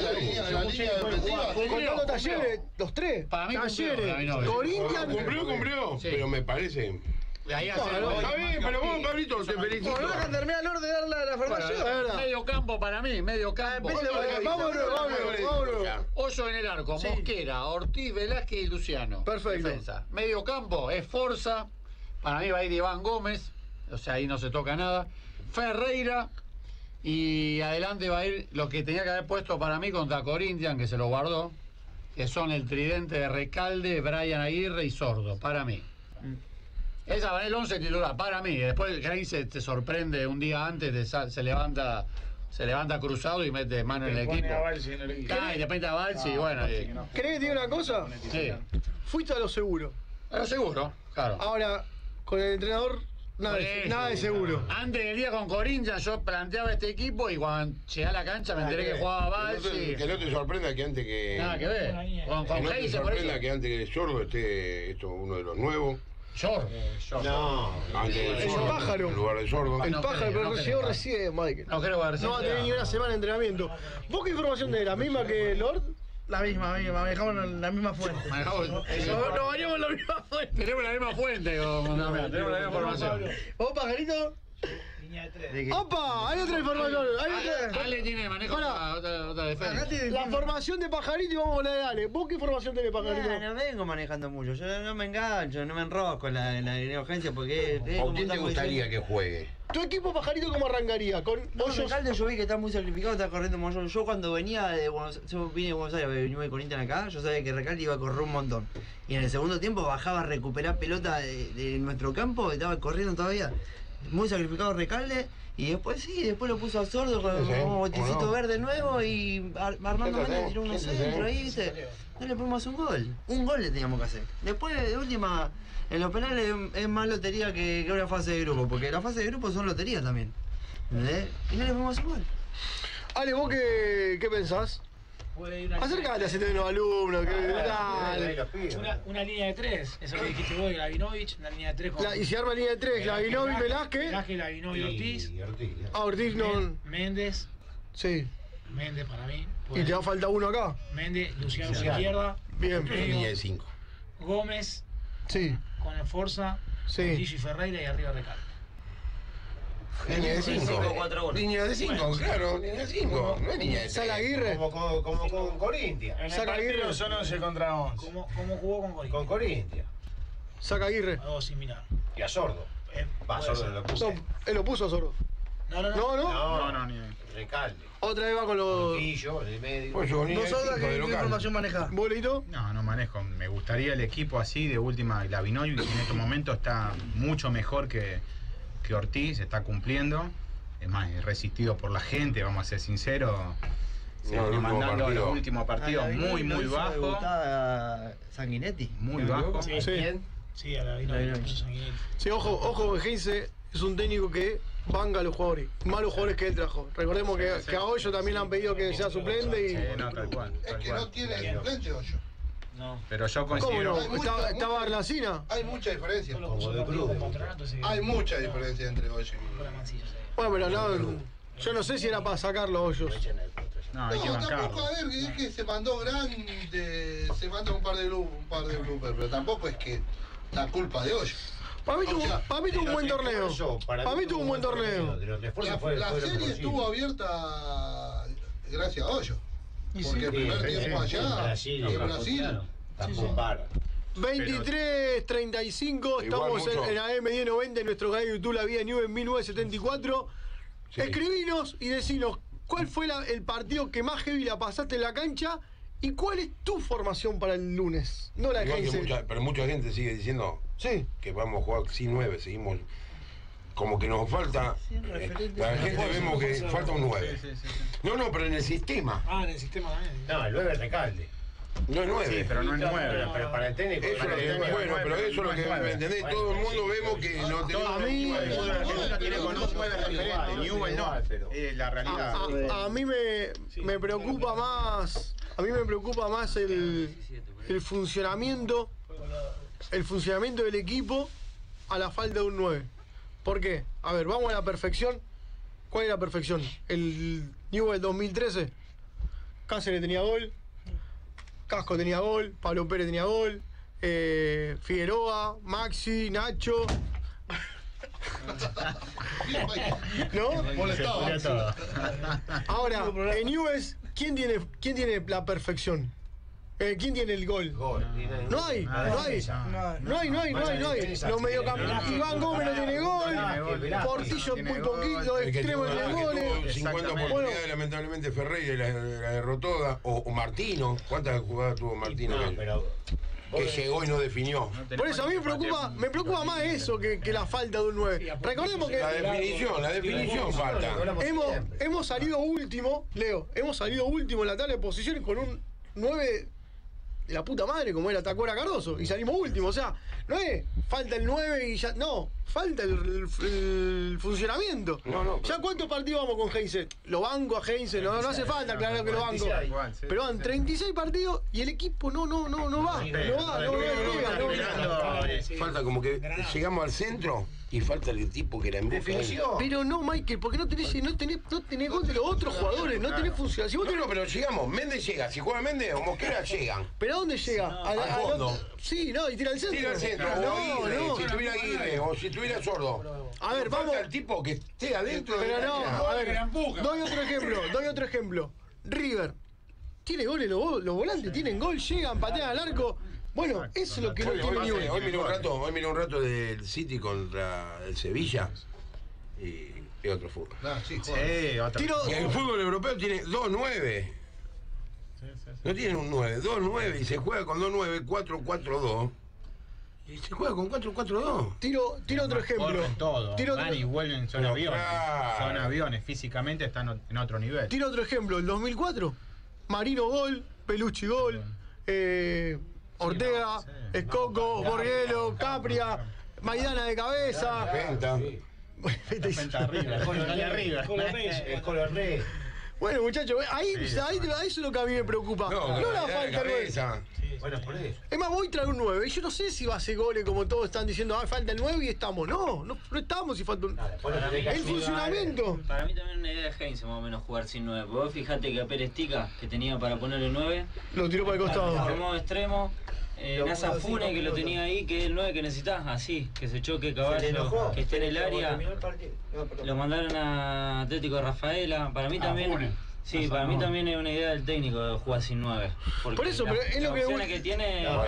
Speaker 4: Contando Talleres, los 3.
Speaker 5: Para mí
Speaker 4: Talleres, Corinthians.
Speaker 8: Cumplió,
Speaker 5: Sí.
Speaker 8: pero me parece.
Speaker 5: Ahí
Speaker 8: Está bien, pero vos, Pablito, te felicito.
Speaker 11: No dejan terminar el orden de dar la formación.
Speaker 5: Medio campo para mí, medio campo.
Speaker 4: Vámonos.
Speaker 5: Hoyo en el arco, Mosquera, Ortiz, Velázquez y Luciano.
Speaker 4: Perfecto.
Speaker 5: Defensa. Medio campo, es Forza. Para mí va a ir Iván Gómez. O sea, ahí no se toca nada. Ferreira. Y adelante va a ir lo que tenía que haber puesto para mí contra Corinthians, que se lo guardó. Que son el tridente de Recalde, Brian Aguirre y Sordo. Para mí. Esa va el 11 titular, para mí. Después Grey te sorprende un día antes, se levanta cruzado y mete mano en el equipo. Y después a Balsi y bueno.
Speaker 4: ¿Crees que tiene una cosa?
Speaker 5: Sí.
Speaker 4: Fuiste a lo seguro.
Speaker 5: A lo seguro, claro.
Speaker 4: Ahora, con el entrenador, nada de seguro.
Speaker 5: Antes del día con Corinthians yo planteaba este equipo y cuando llegué a la cancha me enteré que jugaba Balsi.
Speaker 8: Que no te sorprenda que antes que.
Speaker 5: Nada que ver. Con
Speaker 8: Que no te
Speaker 5: Heise, por
Speaker 8: sorprenda
Speaker 5: eso.
Speaker 8: que antes que Sordo esté uno de los nuevos.
Speaker 5: Sordo.
Speaker 9: No.
Speaker 8: Antes de
Speaker 4: El
Speaker 8: Sordo,
Speaker 4: pájaro.
Speaker 8: en lugar de Sordo.
Speaker 4: El
Speaker 5: No
Speaker 4: pájaro,
Speaker 5: creo,
Speaker 4: pero
Speaker 5: no
Speaker 4: llegó
Speaker 5: creo.
Speaker 4: recién, Michael.
Speaker 5: No creo que
Speaker 4: No va a tener ni una semana de entrenamiento. ¿Vos qué información tenés? ¿La misma que Lord?
Speaker 11: La misma, manejamos la misma fuente.
Speaker 5: No
Speaker 11: variamos la misma fuente.
Speaker 5: Tenemos la misma fuente, tenemos la misma información.
Speaker 11: ¿Vos, pajarito?
Speaker 4: ¡Opa! Hay otra información.
Speaker 5: Ale tiene manejo otra defensa.
Speaker 4: La formación de Pajarito y vamos con la de Ale. ¿Vos qué información tenés, Pajarito?
Speaker 15: No vengo manejando mucho, yo no me engancho, no me enrosco en la urgencia porque
Speaker 8: ¿Con quién te gustaría que juegue?
Speaker 4: ¿Tu equipo, Pajarito, cómo arrancaría? Con Hoyos.
Speaker 15: Recalde yo vi que está muy sacrificado, está corriendo un montón. Yo cuando venía de yo vine de Buenos Aires, venía de Corinthians acá, yo sabía que Recalde iba a correr un montón. Y en el segundo tiempo bajaba a recuperar pelota de nuestro campo, estaba corriendo todavía. Muy sacrificado Recalde. Y después después lo puso a Sordo con un botecito verde nuevo y Armando Méndez tiró unos centros ahí, ¿viste? No le podemos hacer un gol. Un gol le teníamos que hacer. Después, de última, en los penales es más lotería que una fase de grupo, porque la fase de grupo son loterías también. ¿Entendés? Y no le podemos hacer un gol.
Speaker 4: Ale, ¿vos qué pensás? Acércate a ese nuevo alumno,
Speaker 13: Una línea de 3, eso que dijiste vos, Glavinovich, una línea de 3 con...
Speaker 4: Y si arma línea de 3, Glavinovich, Velázquez.
Speaker 13: Glavinovich, Ortiz.
Speaker 4: Ortiz no...
Speaker 13: Méndez.
Speaker 4: Sí.
Speaker 13: Méndez para mí.
Speaker 4: Y te va a falta uno acá.
Speaker 13: Méndez, Luciano por izquierda.
Speaker 4: Bien.
Speaker 8: Línea de 5.
Speaker 13: Gómez.
Speaker 4: Sí.
Speaker 13: Con el Forza.
Speaker 4: Sí.
Speaker 13: Gigi Ferreira y arriba Recalde.
Speaker 8: Línea de 5. Línea de 5, claro, línea de 5. No es línea de 3.
Speaker 4: Sala Aguirre.
Speaker 9: Como con Corinthians.
Speaker 16: En el partido son 11 contra 11.
Speaker 13: ¿Cómo jugó con Corinthians?
Speaker 9: Con Corinthians.
Speaker 4: Saca Aguirre.
Speaker 13: Algo similar.
Speaker 9: Y a Sordo. Sordo lo puso.
Speaker 4: No, él lo puso a Sordo.
Speaker 9: No, ni Recalde.
Speaker 4: Otra vez va con los...
Speaker 9: Portillo, en el medio.
Speaker 4: ¿Nosotros qué información maneja? ¿Bolito?
Speaker 22: No manejo. Me gustaría el equipo así, de última, Glavinovich, que en este momento está mucho mejor que Ortiz, está cumpliendo. Es más, es resistido por la gente, vamos a ser sinceros. Mandando a los últimos partidos muy bajo.
Speaker 15: Sanguinetti.
Speaker 22: Muy bajo.
Speaker 13: Sí, a Glavinovich. Sanguinetti.
Speaker 4: Sí, ojo, Heinze es un técnico que banca a los jugadores, malos jugadores que él trajo. Recordemos que a Hoyo también le han pedido que sea suplente y...
Speaker 22: Tal cual.
Speaker 12: Es que no tiene suplente Hoyo.
Speaker 22: No. Pero yo considero...
Speaker 4: ¿Cómo no? ¿Estaba Arlacina?
Speaker 12: Hay mucha diferencia. Hay mucha diferencia entre Hoyo y...
Speaker 4: Bueno, pero no, yo no sé si era para sacarlo Hoyos.
Speaker 22: No, hay que bancarlo.
Speaker 12: Tampoco, a ver, es que se mandó grande, se manda un par de bloopers, pero tampoco es que la culpa de Hoyo.
Speaker 4: Para mí tuvo un buen torneo. Para mí tuvo un buen torneo.
Speaker 12: La serie estuvo abierta gracias a Hoyo. Porque el primer tiempo allá, en Brasil,
Speaker 9: tampoco para.
Speaker 4: 23:35, estamos en AM1090 en nuestro canal de YouTube La Vida de Newell en 1974. Sí. Escribinos y decinos cuál fue el partido que más heavy la pasaste en la cancha y cuál es tu formación para el lunes. No la de
Speaker 8: pero mucha gente sigue diciendo que vamos a jugar sin 9, seguimos como que nos falta. La gente vemos que falta un 9. No, pero en el sistema.
Speaker 13: En el sistema también.
Speaker 9: No, el 9 es Recalde.
Speaker 8: No es 9.
Speaker 22: Sí, pero no es 9.
Speaker 9: Pero para el técnico.
Speaker 8: Bueno, pero eso es lo que me entendés. Todo el mundo vemos que no tenemos.
Speaker 22: A mí. Tiene con un 9 referente. Newell no. Es la realidad.
Speaker 4: A mí me preocupa más. A mí me preocupa más el funcionamiento. El funcionamiento del equipo a la falta de un 9. ¿Por qué? A ver, vamos a la perfección. ¿Cuál es la perfección? El Newell 2013. Cáceres tenía gol. Casco tenía gol. Pablo Pérez tenía gol. Figueroa, Maxi, Nacho. ¿No?
Speaker 12: Molestaba.
Speaker 4: Ahora, en Newell's, ¿quién tiene la perfección? ¿Quién tiene el gol? No hay. Los mediocampistas. Iván Gómez no tiene gol. Portillo muy poquito, extremo en los goles.
Speaker 8: 50 oportunidades, lamentablemente Ferreira la derrotó toda. O Martino. ¿Cuántas jugadas tuvo Martino? Que llegó y no definió.
Speaker 4: Por eso a mí me preocupa más eso que la falta de un 9. Recordemos que
Speaker 8: la definición falta.
Speaker 4: Hemos salido último, Leo, en la tabla de posiciones con un 9 de la puta madre como era Tacuara Cardoso y salimos último, o sea, no es falta el 9 y ya, no, falta el funcionamiento. Ya cuántos partidos vamos con Heinze, lo banco a Heinze, no hace falta aclarar que lo banco, pero van 36 partidos y el equipo no va.
Speaker 8: Falta como que llegamos al centro y falta el tipo que la empuja.
Speaker 4: Pero no, Michael, porque no tenés gol de los otros jugadores, no tenés función.
Speaker 8: No, pero llegamos, Méndez llega, si juega Méndez o Mosquera llegan.
Speaker 4: ¿Pero a dónde llega?
Speaker 8: Al fondo.
Speaker 4: Sí, no, y tira al centro.
Speaker 8: Tira al centro, no, si tuviera Aguirre o si tuviera Sordo.
Speaker 4: A ver, vamos.
Speaker 8: El tipo que esté adentro de
Speaker 4: la cancha. A ver, doy otro ejemplo. River. Tiene goles los volantes, tienen gol, llegan, patean al arco. Bueno, eso es lo que no tiene Newell.
Speaker 8: Hoy miré un rato del City contra el Sevilla. y otro fútbol.
Speaker 22: Otro.
Speaker 8: Y el fútbol europeo tiene 2-9. No tienen un 9, 2-9 y se juega con 2-9, 4-4-2. Y se juega con 4-4-2.
Speaker 4: Tiro otro ejemplo.
Speaker 22: Todo. Van y vuelven, son
Speaker 8: Pero
Speaker 22: aviones.
Speaker 8: claro.
Speaker 22: Son aviones, físicamente están en otro nivel.
Speaker 4: Tiro otro ejemplo. El 2004, Marino gol, Pelucci gol, Ortega, Escoco, Borguelo, Capria, Maidana de cabeza.
Speaker 22: Penta arriba.
Speaker 9: El color rey.
Speaker 4: Bueno, muchachos, ahí eso es lo que a mí me preocupa. No la falta el 9.
Speaker 9: Bueno, por eso.
Speaker 4: Es más, voy a traer un 9. Y yo no sé si va a hacer goles como todos están diciendo, falta el 9 y estamos. No estamos si falta un. El funcionamiento.
Speaker 18: Para mí también una idea de Heinze más o menos jugar sin 9. Porque vos fijate que a Pérez Tica, que tenía para ponerle 9,
Speaker 4: lo tiró para el costado.
Speaker 18: Formó extremo. Nasa Fune, que lo tenía ahí, que es el 9 que necesitás, así, que se choque Caballo, que esté en el área. Lo mandaron a Atlético de Rafaela. Para mí también. Sí, para mí también es una idea del técnico de jugar sin 9.
Speaker 4: Por eso, pero es lo
Speaker 18: que tiene.
Speaker 22: Lo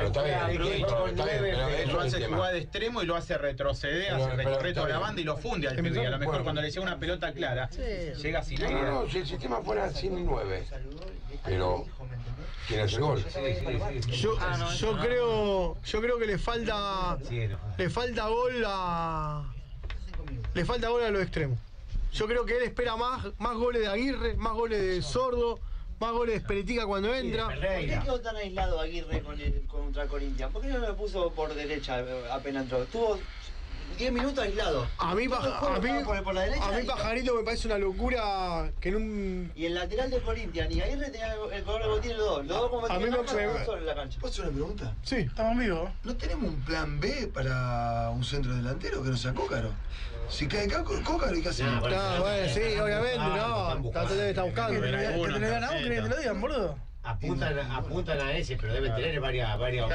Speaker 22: hace jugar de extremo y lo hace retroceder, hace recorrer toda la banda y lo funde al pibe. A lo mejor cuando le llega una pelota clara, llega sin idea.
Speaker 8: No, si el sistema fuera sin 9. Pero quiere hacer gol.
Speaker 4: Yo creo que le falta gol a los extremos. Yo creo que él espera más goles de Aguirre, más goles de Sordo, más goles de Esperitica cuando entra.
Speaker 15: ¿Por qué quedó tan aislado Aguirre contra Corinthians? ¿Por qué no lo puso por derecha apenas entró? Estuvo 10 minutos aislado.
Speaker 4: A mí Pajarito me parece una locura que en un...
Speaker 15: Y el lateral de Corinthians y Aguirre tenía el color que tiene los dos como
Speaker 12: a mí me
Speaker 15: solo en la cancha.
Speaker 12: ¿Puedo hacer una pregunta?
Speaker 4: Sí, estamos vivos.
Speaker 12: ¿No tenemos un plan B para un centro delantero que no sea Cócaro? Si cae Cócaro, ¿y qué hacemos?
Speaker 4: Bueno, sí, obviamente, no. Está buscando.
Speaker 11: ¿Que te le digan a vos? ¿Querés que te lo digan, boludo?
Speaker 9: Apuntan a ese, pero deben tener varias opciones.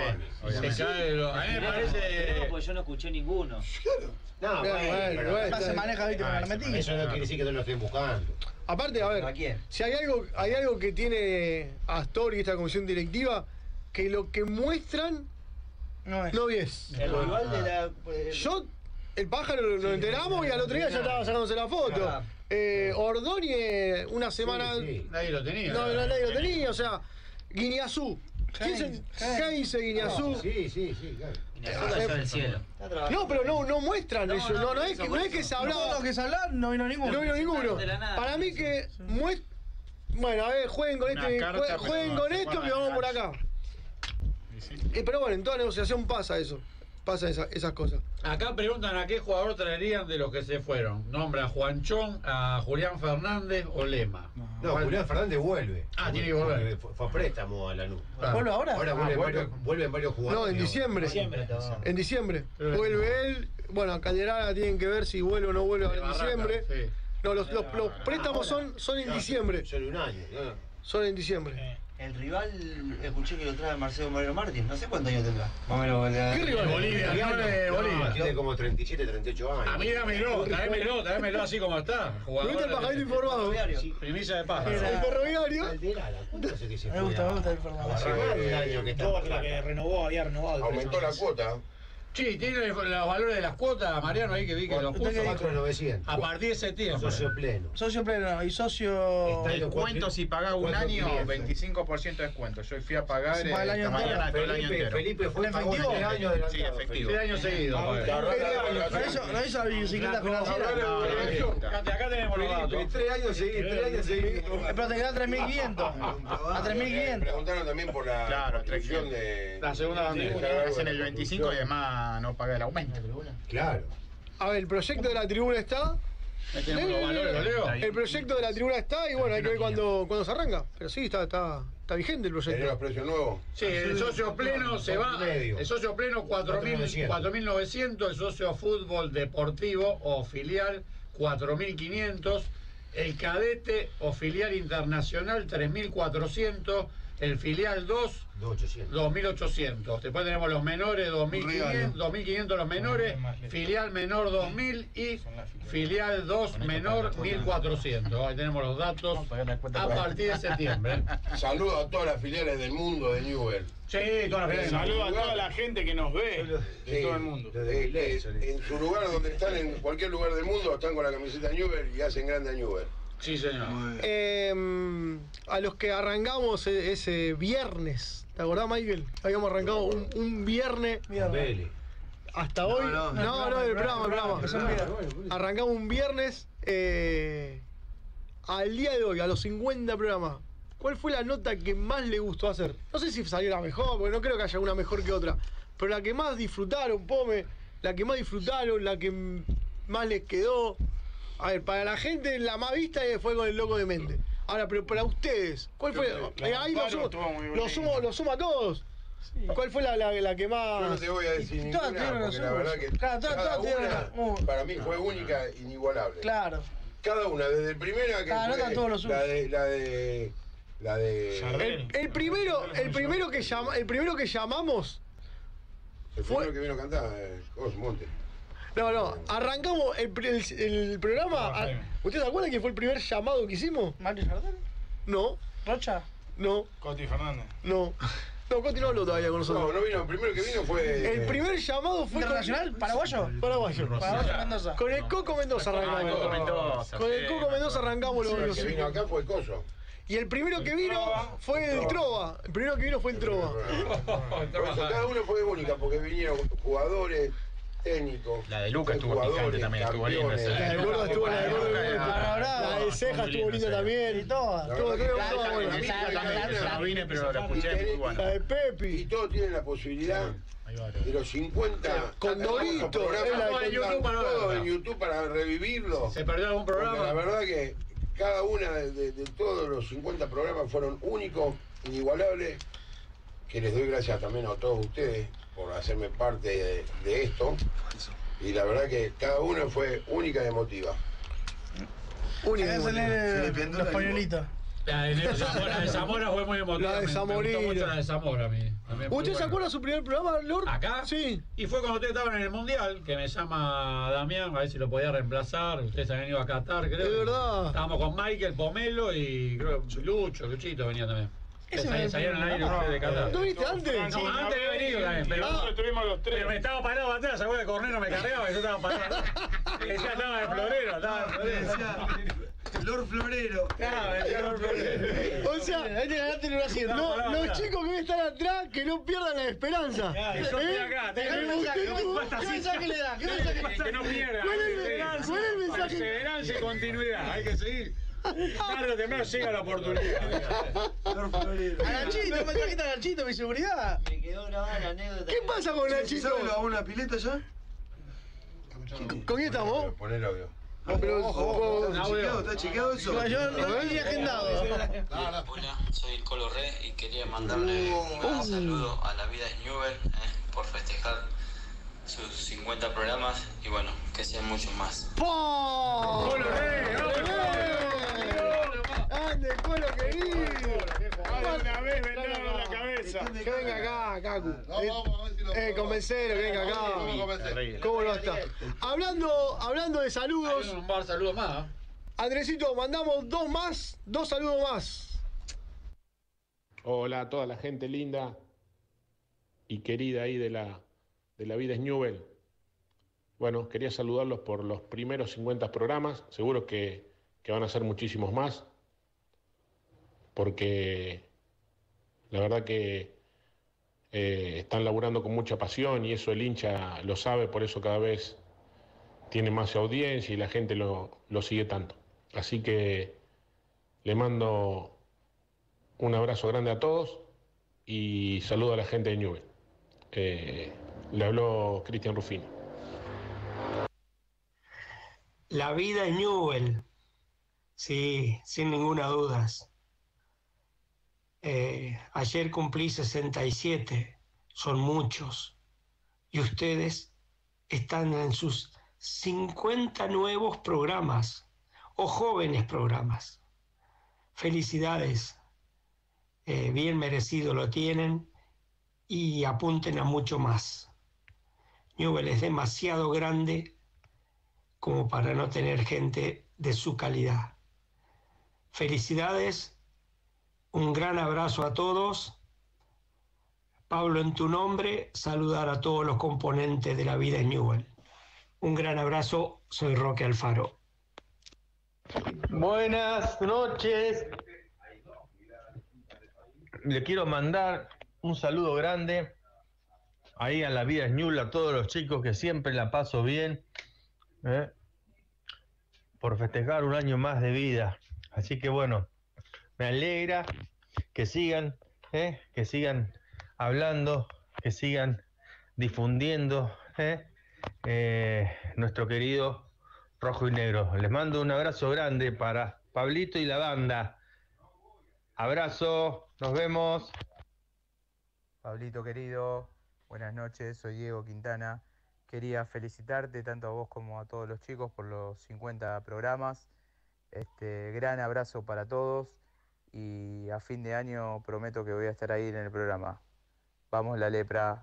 Speaker 18: A mí me parece. Pues yo no escuché ninguno.
Speaker 9: No,
Speaker 11: bueno. Se maneja, viste, con la metí.
Speaker 9: Eso no quiere decir que no lo estén buscando.
Speaker 4: Aparte, a ver, si hay algo que tiene Astor y esta comisión directiva, que lo que muestran no es.
Speaker 15: El rival de la.
Speaker 4: El pájaro lo enteramos y al otro día ya estaba sacándose la foto. Ordóñez, una semana.
Speaker 5: Nadie lo tenía.
Speaker 4: Nadie lo tenía, o sea, Guiñazú. ¿Qué dice Guiñazú?
Speaker 9: Sí, claro.
Speaker 18: Guiñazú cayó del cielo.
Speaker 4: No, pero no muestran eso. No es que se hablaba.
Speaker 11: Todos los que se hablaron no vino ninguno.
Speaker 4: No vino ninguno. Para mí que bueno, a ver, jueguen con esto que vamos por acá. Pero bueno, en toda negociación pasa eso. Pasan esas cosas.
Speaker 5: Acá preguntan a qué jugador traerían de los que se fueron. Nombra a Juanchón, a Julián Fernández o Lema.
Speaker 9: No, Julián Fernández vuelve.
Speaker 5: Tiene que volver.
Speaker 9: Fue a préstamo a Lanús.
Speaker 11: ¿Vuelve ahora?
Speaker 9: Ahora vuelven varios jugadores.
Speaker 4: No, en diciembre. Vuelve él. Bueno, a Calderana tienen que ver si vuelve o no vuelve en diciembre. Sí. No, los préstamos son en diciembre.
Speaker 9: Son un año.
Speaker 4: Son en diciembre.
Speaker 15: El rival, escuché que lo trae Marcelo Moreno Martín, no sé cuántos años tendrá.
Speaker 4: ¿Qué rival?
Speaker 5: Bolivia.
Speaker 9: Tiene como 37, 38 años.
Speaker 5: A mí tráemelo así como está.
Speaker 4: ¿Viste el pajarito informado?
Speaker 5: Primicia de pájaro.
Speaker 4: El ferroviario.
Speaker 11: Me gusta el ferroviario.
Speaker 22: Que había renovado.
Speaker 8: Aumentó la cuota.
Speaker 5: Sí, tiene los valores de las cuotas, Mariano, ahí que vi que los puso.
Speaker 9: 4.900.
Speaker 5: A partir de septiembre.
Speaker 9: Socio pleno.
Speaker 11: Y socio.
Speaker 22: Descuento si pagás un año, 25% de descuento. Yo fui a pagar el año entero.
Speaker 9: Felipe fue efectivo.
Speaker 22: Sí, efectivo.
Speaker 5: 3 años seguidos.
Speaker 11: ¿No hizo la bicicleta financiera?
Speaker 5: Acá tenemos los datos.
Speaker 9: 3 años seguidos.
Speaker 11: Pero te quedan 3.500. A 3.500.
Speaker 8: Preguntaron también por la restricción de
Speaker 5: la segunda bandera.
Speaker 22: Hacen el 25 y además no paga el aumento.
Speaker 9: Claro.
Speaker 4: A ver, el proyecto de la tribuna está. El proyecto de la tribuna está y bueno, hay que ver cuándo se arranca. Pero sí, está vigente el proyecto.
Speaker 8: ¿Tenés los precios nuevos?
Speaker 5: Sí, el socio pleno se va. El socio pleno 4.900. El socio fútbol deportivo o filial 4.500. El cadete o filial internacional 3.400. El filial 2, 2.800. Después tenemos los menores, 2.500 los menores, filial menor 2.000 y filial 2 menor 1.400. Ahí tenemos los datos a partir de septiembre.
Speaker 8: Saludos a todas las filiales del mundo de Newell.
Speaker 5: Sí, todas las filiales.
Speaker 22: Saludos a toda la gente que nos ve de todo el mundo.
Speaker 8: En su lugar donde están, en cualquier lugar del mundo, están con la camiseta Newell y hacen grande a Newell.
Speaker 5: Sí, señor.
Speaker 4: A los que arrancamos ese viernes, ¿te acordás, Michael? Habíamos arrancado un viernes. Hasta hoy. No, el programa. Arrancamos un viernes. Al día de hoy, a los 50 programas, ¿cuál fue la nota que más le gustó hacer? No sé si salió la mejor, porque no creo que haya una mejor que otra. Pero la que más disfrutaron, la que más disfrutaron, la que más les quedó. A ver, para la gente la más vista fue con el Loco de Mente. Ahora, pero para ustedes, ¿cuál fue? Ahí lo sumo a todos. Sí. ¿Cuál fue la que más?
Speaker 8: Yo no te voy a decir ninguna, porque la verdad que cada una para mí fue única, inigualable.
Speaker 4: Claro.
Speaker 8: Cada una, desde el primero que fue
Speaker 4: todos los
Speaker 8: la de
Speaker 4: el primero que llamamos
Speaker 8: el primero que vino a cantar Monte.
Speaker 4: No, arrancamos el programa. ¿Ustedes se acuerdan quién fue el primer llamado que hicimos?
Speaker 11: ¿Mario Jardel?
Speaker 4: No.
Speaker 11: ¿Rocha?
Speaker 4: No.
Speaker 22: Coti Fernández.
Speaker 4: No, Coti no habló todavía con nosotros.
Speaker 8: No vino, el primero que vino fue...
Speaker 4: El primer llamado fue...
Speaker 11: ¿Internacional? ¿Paraguayo?
Speaker 4: Paraguayo Mendoza. Con el Coco Mendoza arrancamos. Con el Coco Mendoza arrancamos
Speaker 8: El que vino acá fue Coso.
Speaker 4: Y el primero que vino fue el Trova. El primero que vino fue el Trova.
Speaker 8: Cada uno fue única, porque vinieron jugadores... técnico.
Speaker 22: La de Luca estuvo picante también, estuvo linda.
Speaker 4: La de Gordo estuvo, la de Ceja estuvo linda también. Y todas.
Speaker 22: No vine, pero la escuché muy buena.
Speaker 4: La de Pepi.
Speaker 8: Y todos tienen la posibilidad de los 50
Speaker 4: con Dorito.
Speaker 8: Todo en YouTube para revivirlo.
Speaker 5: ¿Se perdió algún programa?
Speaker 8: La verdad que cada una de todos los 50 programas fueron únicos, inigualables. Que les doy gracias también a todos ustedes por hacerme parte de esto. Y la verdad que cada una fue única y emotiva.
Speaker 11: Única. Los pañuelitos.
Speaker 5: La de Zamora fue muy emotiva.
Speaker 4: La de Zamora.
Speaker 5: Me gustó mucho la de Zamora a mí.
Speaker 4: ¿Usted se acuerda de su primer programa, Lord?
Speaker 5: ¿Acá?
Speaker 4: Sí.
Speaker 5: Y fue cuando ustedes estaban en el Mundial, que me llama Damián, a ver si lo podía reemplazar. Ustedes habían ido a Qatar, creo.
Speaker 4: De verdad.
Speaker 5: Estábamos con Michael, Pomelo y creo Luchito venía también. Salieron al aire ustedes de Qatar.
Speaker 4: ¿No viniste antes?
Speaker 5: No, antes había venido también. Pero
Speaker 22: nosotros estuvimos los tres.
Speaker 5: Pero me estaba parado atrás, ¿se acuerdan? El Cornero me cargaba y yo estaba parado. Decía, estaba de florero,
Speaker 15: Lord Florero.
Speaker 5: Lord Florero.
Speaker 4: O sea, ahí te ganaste el asiento. Los chicos que están atrás, que no pierdan la esperanza.
Speaker 5: Yo estoy acá,
Speaker 11: ¿Qué mensaje le da?
Speaker 5: Que no pierdan.
Speaker 4: ¿Cuál es el mensaje?
Speaker 5: Perseverancia y continuidad, hay que seguir. Tarde o temprano llega la oportunidad.
Speaker 11: Nachito, un mensajito a Nachito, mi seguridad.
Speaker 15: Me quedó grabada la anécdota.
Speaker 4: ¿Qué pasa con Nachito?
Speaker 12: ¿Sabes a una pileta ya?
Speaker 4: ¿Con quién estamos?
Speaker 8: Poné el audio.
Speaker 12: ¿Está chequeado eso?
Speaker 11: Yo no tenía agendado.
Speaker 19: Hola, soy el Colo Re y quería mandarle un gran saludo a la vida de Newell por festejar sus 50 programas y bueno, que sean muchos más.
Speaker 4: ¡Colo
Speaker 5: Re!
Speaker 4: ¡Ande, Colo querido!
Speaker 22: Una vez vendaron la cabeza.
Speaker 4: Que venga acá, Cacu. Convencelo, que venga acá. ¿Cómo no está? Hablando de saludos.
Speaker 5: Un par de saludos más.
Speaker 4: Andresito, mandamos dos saludos más.
Speaker 20: Hola a toda la gente linda y querida ahí de la vida es Newell. Bueno, quería saludarlos por los primeros 50 programas. Seguro que van a ser muchísimos más. Porque la verdad que están laburando con mucha pasión y eso el hincha lo sabe, por eso cada vez tiene más audiencia y la gente lo sigue tanto. Así que le mando un abrazo grande a todos y saludo a la gente de Newell. Le habló Cristian Rufino.
Speaker 23: La vida es Newell, sí, sin ninguna duda. Ayer cumplí 67, son muchos, y ustedes están en sus 50 nuevos programas, o jóvenes programas. Felicidades, bien merecido lo tienen y apunten a mucho más. Newell es demasiado grande como para no tener gente de su calidad. Felicidades, un gran abrazo a todos. Pablo, en tu nombre, saludar a todos los componentes de la vida en Newell. Un gran abrazo, soy Roque Alfaro.
Speaker 1: Buenas noches. Le quiero mandar un saludo grande ahí a la vida Newell, a todos los chicos que siempre la paso bien, por festejar un año más de vida. Así que bueno, me alegra que sigan hablando, que sigan difundiendo nuestro querido Rojo y Negro. Les mando un abrazo grande para Pablito y la banda. Abrazo, nos vemos.
Speaker 2: Pablito querido, buenas noches, soy Diego Quintana. Quería felicitarte tanto a vos como a todos los chicos por los 50 programas. Gran abrazo para todos y a fin de año prometo que voy a estar ahí en el programa. Vamos la lepra.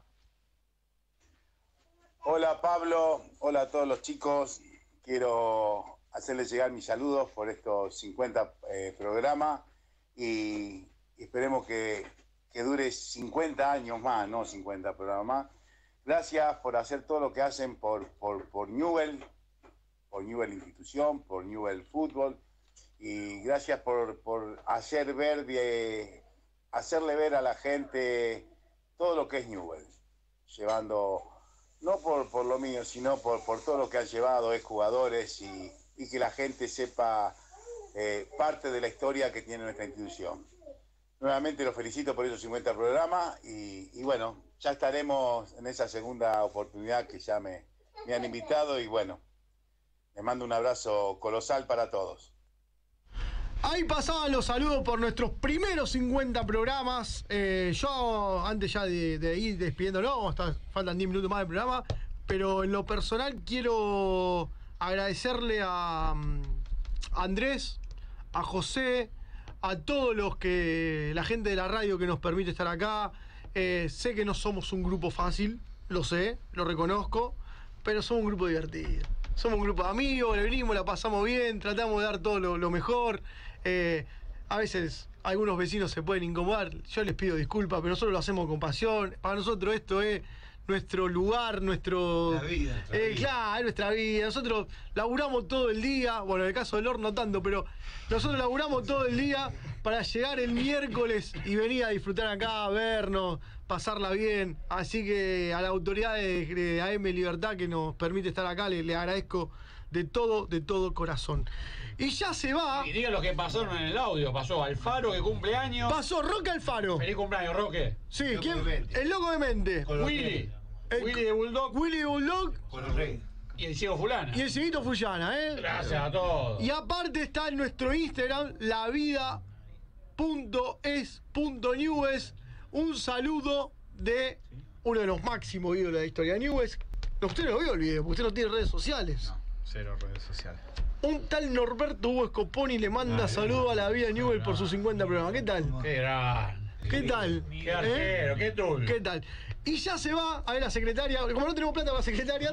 Speaker 3: Hola Pablo, hola a todos los chicos. Quiero hacerles llegar mis saludos por estos 50 programas y esperemos que dure 50 años más, no 50 programas más. Gracias por hacer todo lo que hacen por Newell Institución, por Newell Fútbol, y gracias por hacerle ver a la gente todo lo que es Newell, llevando, no por lo mío, sino por todo lo que han llevado jugadores y que la gente sepa parte de la historia que tiene nuestra institución. Nuevamente los felicito por esos 50 programas y bueno, ya estaremos en esa segunda oportunidad que ya me han invitado y bueno, les mando un abrazo colosal para todos.
Speaker 4: Ahí pasaban los saludos por nuestros primeros 50 programas. Yo, antes ya de ir despidiéndolo, faltan 10 minutos más del programa, pero en lo personal quiero agradecerle a Andrés, a José, a todos la gente de la radio que nos permite estar acá. Sé que no somos un grupo fácil, lo sé, lo reconozco, pero somos un grupo divertido. Somos un grupo de amigos, le venimos, la pasamos bien, tratamos de dar todo lo mejor. A veces algunos vecinos se pueden incomodar, yo les pido disculpas, pero nosotros lo hacemos con pasión. Para nosotros esto es nuestro lugar, la vida. Claro, es nuestra vida. Nosotros laburamos todo el día, bueno, en el caso del horno no tanto, pero nosotros laburamos todo el día para llegar el miércoles y venir a disfrutar acá, vernos, pasarla bien. Así que a la autoridad de AM Libertad que nos permite estar acá, le agradezco de todo corazón. Y ya se va.
Speaker 5: Y diga lo que pasó en el audio. Pasó Alfaro, que cumple años.
Speaker 4: Pasó Roque Alfaro.
Speaker 5: Feliz cumpleaños, Roque.
Speaker 4: Sí, ¿quién? El loco de mente.
Speaker 5: Willy. Willy de Bulldog.
Speaker 4: Willy de Bulldog.
Speaker 5: Y el ciego Fulana.
Speaker 4: Y el cieguito Fullana,
Speaker 5: Gracias a todos.
Speaker 4: Y aparte está en nuestro Instagram, lavida.es.newes. Un saludo de uno de los máximos ídolos de la historia de Newes. Usted no vio el video, porque usted no tiene redes sociales.
Speaker 16: No, cero redes sociales.
Speaker 4: Un tal Norberto Hugo Scoponi le manda saludos a la vida de Newell por sus 50 programas. ¿Qué tal?
Speaker 5: Qué grande.
Speaker 4: ¿Qué tal?
Speaker 5: Qué arquero, qué tuyo.
Speaker 4: ¿Qué tal? Y ya se va a ver la secretaria. Como no tenemos plata para la secretaria.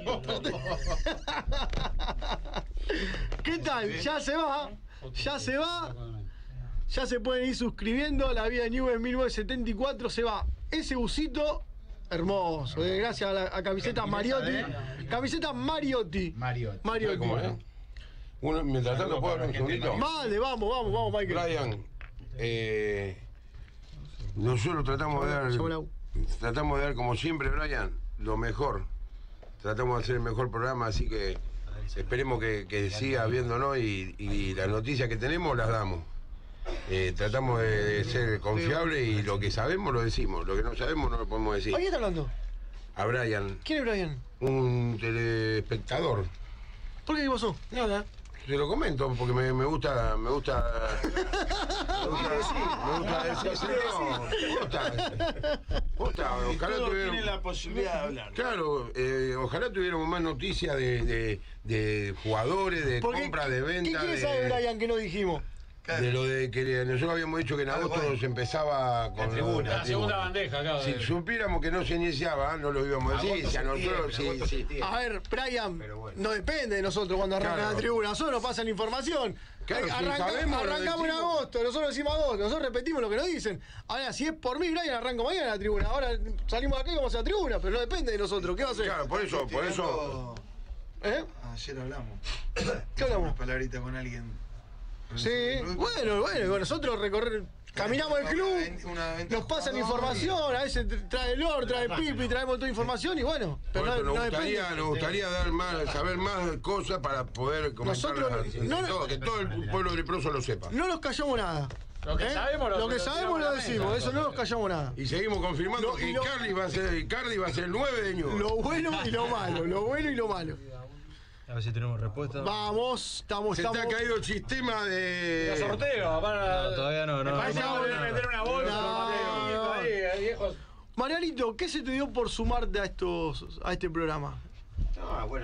Speaker 4: ¿Qué tal? Ya se va. Ya se va. Ya se pueden ir suscribiendo a la vida de Newell 1974. Se va ese busito. Hermoso, gracias a camiseta Mariotti. Camiseta Mariotti. Mariotti.
Speaker 8: ¿Cómo es? Mientras tanto, ¿puedo hablar un segundito?
Speaker 4: Vale, vamos, Michael.
Speaker 8: Brian, nosotros tratamos de dar, como siempre, Brian, lo mejor. Tratamos de hacer el mejor programa, así que esperemos que siga viéndonos y las noticias que tenemos las damos. Tratamos de ser confiables y lo que sabemos lo decimos, lo que no sabemos no lo podemos decir.
Speaker 4: ¿A quién está hablando?
Speaker 8: A Brian.
Speaker 4: ¿Quién es Brian?
Speaker 8: Un telespectador.
Speaker 4: ¿Por qué pasó? Nada.
Speaker 8: Te lo comento porque me gusta ojalá
Speaker 7: tiene la posibilidad de hablar.
Speaker 8: Claro, ojalá tuviéramos más noticias de jugadores, de compra, de venta.
Speaker 4: ¿Y quién sabe, Brian, que no dijimos?
Speaker 8: De lo de que nosotros habíamos dicho que en agosto se empezaba con
Speaker 5: la segunda bandeja, claro.
Speaker 8: Si supiéramos que no se iniciaba, no lo íbamos a decir. Si a nosotros, sí.
Speaker 4: A ver, Brian, no depende de nosotros cuando arranca la tribuna. Nosotros nos pasan información.
Speaker 8: Claro,
Speaker 4: arrancamos en agosto, nosotros decimos agosto, nosotros repetimos lo que nos dicen. Ahora, si es por mí, Brian, arranco mañana la tribuna. Ahora salimos de acá y vamos a la tribuna, pero no depende de nosotros. ¿Qué va a hacer?
Speaker 8: Claro, por eso.
Speaker 10: Ayer hablamos.
Speaker 4: ¿Qué hablamos?
Speaker 10: Unas palabritas con alguien.
Speaker 4: Sí, bueno, nosotros caminamos el club, nos pasan información, a veces trae Lord, trae Pipi, traemos toda información y bueno, pero
Speaker 8: nos gustaría saber más cosas para poder comentarlas, que todo el pueblo leproso lo sepa.
Speaker 4: No nos callamos nada. Lo que sabemos lo decimos, eso no nos callamos nada.
Speaker 8: Y seguimos confirmando que Icardi va a ser el 9 de Newell's.
Speaker 4: Lo bueno y lo malo,
Speaker 17: A ver si tenemos respuesta.
Speaker 4: Vamos, estamos.
Speaker 8: Se te ha caído el sistema de.
Speaker 5: Los sorteos,
Speaker 17: todavía no.
Speaker 5: Voy a meter una bolsa.
Speaker 4: Marianito, ¿qué se te dio por sumarte a este programa?
Speaker 9: No, bueno,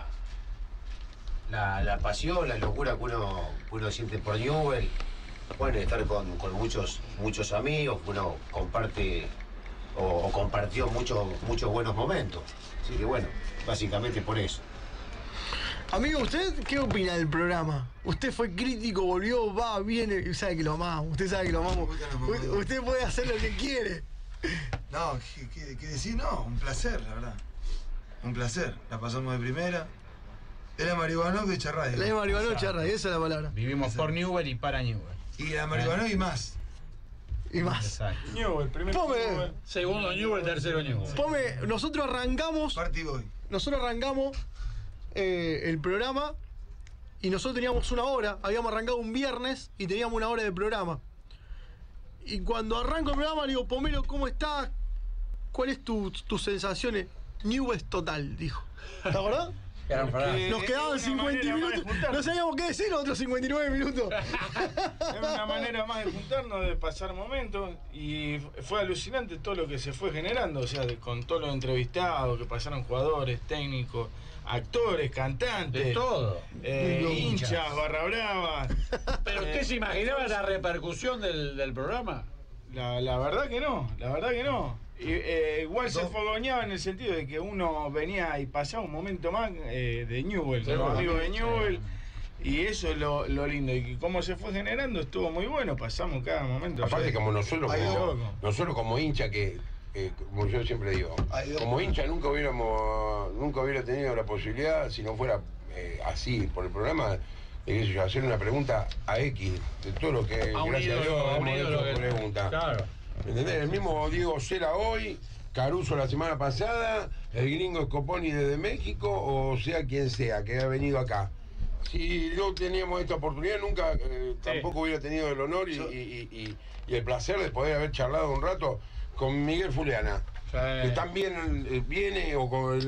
Speaker 9: la pasión, la locura que uno siente por Newell's. Bueno, estar con muchos amigos, uno comparte o compartió muchos buenos momentos. Así que bueno, básicamente por eso.
Speaker 4: Amigo, ¿usted qué opina del programa? Usted fue crítico, volvió, va, viene, sabe que lo amamos, usted sabe que lo amamos. Usted puede hacer lo que quiere.
Speaker 10: No, ¿qué decir? No, un placer, la verdad. Un placer. La pasamos de primera. Es la Marihuanov hecha radio.
Speaker 4: La Marihuanov hecha radio, esa es la palabra.
Speaker 17: Vivimos por Newell's y para Newell's.
Speaker 10: Y la Marihuanov y más.
Speaker 4: Y más.
Speaker 5: Newell's, primero Newell's, segundo Newell's, tercero Newell's.
Speaker 4: Nosotros arrancamos el programa y nosotros teníamos una hora, habíamos arrancado un viernes y teníamos una hora de programa. Y cuando arranco el programa le digo, Pomelo, ¿cómo estás? ¿Cuál es tus sensaciones? Newell's total, dijo. ¿Te acordás? Nos quedaban 50 minutos, no sabíamos qué decir los otros 59 minutos.
Speaker 16: Era una manera más de juntarnos, de pasar momentos, y fue alucinante todo lo que se fue generando, o sea, con todos los entrevistados, que pasaron jugadores, técnicos, actores, cantantes,
Speaker 5: de todo,
Speaker 16: hinchas, barra brava.
Speaker 5: ¿Pero usted se imaginaba la repercusión del programa?
Speaker 16: La verdad que no, igual se fogoneaba en el sentido de que uno venía y pasaba un momento más de Newell's, con los amigos de Newell's, y eso es lo lindo, y cómo se fue generando estuvo muy bueno, pasamos cada momento.
Speaker 8: Aparte como nosotros como hincha como yo siempre digo, como hincha nunca hubiera tenido la posibilidad, si no fuera así por el programa, de hacer una pregunta a X, de todo lo que gracias a Dios hemos hecho preguntas. Claro. ¿Entendés? El mismo Diego Cela hoy, Caruso la semana pasada, el gringo Scoponi desde México, o sea quien sea que ha venido acá. Si no teníamos esta oportunidad, nunca tampoco hubiera tenido el honor y el placer de poder haber charlado un rato con Miguel Fuleana, que también viene, o con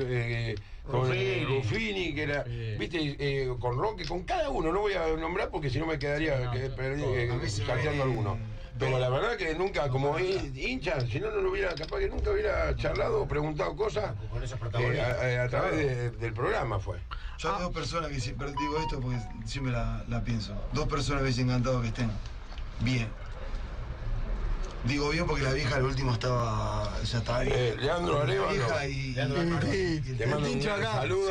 Speaker 8: Ruffini, que era, viste, con Roque, con cada uno, no voy a nombrar porque si no me quedaría salteando alguno. Pero la verdad que nunca, como hincha, si no lo hubiera, capaz que nunca hubiera charlado o preguntado cosas a través del programa fue.
Speaker 10: Yo hay dos personas que siempre digo esto porque siempre la pienso. Dos personas me hubiese encantado que estén bien. Digo bien porque la vieja al último estaba bien.
Speaker 8: Leandro Arevalo.
Speaker 10: Te
Speaker 8: mando un saludo.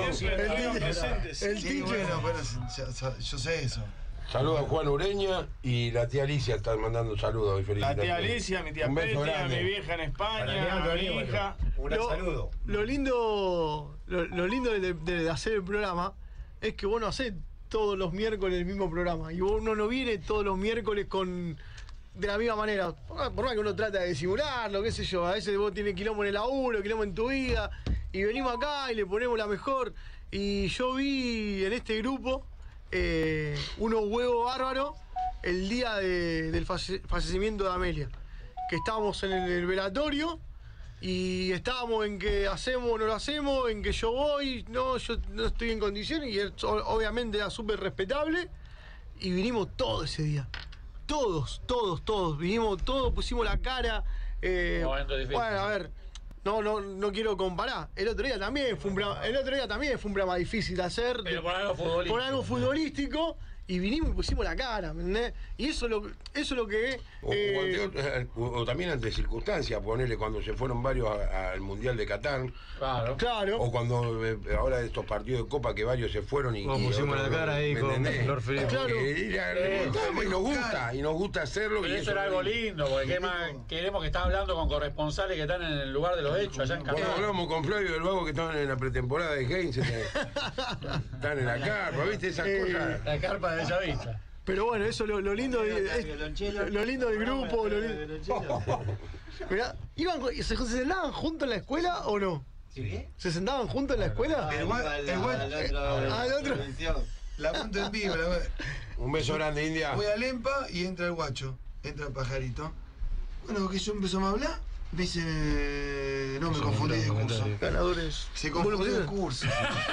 Speaker 10: El tincho. Bueno, yo sé eso.
Speaker 8: Saludos a Juan Ureña y la tía Alicia está mandando saludos y felicitaciones.
Speaker 16: La tía Alicia, mi tía Petia, mi vieja en España, mi hija.
Speaker 9: Un gran saludo.
Speaker 4: Lo lindo de hacer el programa es que vos no hacés todos los miércoles el mismo programa. Y uno no viene todos los miércoles de la misma manera. Por más que uno trata de disimularlo, qué sé yo. A veces vos tenés quilombo en el laburo, quilombo en tu vida. Y venimos acá y le ponemos la mejor. Y yo vi en este grupo unos huevos bárbaros el día del fallecimiento de Amelia, que estábamos en el velatorio y estábamos en que hacemos o no lo hacemos, en que yo voy, yo no estoy en condiciones, y obviamente era súper respetable, y vinimos todo ese día, todos vinimos, todos pusimos la cara. Bueno, a ver, no quiero comparar. El otro día también fue un programa difícil de hacer.
Speaker 5: Pero por algo futbolístico.
Speaker 4: y vinimos y pusimos la cara, ¿me entendés? Y eso es lo que...
Speaker 8: O también ante circunstancias, ponerle cuando se fueron varios al Mundial de Qatar.
Speaker 4: Claro.
Speaker 8: O cuando ahora estos partidos de Copa que varios se fueron y
Speaker 17: pusimos la cara ahí con Flor Felipe.
Speaker 4: Claro.
Speaker 8: Y nos gusta hacerlo.
Speaker 5: Pero
Speaker 8: y
Speaker 5: eso era algo lindo, porque ¿qué más queremos que estar hablando con corresponsales que están en el lugar de los hechos, allá en Qatar?
Speaker 8: Bueno, hablamos con Flavio del Vago que estaban en la pretemporada de Heinz. Están en la carpa, ¿viste? Esas cosas.
Speaker 5: La carpa de Bellavista.
Speaker 4: Pero bueno, eso lo lindo lo lindo del grupo. Mirá, ¿se sentaban juntos en la escuela o no?
Speaker 15: ¿Sí?
Speaker 4: ¿Se sentaban juntos en la escuela?
Speaker 12: Al otro. La punto en vivo.
Speaker 8: Un beso grande, India.
Speaker 12: Voy al EMPA y entra el guacho. Entra el pajarito. Bueno, que yo empezamos a hablar. Me dice, no, me confundí de curso.
Speaker 4: Ganadores.
Speaker 12: Se confundió de curso.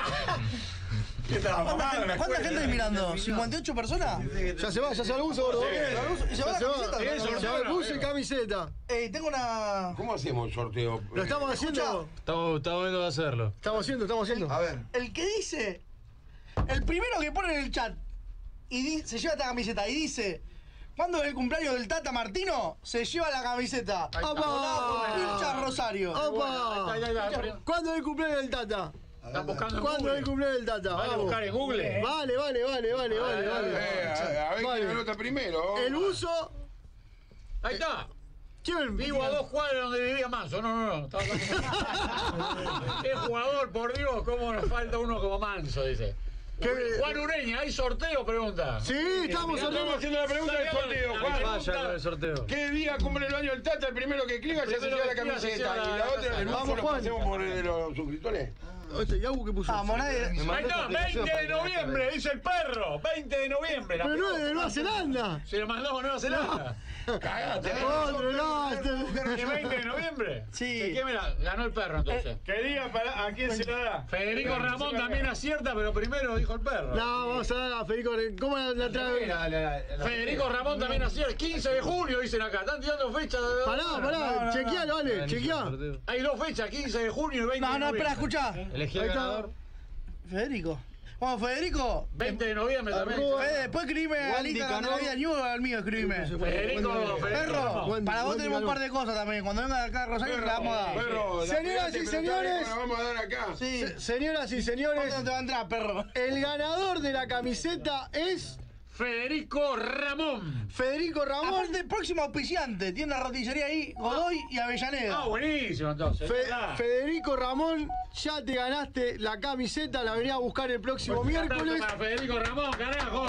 Speaker 11: ¿Cuánta gente hay mirando? ¿58 personas?
Speaker 4: Ya se va el buzo, gordo.
Speaker 11: Se
Speaker 4: va el buzo y camiseta.
Speaker 11: Tengo una...
Speaker 8: ¿Cómo hacemos el sorteo?
Speaker 4: Lo estamos haciendo.
Speaker 17: Estamos viendo de hacerlo.
Speaker 4: Estamos haciendo.
Speaker 12: A ver.
Speaker 11: El que dice, el primero que pone en el chat y se lleva esta camiseta y dice, ¿cuándo es el cumpleaños del Tata Martino? Se lleva la camiseta.
Speaker 4: ¡Opa!
Speaker 11: Pincha Rosario.
Speaker 4: ¡Opa! ¿Cuándo es el cumpleaños del Tata?
Speaker 5: Están buscando
Speaker 4: ¿Cuándo es el cumpleaños del Tata?
Speaker 5: Vale, buscar en Google.
Speaker 4: Vale.
Speaker 8: A ver quién anota primero.
Speaker 4: El buzo.
Speaker 5: Ahí está.
Speaker 4: ¿Quién?
Speaker 5: Vivo a 2 cuadras donde vivía Manso. No. Qué jugador, por Dios, cómo nos falta uno como Manso, dice. Juan Ureña, ¿hay sorteo? Pregunta.
Speaker 4: Sí, estamos
Speaker 8: haciendo la pregunta del sorteo, Juan.
Speaker 17: Vaya con el sorteo.
Speaker 8: ¿Qué día cumple el año el Tata? El primero que clica ya se lleva la camiseta. Y la otra, el buzo lo pasemos por de los suscriptores.
Speaker 4: ¿Qué puso?
Speaker 5: Ahí está, 20 de noviembre, dice el perro. 20 de noviembre.
Speaker 4: Pero no es de Nueva Zelanda.
Speaker 5: Se lo mandó a Nueva Zelanda.
Speaker 8: Cagate.
Speaker 4: Otro lado.
Speaker 5: ¿El 20 de noviembre?
Speaker 11: Sí.
Speaker 5: ¿Qué ganó el perro entonces?
Speaker 16: ¿Qué día a quién se la da?
Speaker 5: Federico Ramón también acierta, pero primero dijo el perro.
Speaker 4: No, vamos a dar a Federico. ¿Cómo la trae?
Speaker 5: Federico Ramón también acierta. 15 de junio dicen acá. Están tirando fechas.
Speaker 4: Pará. Chequealo, vale. Chequeá.
Speaker 5: Hay 2 fechas, 15 de junio y 20 de noviembre.
Speaker 11: No, espera, escuchá.
Speaker 17: Elegí el ganador.
Speaker 11: Federico. Bueno, Federico.
Speaker 5: 20 de noviembre también.
Speaker 11: Después escribime al Instagram de la vida New al mío, escribime.
Speaker 5: Federico.
Speaker 11: Perro, para vos tenemos un par de cosas también. Cuando venga acá a Rosario te la vamos a dar.
Speaker 4: Señoras y señores.
Speaker 8: Vamos a dar acá.
Speaker 11: Sí.
Speaker 4: Señoras y señores.
Speaker 11: ¿Dónde te va a entrar, perro?
Speaker 4: El ganador de la camiseta es...
Speaker 5: Federico Ramón.
Speaker 11: Aparte, próximo auspiciante. Tiene una roticería ahí, Godoy y Avellaneda.
Speaker 5: Buenísimo entonces.
Speaker 4: Federico Ramón, ya te ganaste la camiseta. La venía a buscar el próximo miércoles.
Speaker 5: Para Federico Ramón, carajo.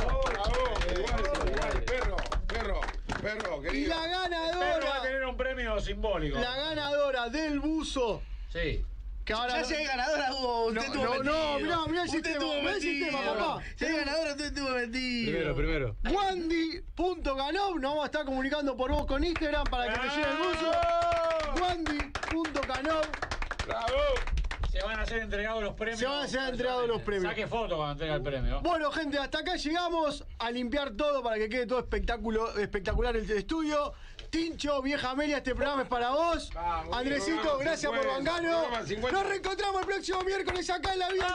Speaker 8: Perro, querido.
Speaker 4: Y la ganadora.
Speaker 5: Perro va a tener un premio simbólico.
Speaker 4: La ganadora del buzo.
Speaker 5: Sí.
Speaker 4: Que ahora
Speaker 11: ya si hay ganadora, usted tuvo metido.
Speaker 4: Mirá el sistema, papá.
Speaker 11: Si hay ganadora, usted tuvo metido.
Speaker 17: Primero.
Speaker 4: Wandy.canov, nos vamos a estar comunicando por vos con Instagram para que te llegue el buzo. Wandy.canov.
Speaker 5: ¡Bravo! Se van a ser entregados los premios. Saque foto cuando entrega el premio.
Speaker 4: Bueno, gente, hasta acá llegamos a limpiar todo para que quede todo espectacular el estudio. Tincho, vieja Amelia, este programa es para vos. Andresito, gracias por bancarlo. Nos reencontramos el próximo miércoles acá en La Vida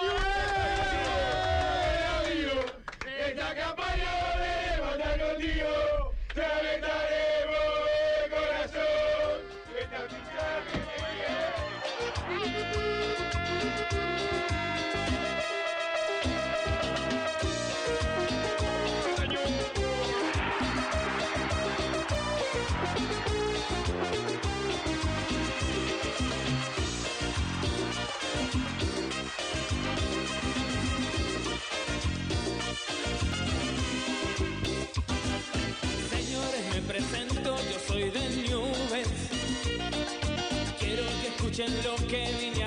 Speaker 4: New.
Speaker 7: Esta campaña volveremos a estar contigo. Te alentaremos de corazón. Esta pincha que
Speaker 6: presento, yo soy de Nubes. Quiero que escuchen lo que vine